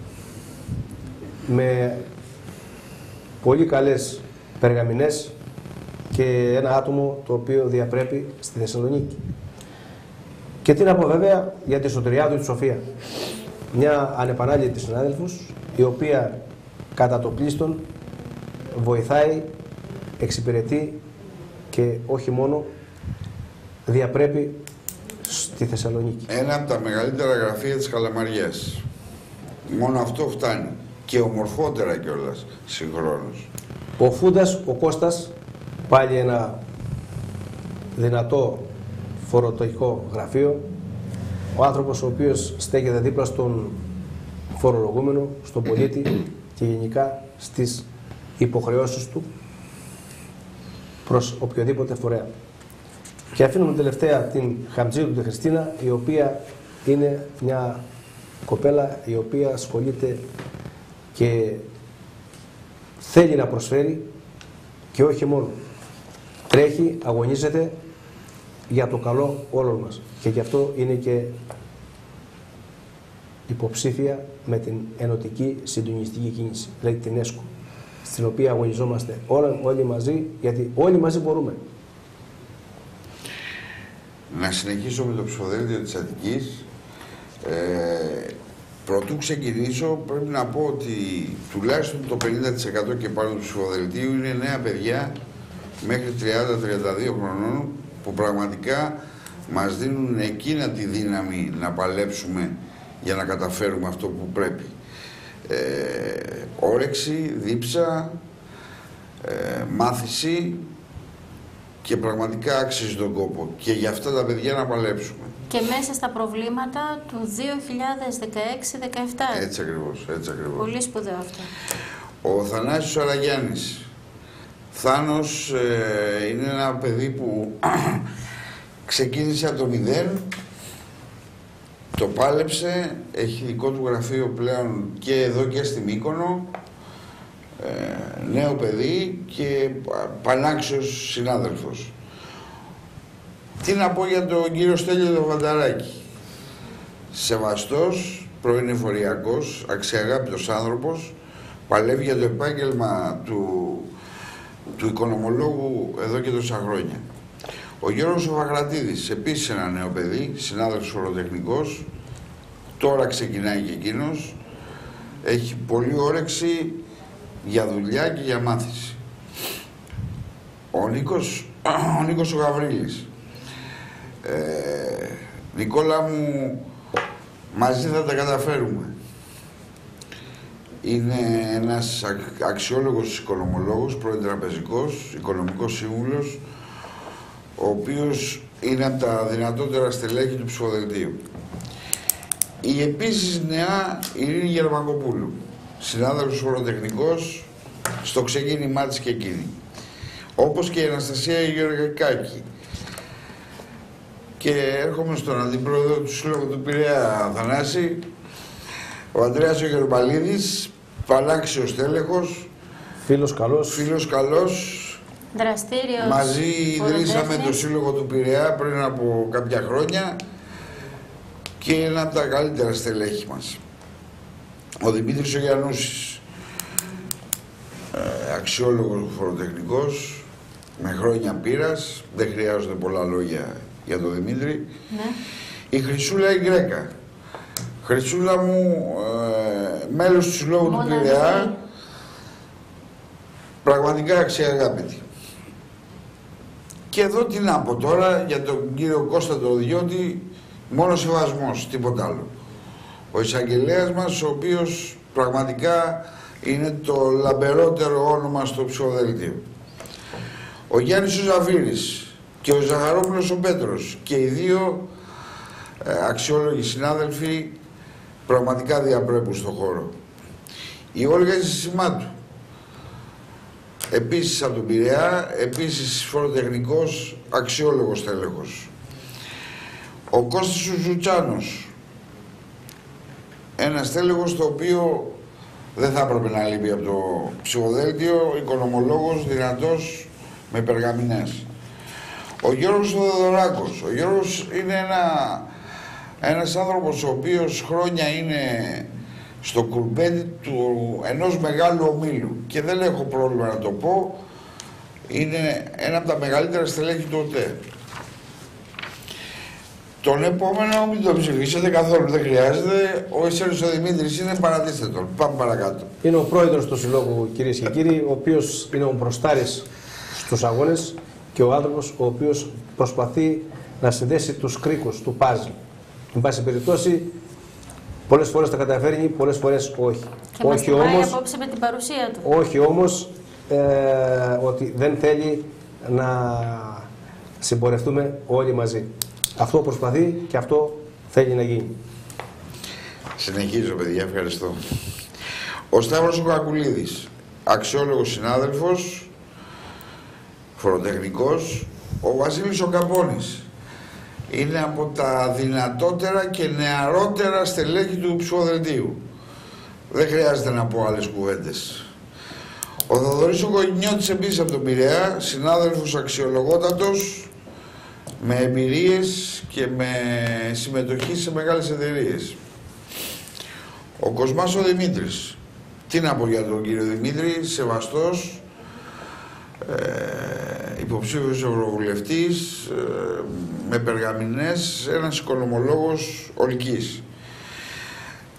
με πολύ καλές περγαμηνές και ένα άτομο το οποίο διαπρέπει στη Θεσσαλονίκη. Και τι να πω βέβαια για τη Σωτηριάδου τη Σοφία. Μια ανεπανάληπτη συνάδελφος η οποία κατά το πλήστον βοηθάει, εξυπηρετεί και όχι μόνο διαπρέπει στη Θεσσαλονίκη. Ένα από τα μεγαλύτερα γραφεία της Καλαμαριάς. Μόνο αυτό φτάνει. Και ομορφότερα κιόλας συγχρόνως. Ο Φούντας, ο Κώστας, πάλι ένα δυνατό φοροτοχικό γραφείο. Ο άνθρωπος ο οποίος στέκεται δίπλα στον φορολογούμενο, στον πολίτη και γενικά στις υποχρεώσεις του προς οποιοδήποτε φορέα. Και αφήνουμε τελευταία την Χαμτζίδου τη Χριστίνα, η οποία είναι μια κοπέλα η οποία ασχολείται και θέλει να προσφέρει και όχι μόνο. Τρέχει, αγωνίζεται για το καλό όλων μας. Και γι' αυτό είναι και υποψήφια με την ενωτική συντονιστική κίνηση, δηλαδή την ΕΣΚΟ, στην οποία αγωνιζόμαστε όλοι, όλοι μαζί, γιατί όλοι μαζί μπορούμε. Να συνεχίσω με το ψηφοδέλτιο της Αττικής. Ε, Πρωτού ξεκινήσω, πρέπει να πω ότι τουλάχιστον το πενήντα τοις εκατό και πάνω του ψηφοδελτίου είναι νέα παιδιά μέχρι τριάντα με τριάντα δύο χρονών που πραγματικά μας δίνουν εκείνα τη δύναμη να παλέψουμε για να καταφέρουμε αυτό που πρέπει. Ε, όρεξη, δίψα, ε, μάθηση και πραγματικά άξιζε τον κόπο και για αυτά τα παιδιά να παλέψουμε. Και μέσα στα προβλήματα του δύο χιλιάδες δεκαέξι δεκαεπτά. Έτσι ακριβώς, έτσι ακριβώς. Πολύ σπουδαίο αυτό. Ο Θανάσης Αραγιάννης. Θάνος ε, είναι ένα παιδί που ξεκίνησε από το μηδέν, το πάλεψε, έχει δικό του γραφείο πλέον και εδώ και στη Μύκονο, ε, νέο παιδί και πανάξιος συνάδελφος. Τι να πω για τον κύριο Στέλιο τον Βανταράκη. Σεβαστός, πρώην εφοριακός, αξιαγάπητος άνθρωπος, παλεύει για το επάγγελμα του, του οικονομολόγου εδώ και τόσα χρόνια. Ο Γιώργος ο Βαγρατίδης, επίσης ένα νέο παιδί, συνάδελφος φοροτεχνικός, τώρα ξεκινάει και εκείνος, έχει πολύ όρεξη για δουλειά και για μάθηση. Ο Νίκος ο, Νίκος ο Γαβρίλης. Ε, Νικόλα μου, μαζί θα τα καταφέρουμε. Είναι ένας αξιόλογος οικονομολόγος, πρώην τραπεζικός, οικονομικός σύμβουλος, ο οποίος είναι από τα δυνατότερα στελέχη του ψηφοδελτίου. Η επίσης νεά Ειρήνη Γερμακοπούλου, συνάδελφος φοροτεχνικός, στο ξεκίνημά της και εκείνη. Όπως και η Αναστασία Γεωργακάκη. Και έρχομαι στον αντιπρόεδρο του Σύλλογου του Πειραιά, Θανάση, ο Ανδρέας ο Γερμαλίδης, πανάξιος τέλεχος. Φίλος καλός. Φίλος καλός. Δραστήριος. Μαζί ιδρύσαμε το Σύλλογο του Πειραιά πριν από κάποια χρόνια και είναι ένα από τα καλύτερα στελέχη μας. Ο Δημήτρης ο Γιαννούσης, ε, αξιόλογος φοροτεχνικός, με χρόνια πείρας, δεν χρειάζονται πολλά λόγια για τον Δημήτρη. Ναι. Η Χρυσούλα η Γκρέκα. Χρυσούλα μου, ε, μέλος του Συλλόγου του Πειραιά, πραγματικά αξιαγάπητη. Και εδώ τι να πω τώρα για τον κύριο Κώστα τον Διώτη, μόνο σεβασμός, τίποτα άλλο. Ο εισαγγελέας μας, ο οποίος πραγματικά είναι το λαμπερότερο όνομα στο ψηφοδέλτιο. Ο Γιάννης ο Ζαφύρης και ο Ζαχαρόπουλος ο Πέτρος, και οι δύο ε, αξιόλογοι συνάδελφοι, πραγματικά διαπρέπουν στον χώρο. Η Όλγα Ζησιμάτου, επίσης από τον Πειραιά, επίσης φοροτεχνικός, αξιόλογος τέλεχος. Ο Κώστας ο Ζουτσάνος, ένας τέλεχος το οποίο δεν θα έπρεπε να λείπει από το ψηφοδέλτιο, οικονομολόγος, δυνατός, με περγαμηνές. Ο Γιώργος ο Δεδωράκος. Ο Γιώργος είναι ένα, ένας άνθρωπος ο οποίος χρόνια είναι στο κουρμπέτι του ενός μεγάλου ομίλου και δεν έχω πρόβλημα να το πω, είναι ένα από τα μεγαλύτερα στελέχη του ΟΤΕ. Τον επόμενο μην τον ψηφίσετε καθόλου, δεν χρειάζεται. Ο Ισέρης ο Δημήτρης είναι, παρατήστε τον. Πάμε παρακάτω. Είναι ο πρόεδρος του Συλλόγου, κυρίες και κύριοι, ο οποίος είναι ο μπροστάρης στους αγώνες και ο άνθρωπος ο οποίος προσπαθεί να συνδέσει τους κρίκους του παζλ. Εν πάση περιπτώσει, πολλές φορές τα καταφέρνει, πολλές φορές όχι. Και όχι μας όμως, απόψε με την παρουσία του. Όχι όμως ε, ότι δεν θέλει να συμπορευτούμε όλοι μαζί. Αυτό προσπαθεί και αυτό θέλει να γίνει. Συνεχίζω, παιδιά, ευχαριστώ. Ο Σταύρος ο Κακουλίδης, αξιόλογος συνάδελφος, φοροτεχνικός. Ο Βασίλης ο Καπώνης είναι από τα δυνατότερα και νεαρότερα στελέχη του ψηφοδελτίου. Δεν χρειάζεται να πω άλλες κουβέντες. Ο Θοδωρής ο Κογινιώτης, επίσης από τον Πειραιά, συνάδελφος αξιολογότατος, με εμπειρίες και με συμμετοχή σε μεγάλες εταιρείες. Ο Κοσμάς ο Δημήτρης. Τι να πω για τον κύριο Δημήτρη, σεβαστός, ε, υποψήφιος ευρωβουλευτής, ε, με περγαμηνές, ένας οικονομολόγος ολικής.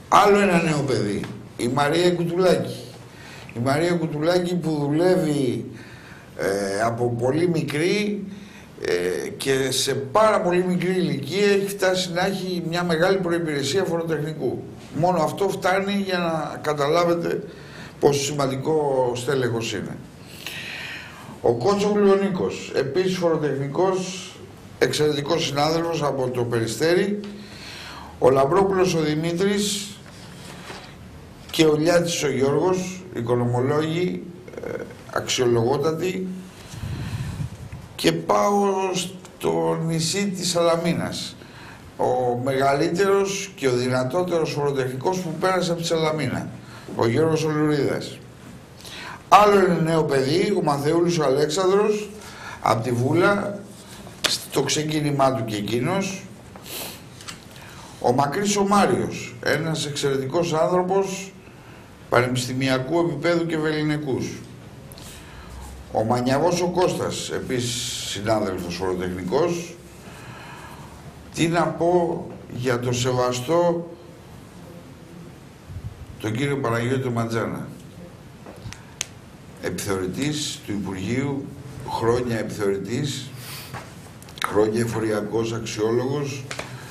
Άλλο ένα νέο παιδί, η Μαρία Κουτουλάκη. Η Μαρία Κουτουλάκη που δουλεύει ε, από πολύ μικρή ε, και σε πάρα πολύ μικρή ηλικία έχει φτάσει να έχει μια μεγάλη προϋπηρεσία φοροτεχνικού. Μόνο αυτό φτάνει για να καταλάβετε πόσο σημαντικό στέλεχος είναι. Ο Κότσογλου ο Νίκος, επίσης φοροτεχνικός, εξαιρετικός συνάδελφος από το Περιστέρι. Ο Λαμπρόπουλος ο Δημήτρης και ο Λιάτης ο Γιώργος, οικονομολόγοι, αξιολογότατοι. Και πάω στο νησί της Σαλαμίνας. Ο μεγαλύτερος και ο δυνατότερος φοροτεχνικός που πέρασε από τη Σαλαμίνα, ο Γιώργος ο Λουρίδας. Άλλο ένα νέο παιδί, ο Μαθεούλης ο Αλέξανδρος, από τη Βούλα, στο ξεκίνημά του και εκείνος. Ο Μακρύς ο Μάριος, ένας εξαιρετικός άνθρωπος πανεπιστημιακού επίπεδου και βεληνικούς. Ο Μανιαβός ο Κώστας, επίσης συνάδελφος φοροτεχνικός. Τι να πω για το σεβαστό τον κύριο Παναγιώτη Ματζάνα. Επιθεωρητής του Υπουργείου, χρόνια επιθεωρητής, χρόνια εφοριακός αξιόλογος.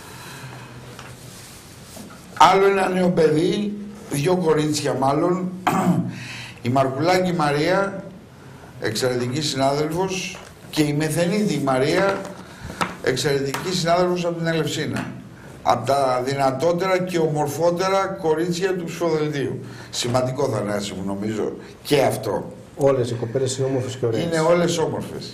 Άλλο ένα νέο παιδί, δυο κορίτσια μάλλον, η Μαρκουλάκη Μαρία, εξαιρετική συνάδελφος, και η Μεθενίδη Μαρία, εξαιρετική συνάδελφος από την Ελευσίνα. Από τα δυνατότερα και ομορφότερα κορίτσια του ψηφοδελτίου. Σημαντικό Θανάση μου νομίζω και αυτό. Όλες οι κοπέλες είναι όμορφες και ωραίες. Είναι όλες όμορφες.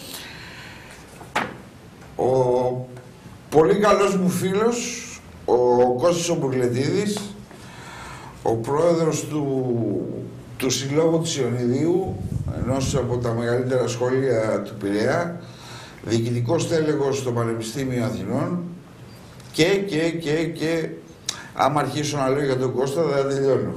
Ο πολύ καλός μου φίλος, ο Κώστας ο Μπουρλετίδης, ο πρόεδρος του, του Συλλόγου της Ιωνιδίου, ενός από τα μεγαλύτερα σχολεία του Πειραιά, διοικητικός τέλεχος στο Πανεπιστήμιο Αθηνών και, και, και, και, άμα αρχίσω να λέω για τον Κώστα δεν θα τελειώνω.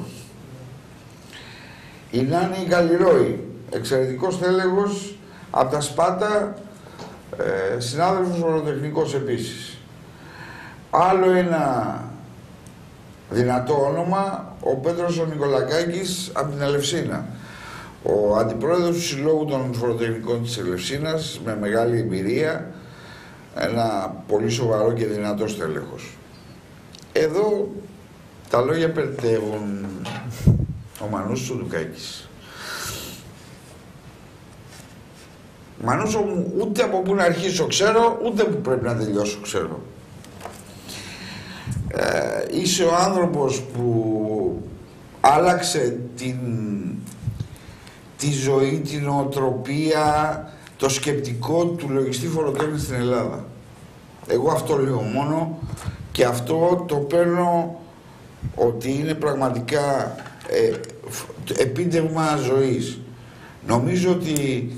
Η Νάνη Καλλιρόη, εξαιρετικός τέλεχος από τα Σπάτα, ε, συνάδελφος φοροτεχνικός επίσης. Άλλο ένα δυνατό όνομα, ο Πέτρος ο Νικολακάκης από την Ελευσίνα. Ο αντιπρόεδρος του Συλλόγου των Φοροτεχνικών της Ελευσίνας, με μεγάλη εμπειρία, ένα πολύ σοβαρό και δυνατό στέλεχος. Εδώ τα λόγια περιτεύουν. Ο Μανούσος ο Ντουκάκης. Μανούσο μου, ούτε από πού να αρχίσω ξέρω, ούτε που πρέπει να τελειώσω ξέρω. Ε, είσαι ο άνθρωπος που άλλαξε την, τη ζωή, την νοοτροπία, το σκεπτικό του λογιστή φοροτέχνη στην Ελλάδα. Εγώ αυτό λέω μόνο και αυτό το παίρνω ότι είναι πραγματικά ε, επίτευγμα ζωής. Νομίζω ότι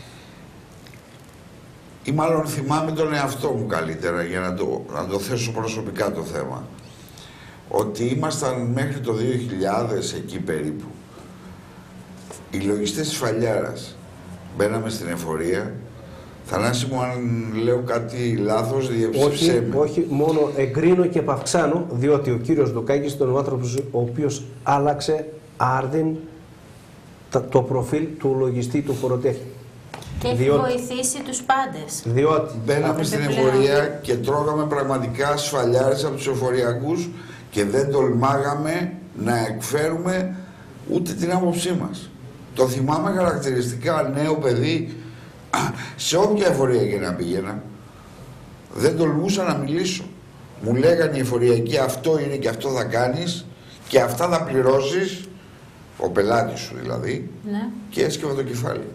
ή μάλλον θυμάμαι τον εαυτό μου καλύτερα για να το, να το θέσω προσωπικά το θέμα. Ότι ήμασταν μέχρι το δύο χιλιάδες εκεί περίπου. Οι λογιστές της Φαλιάρας μπαίναμε στην εφορία. Θανάση μου, αν λέω κάτι λάθος, διεψεύσέ με. Όχι, μόνο εγκρίνω και επαυξάνω, διότι ο κύριος Ντουκάκης ήταν ο άνθρωπος ο οποίος άλλαξε άρδιν το προφίλ του λογιστή του φοροτέχνη. Και έχει διότι, βοηθήσει τους πάντες. Διότι μπαίναμε στην εφορία και τρώγαμε πραγματικά σφαλιάρες από τους εφοριακούς και δεν τολμάγαμε να εκφέρουμε ούτε την άποψή μας. Το θυμάμαι χαρακτηριστικά, νέο παιδί, σε όποια εφορία και να πήγαινα, δεν τολμούσα να μιλήσω. Μου λέγανε οι εφοριακοί, αυτό είναι και αυτό θα κάνεις και αυτά θα πληρώσεις, ο πελάτης σου δηλαδή, ναι. Και έσκευα το κεφάλι.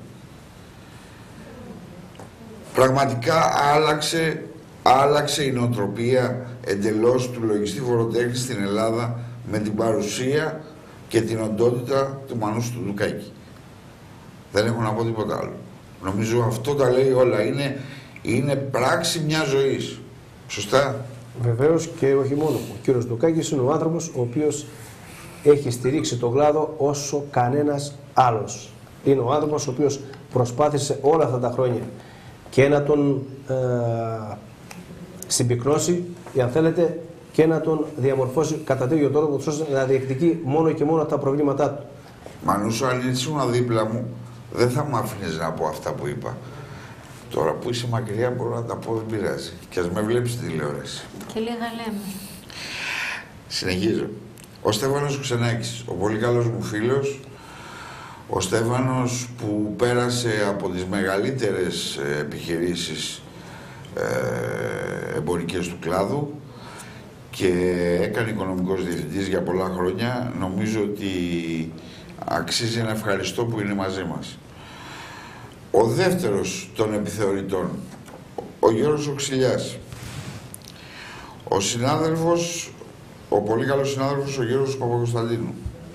Πραγματικά άλλαξε, άλλαξε η νοοτροπία εντελώς του λογιστή φοροτέχνη στην Ελλάδα με την παρουσία και την οντότητα του Μανούσου του Ντουκάκη. Δεν έχω να πω τίποτα άλλο. Νομίζω αυτό τα λέει όλα. Είναι, είναι πράξη μια ζωής. Σωστά. Βεβαίως και όχι μόνο. Ο κύριος Ντουκάκης είναι ο άνθρωπος ο οποίος έχει στηρίξει τον κλάδο όσο κανένας άλλος. Είναι ο άνθρωπος ο οποίος προσπάθησε όλα αυτά τα χρόνια και να τον ε, συμπυκνώσει ή αν θέλετε και να τον διαμορφώσει κατά τέτοιο τρόπο ώστε να διεκδικεί μόνο και μόνο τα προβλήματά του. Μανούσο, αν ήσουν δίπλα μου, δεν θα μου άφηνες να πω αυτά που είπα. Τώρα που είσαι μακριά μπορώ να τα πω, δεν πειράζει. Και ας με βλέπεις στη τηλεόραση. Και λίγα λέμε. Συνεχίζω. Ο Στέφανος Ξενάκης, ο πολύ καλός μου φίλος, ο Στέφανος που πέρασε από τις μεγαλύτερες επιχειρήσεις ε, εμπορικές του κλάδου και έκανε οικονομικός διευθυντής για πολλά χρόνια, νομίζω ότι αξίζει ένα ευχαριστώ που είναι μαζί μας. Ο δεύτερος των επιθεωρητών, ο Γιώργος Οξυλιάς. Ο συνάδελφος, ο πολύ καλός συνάδελφος, ο Γιώργος Παπακοσταντίνου.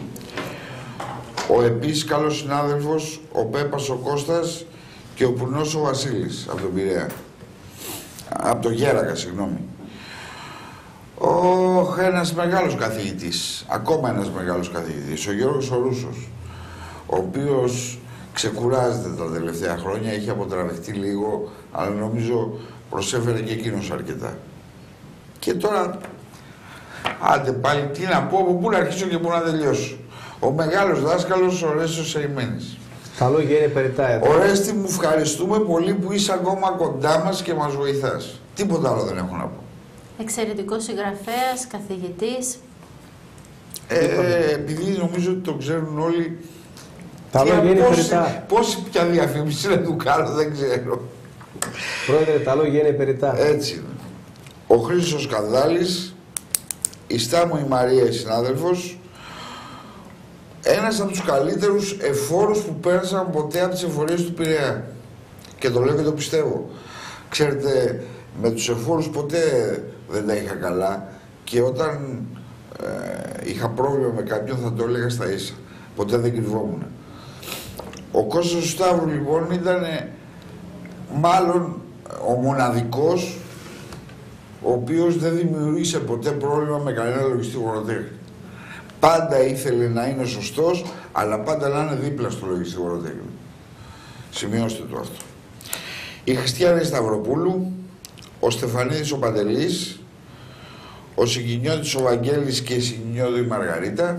Ο επίσης καλός συνάδελφος, ο Πέπας ο Κώστας και ο Πουνός ο Βασίλης, από τον Πειραιά. Από τον Γέρακα, συγγνώμη. Ο, ένας μεγάλος καθηγητής, ακόμα ένας μεγάλος καθηγητής, ο Γιώργος ο Ρούσος, ο οποίος ξεκουράζεται τα τελευταία χρόνια, έχει αποτραβηχτεί λίγο, αλλά νομίζω προσέφερε και εκείνος αρκετά. Και τώρα, άντε πάλι, τι να πω, από πού να αρχίσω και πού να τελειώσω. Ο μεγάλος δάσκαλος, ο Ρέστος Σεϊμένης. Τα λόγια είναι περιττά εδώ. Ορέστη, μου ευχαριστούμε πολύ που είσαι ακόμα κοντά μας και μας βοηθάς. Τίποτα άλλο δεν έχω να πω. Εξαιρετικός συγγραφέας, καθηγητής. Ε, επειδή νομίζω ότι το ξέρουν όλοι. Τα λόγια είναι περιττά. Πόση πια διαφήμιση να του κάνω, δεν ξέρω. Πρόεδρε, τα λόγια είναι περιττά. Έτσι είναι. Ο Χρήστος Καδάλης, η Στάμου η Μαρία, η συνάδελφος, ένας από τους καλύτερους εφόρους που πέρασαν ποτέ από τις εφορίες του Πειραιά. Και το λέω και το πιστεύω. Ξέρετε, με τους εφόρους ποτέ δεν τα είχα καλά και όταν ε, είχα πρόβλημα με κάποιον θα το έλεγα στα ίσα. Ποτέ δεν κρυβόμουν. Ο Κώστας του Σταύρου λοιπόν ήταν μάλλον ο μοναδικός ο οποίος δεν δημιουργήσε ποτέ πρόβλημα με κανένα λογιστικό χωροτέχνη. Πάντα ήθελε να είναι σωστός, αλλά πάντα να είναι δίπλα στο λογιστικό χωροτέχνη. Σημειώστε το αυτό. Η Χριστιανή Σταυροπούλου, ο Στεφανίδης ο Παντελής, ο Συγκινιώτης ο Βαγγέλης και η Συγκινιώτη η Μαργαρίτα,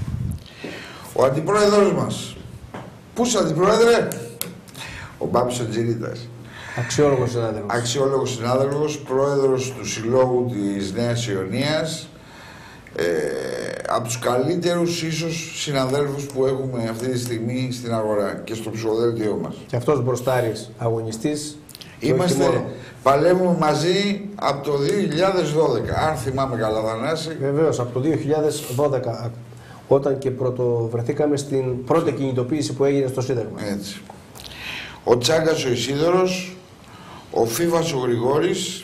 ο αντιπρόεδρος μας. Πού είσαι αντιπρόεδρε? Ο Μπάμπης ο Τζιρίτας. Αξιόλογος συνάδελφος. Αξιόλογος συνάδελφος, πρόεδρος του Συλλόγου της Νέας Ιωνίας, ε, από τους καλύτερους ίσως συναδέλφους που έχουμε αυτή τη στιγμή στην αγορά και στο ψηφοδέλτιό μας. Και αυτός μπροστάρης αγωνιστής. Είμαστε, παλεύουμε μαζί από το δύο χιλιάδες δώδεκα, αν θυμάμαι καλά Θανάση. Βεβαίως, από το δύο χιλιάδες δώδεκα, όταν και πρωτοβρεθήκαμε στην πρώτη κινητοποίηση που έγινε στο Σύνταγμα. Έτσι. Ο Τσάγκας ο Ισίδωρος, ο Φίβας ο Γρηγόρης,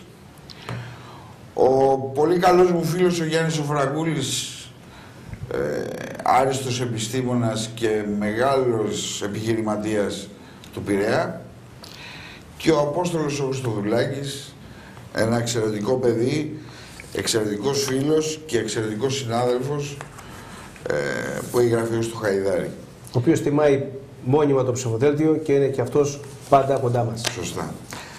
ο πολύ καλός μου φίλος ο Γιάννης ο Φραγκούλης, ε, άριστος επιστήμονας και μεγάλος επιχειρηματίας του Πειραιά, και ο Απόστολος ο Χριστοδουλάκης, ένα εξαιρετικό παιδί, εξαιρετικός φίλος και εξαιρετικός συνάδελφος ε, που έχει γραφείο στο Χαϊδάρι. Ο οποίος τιμάει μόνιμα το ψηφοδέλτιο και είναι και αυτός πάντα κοντά μας. Σωστά.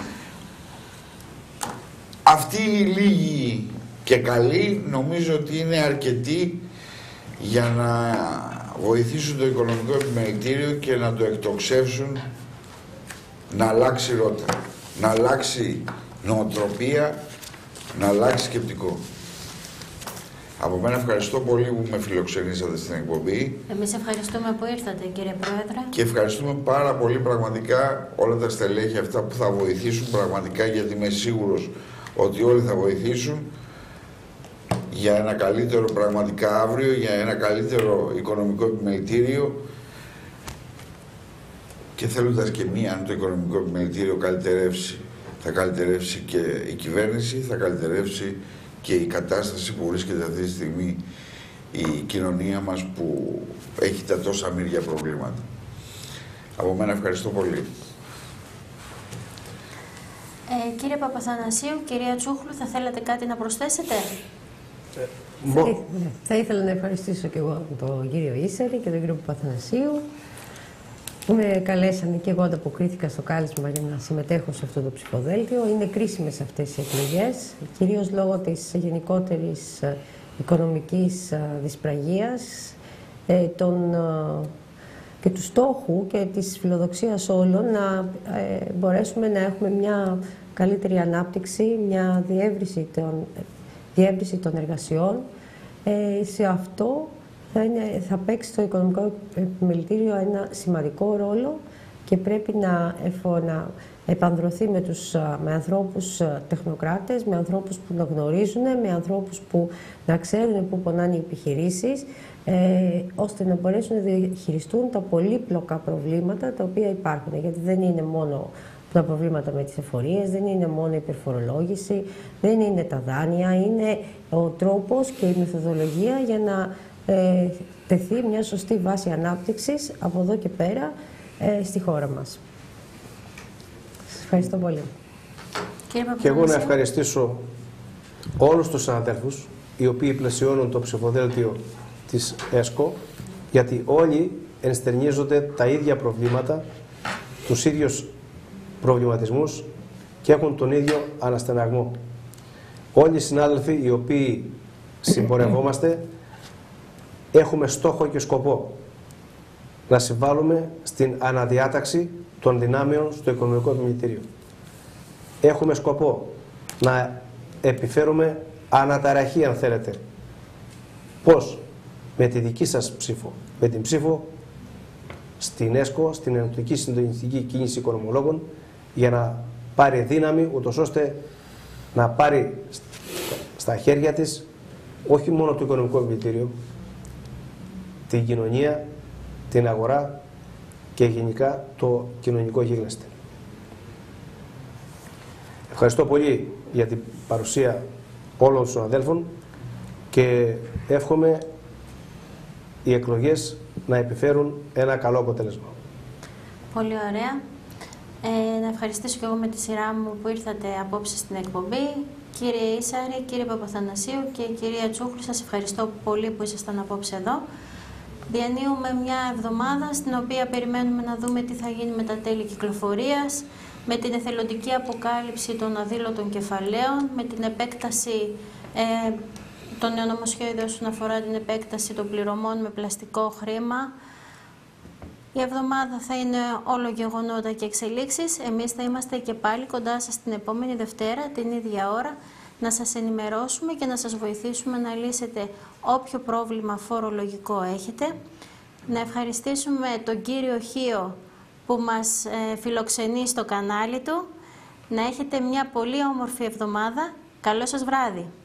Αυτοί οι λίγοι και καλοί νομίζω ότι είναι αρκετοί για να βοηθήσουν το οικονομικό επιμελητήριο και να το εκτοξεύσουν να αλλάξει ρότα, να αλλάξει νοοτροπία, να αλλάξει σκεπτικό. Από μένα ευχαριστώ πολύ που με φιλοξενήσατε στην εκπομπή. Εμείς ευχαριστούμε που ήρθατε, κύριε Πρόεδρε. Και ευχαριστούμε πάρα πολύ πραγματικά όλα τα στελέχη αυτά που θα βοηθήσουν πραγματικά, γιατί είμαι σίγουρος ότι όλοι θα βοηθήσουν για ένα καλύτερο πραγματικά αύριο, για ένα καλύτερο οικονομικό επιμελητήριο, και θέλοντας και μία, αν το οικονομικό επιμελητήριο καλυτερεύσει, θα καλυτερεύσει και η κυβέρνηση, θα καλυτερεύσει και η κατάσταση που βρίσκεται αυτή τη στιγμή η κοινωνία μας, που έχει τα τόσα μύρια προβλήματα. Από μένα ευχαριστώ πολύ. Ε, κύριε Παπαθανασίου, κυρία Τσούχλου, θα θέλατε κάτι να προσθέσετε? Ε, θα, θα ήθελα να ευχαριστήσω και εγώ τον κύριο Ίσερη και τον κύριο Παπαθανασίου Με καλέσανε και εγώ ανταποκρίθηκα στο κάλεσμα για να συμμετέχω σε αυτό το ψηφοδέλτιο. Είναι κρίσιμες αυτές οι εκλογές, κυρίως λόγω της γενικότερης οικονομικής δυσπραγίας, των, και του στόχου και της φιλοδοξίας όλων να ε, μπορέσουμε να έχουμε μια καλύτερη ανάπτυξη, μια διεύρυνση των, διεύρυνση των εργασιών. Ε, σε αυτό θα, είναι, θα παίξει το Οικονομικό Επιμελητήριο ένα σημαντικό ρόλο και πρέπει να, εφο, να επανδρωθεί με, τους, με ανθρώπους τεχνοκράτες, με ανθρώπους που να γνωρίζουν, με ανθρώπους που να ξέρουν πού πονάνε οι επιχειρήσεις, ε, ώστε να μπορέσουν να διαχειριστούν τα πολύπλοκα προβλήματα τα οποία υπάρχουν. Γιατί δεν είναι μόνο τα προβλήματα με τις εφορίες, δεν είναι μόνο η υπερφορολόγηση, δεν είναι τα δάνεια, είναι ο τρόπος και η μεθοδολογία για να ε, τεθεί μια σωστή βάση ανάπτυξης από εδώ και πέρα ε, στη χώρα μας. Σας ευχαριστώ πολύ. Και εγώ να ευχαριστήσω όλους τους συναδέλφους οι οποίοι πλαισιώνουν το ψηφοδέλτιο της ΕΣΚΟ, γιατί όλοι ενστερνίζονται τα ίδια προβλήματα, τους ίδιους προβληματισμούς και έχουν τον ίδιο αναστεναγμό. Όλοι οι συνάδελφοι οι οποίοι συμπορευόμαστε έχουμε στόχο και σκοπό να συμβάλλουμε στην αναδιάταξη των δυνάμεων στο Οικονομικό Επιμελητήριο. Έχουμε σκοπό να επιφέρουμε αναταραχή, αν θέλετε. Πώς? Με τη δική σας ψήφο, με την ψήφο στην ΕΣΚΟ, στην Ενωτική Συντονιστική Κίνηση Οικονομολόγων, για να πάρει δύναμη, ούτως ώστε να πάρει στα χέρια της όχι μόνο το Οικονομικό Επιμελητήριο, την κοινωνία, την αγορά και γενικά το κοινωνικό γίγνεσθε. Ευχαριστώ πολύ για την παρουσία όλων των συναδέλφων και εύχομαι οι εκλογές να επιφέρουν ένα καλό αποτέλεσμα. Πολύ ωραία. Ε, να ευχαριστήσω και εγώ με τη σειρά μου που ήρθατε απόψε στην εκπομπή. Κύριε Ίσαρη, κύριε Παπαθανασίου και κυρία Τσούχλου, σας ευχαριστώ πολύ που ήσασταν απόψε εδώ. Διανύουμε μια εβδομάδα στην οποία περιμένουμε να δούμε τι θα γίνει με τα τέλη κυκλοφορίας, με την εθελοντική αποκάλυψη των αδήλωτων κεφαλαίων, με την επέκταση ε, το νέο νομοσχέδιο όσον αφορά την επέκταση των πληρωμών με πλαστικό χρήμα. Η εβδομάδα θα είναι όλο γεγονότα και εξελίξεις. Εμείς θα είμαστε και πάλι κοντά σας την επόμενη Δευτέρα, την ίδια ώρα, να σας ενημερώσουμε και να σας βοηθήσουμε να λύσετε όποιο πρόβλημα φορολογικό έχετε. Να ευχαριστήσουμε τον κύριο Χίο που μας ε, φιλοξενεί στο κανάλι του. Να έχετε μια πολύ όμορφη εβδομάδα. Καλό σας βράδυ.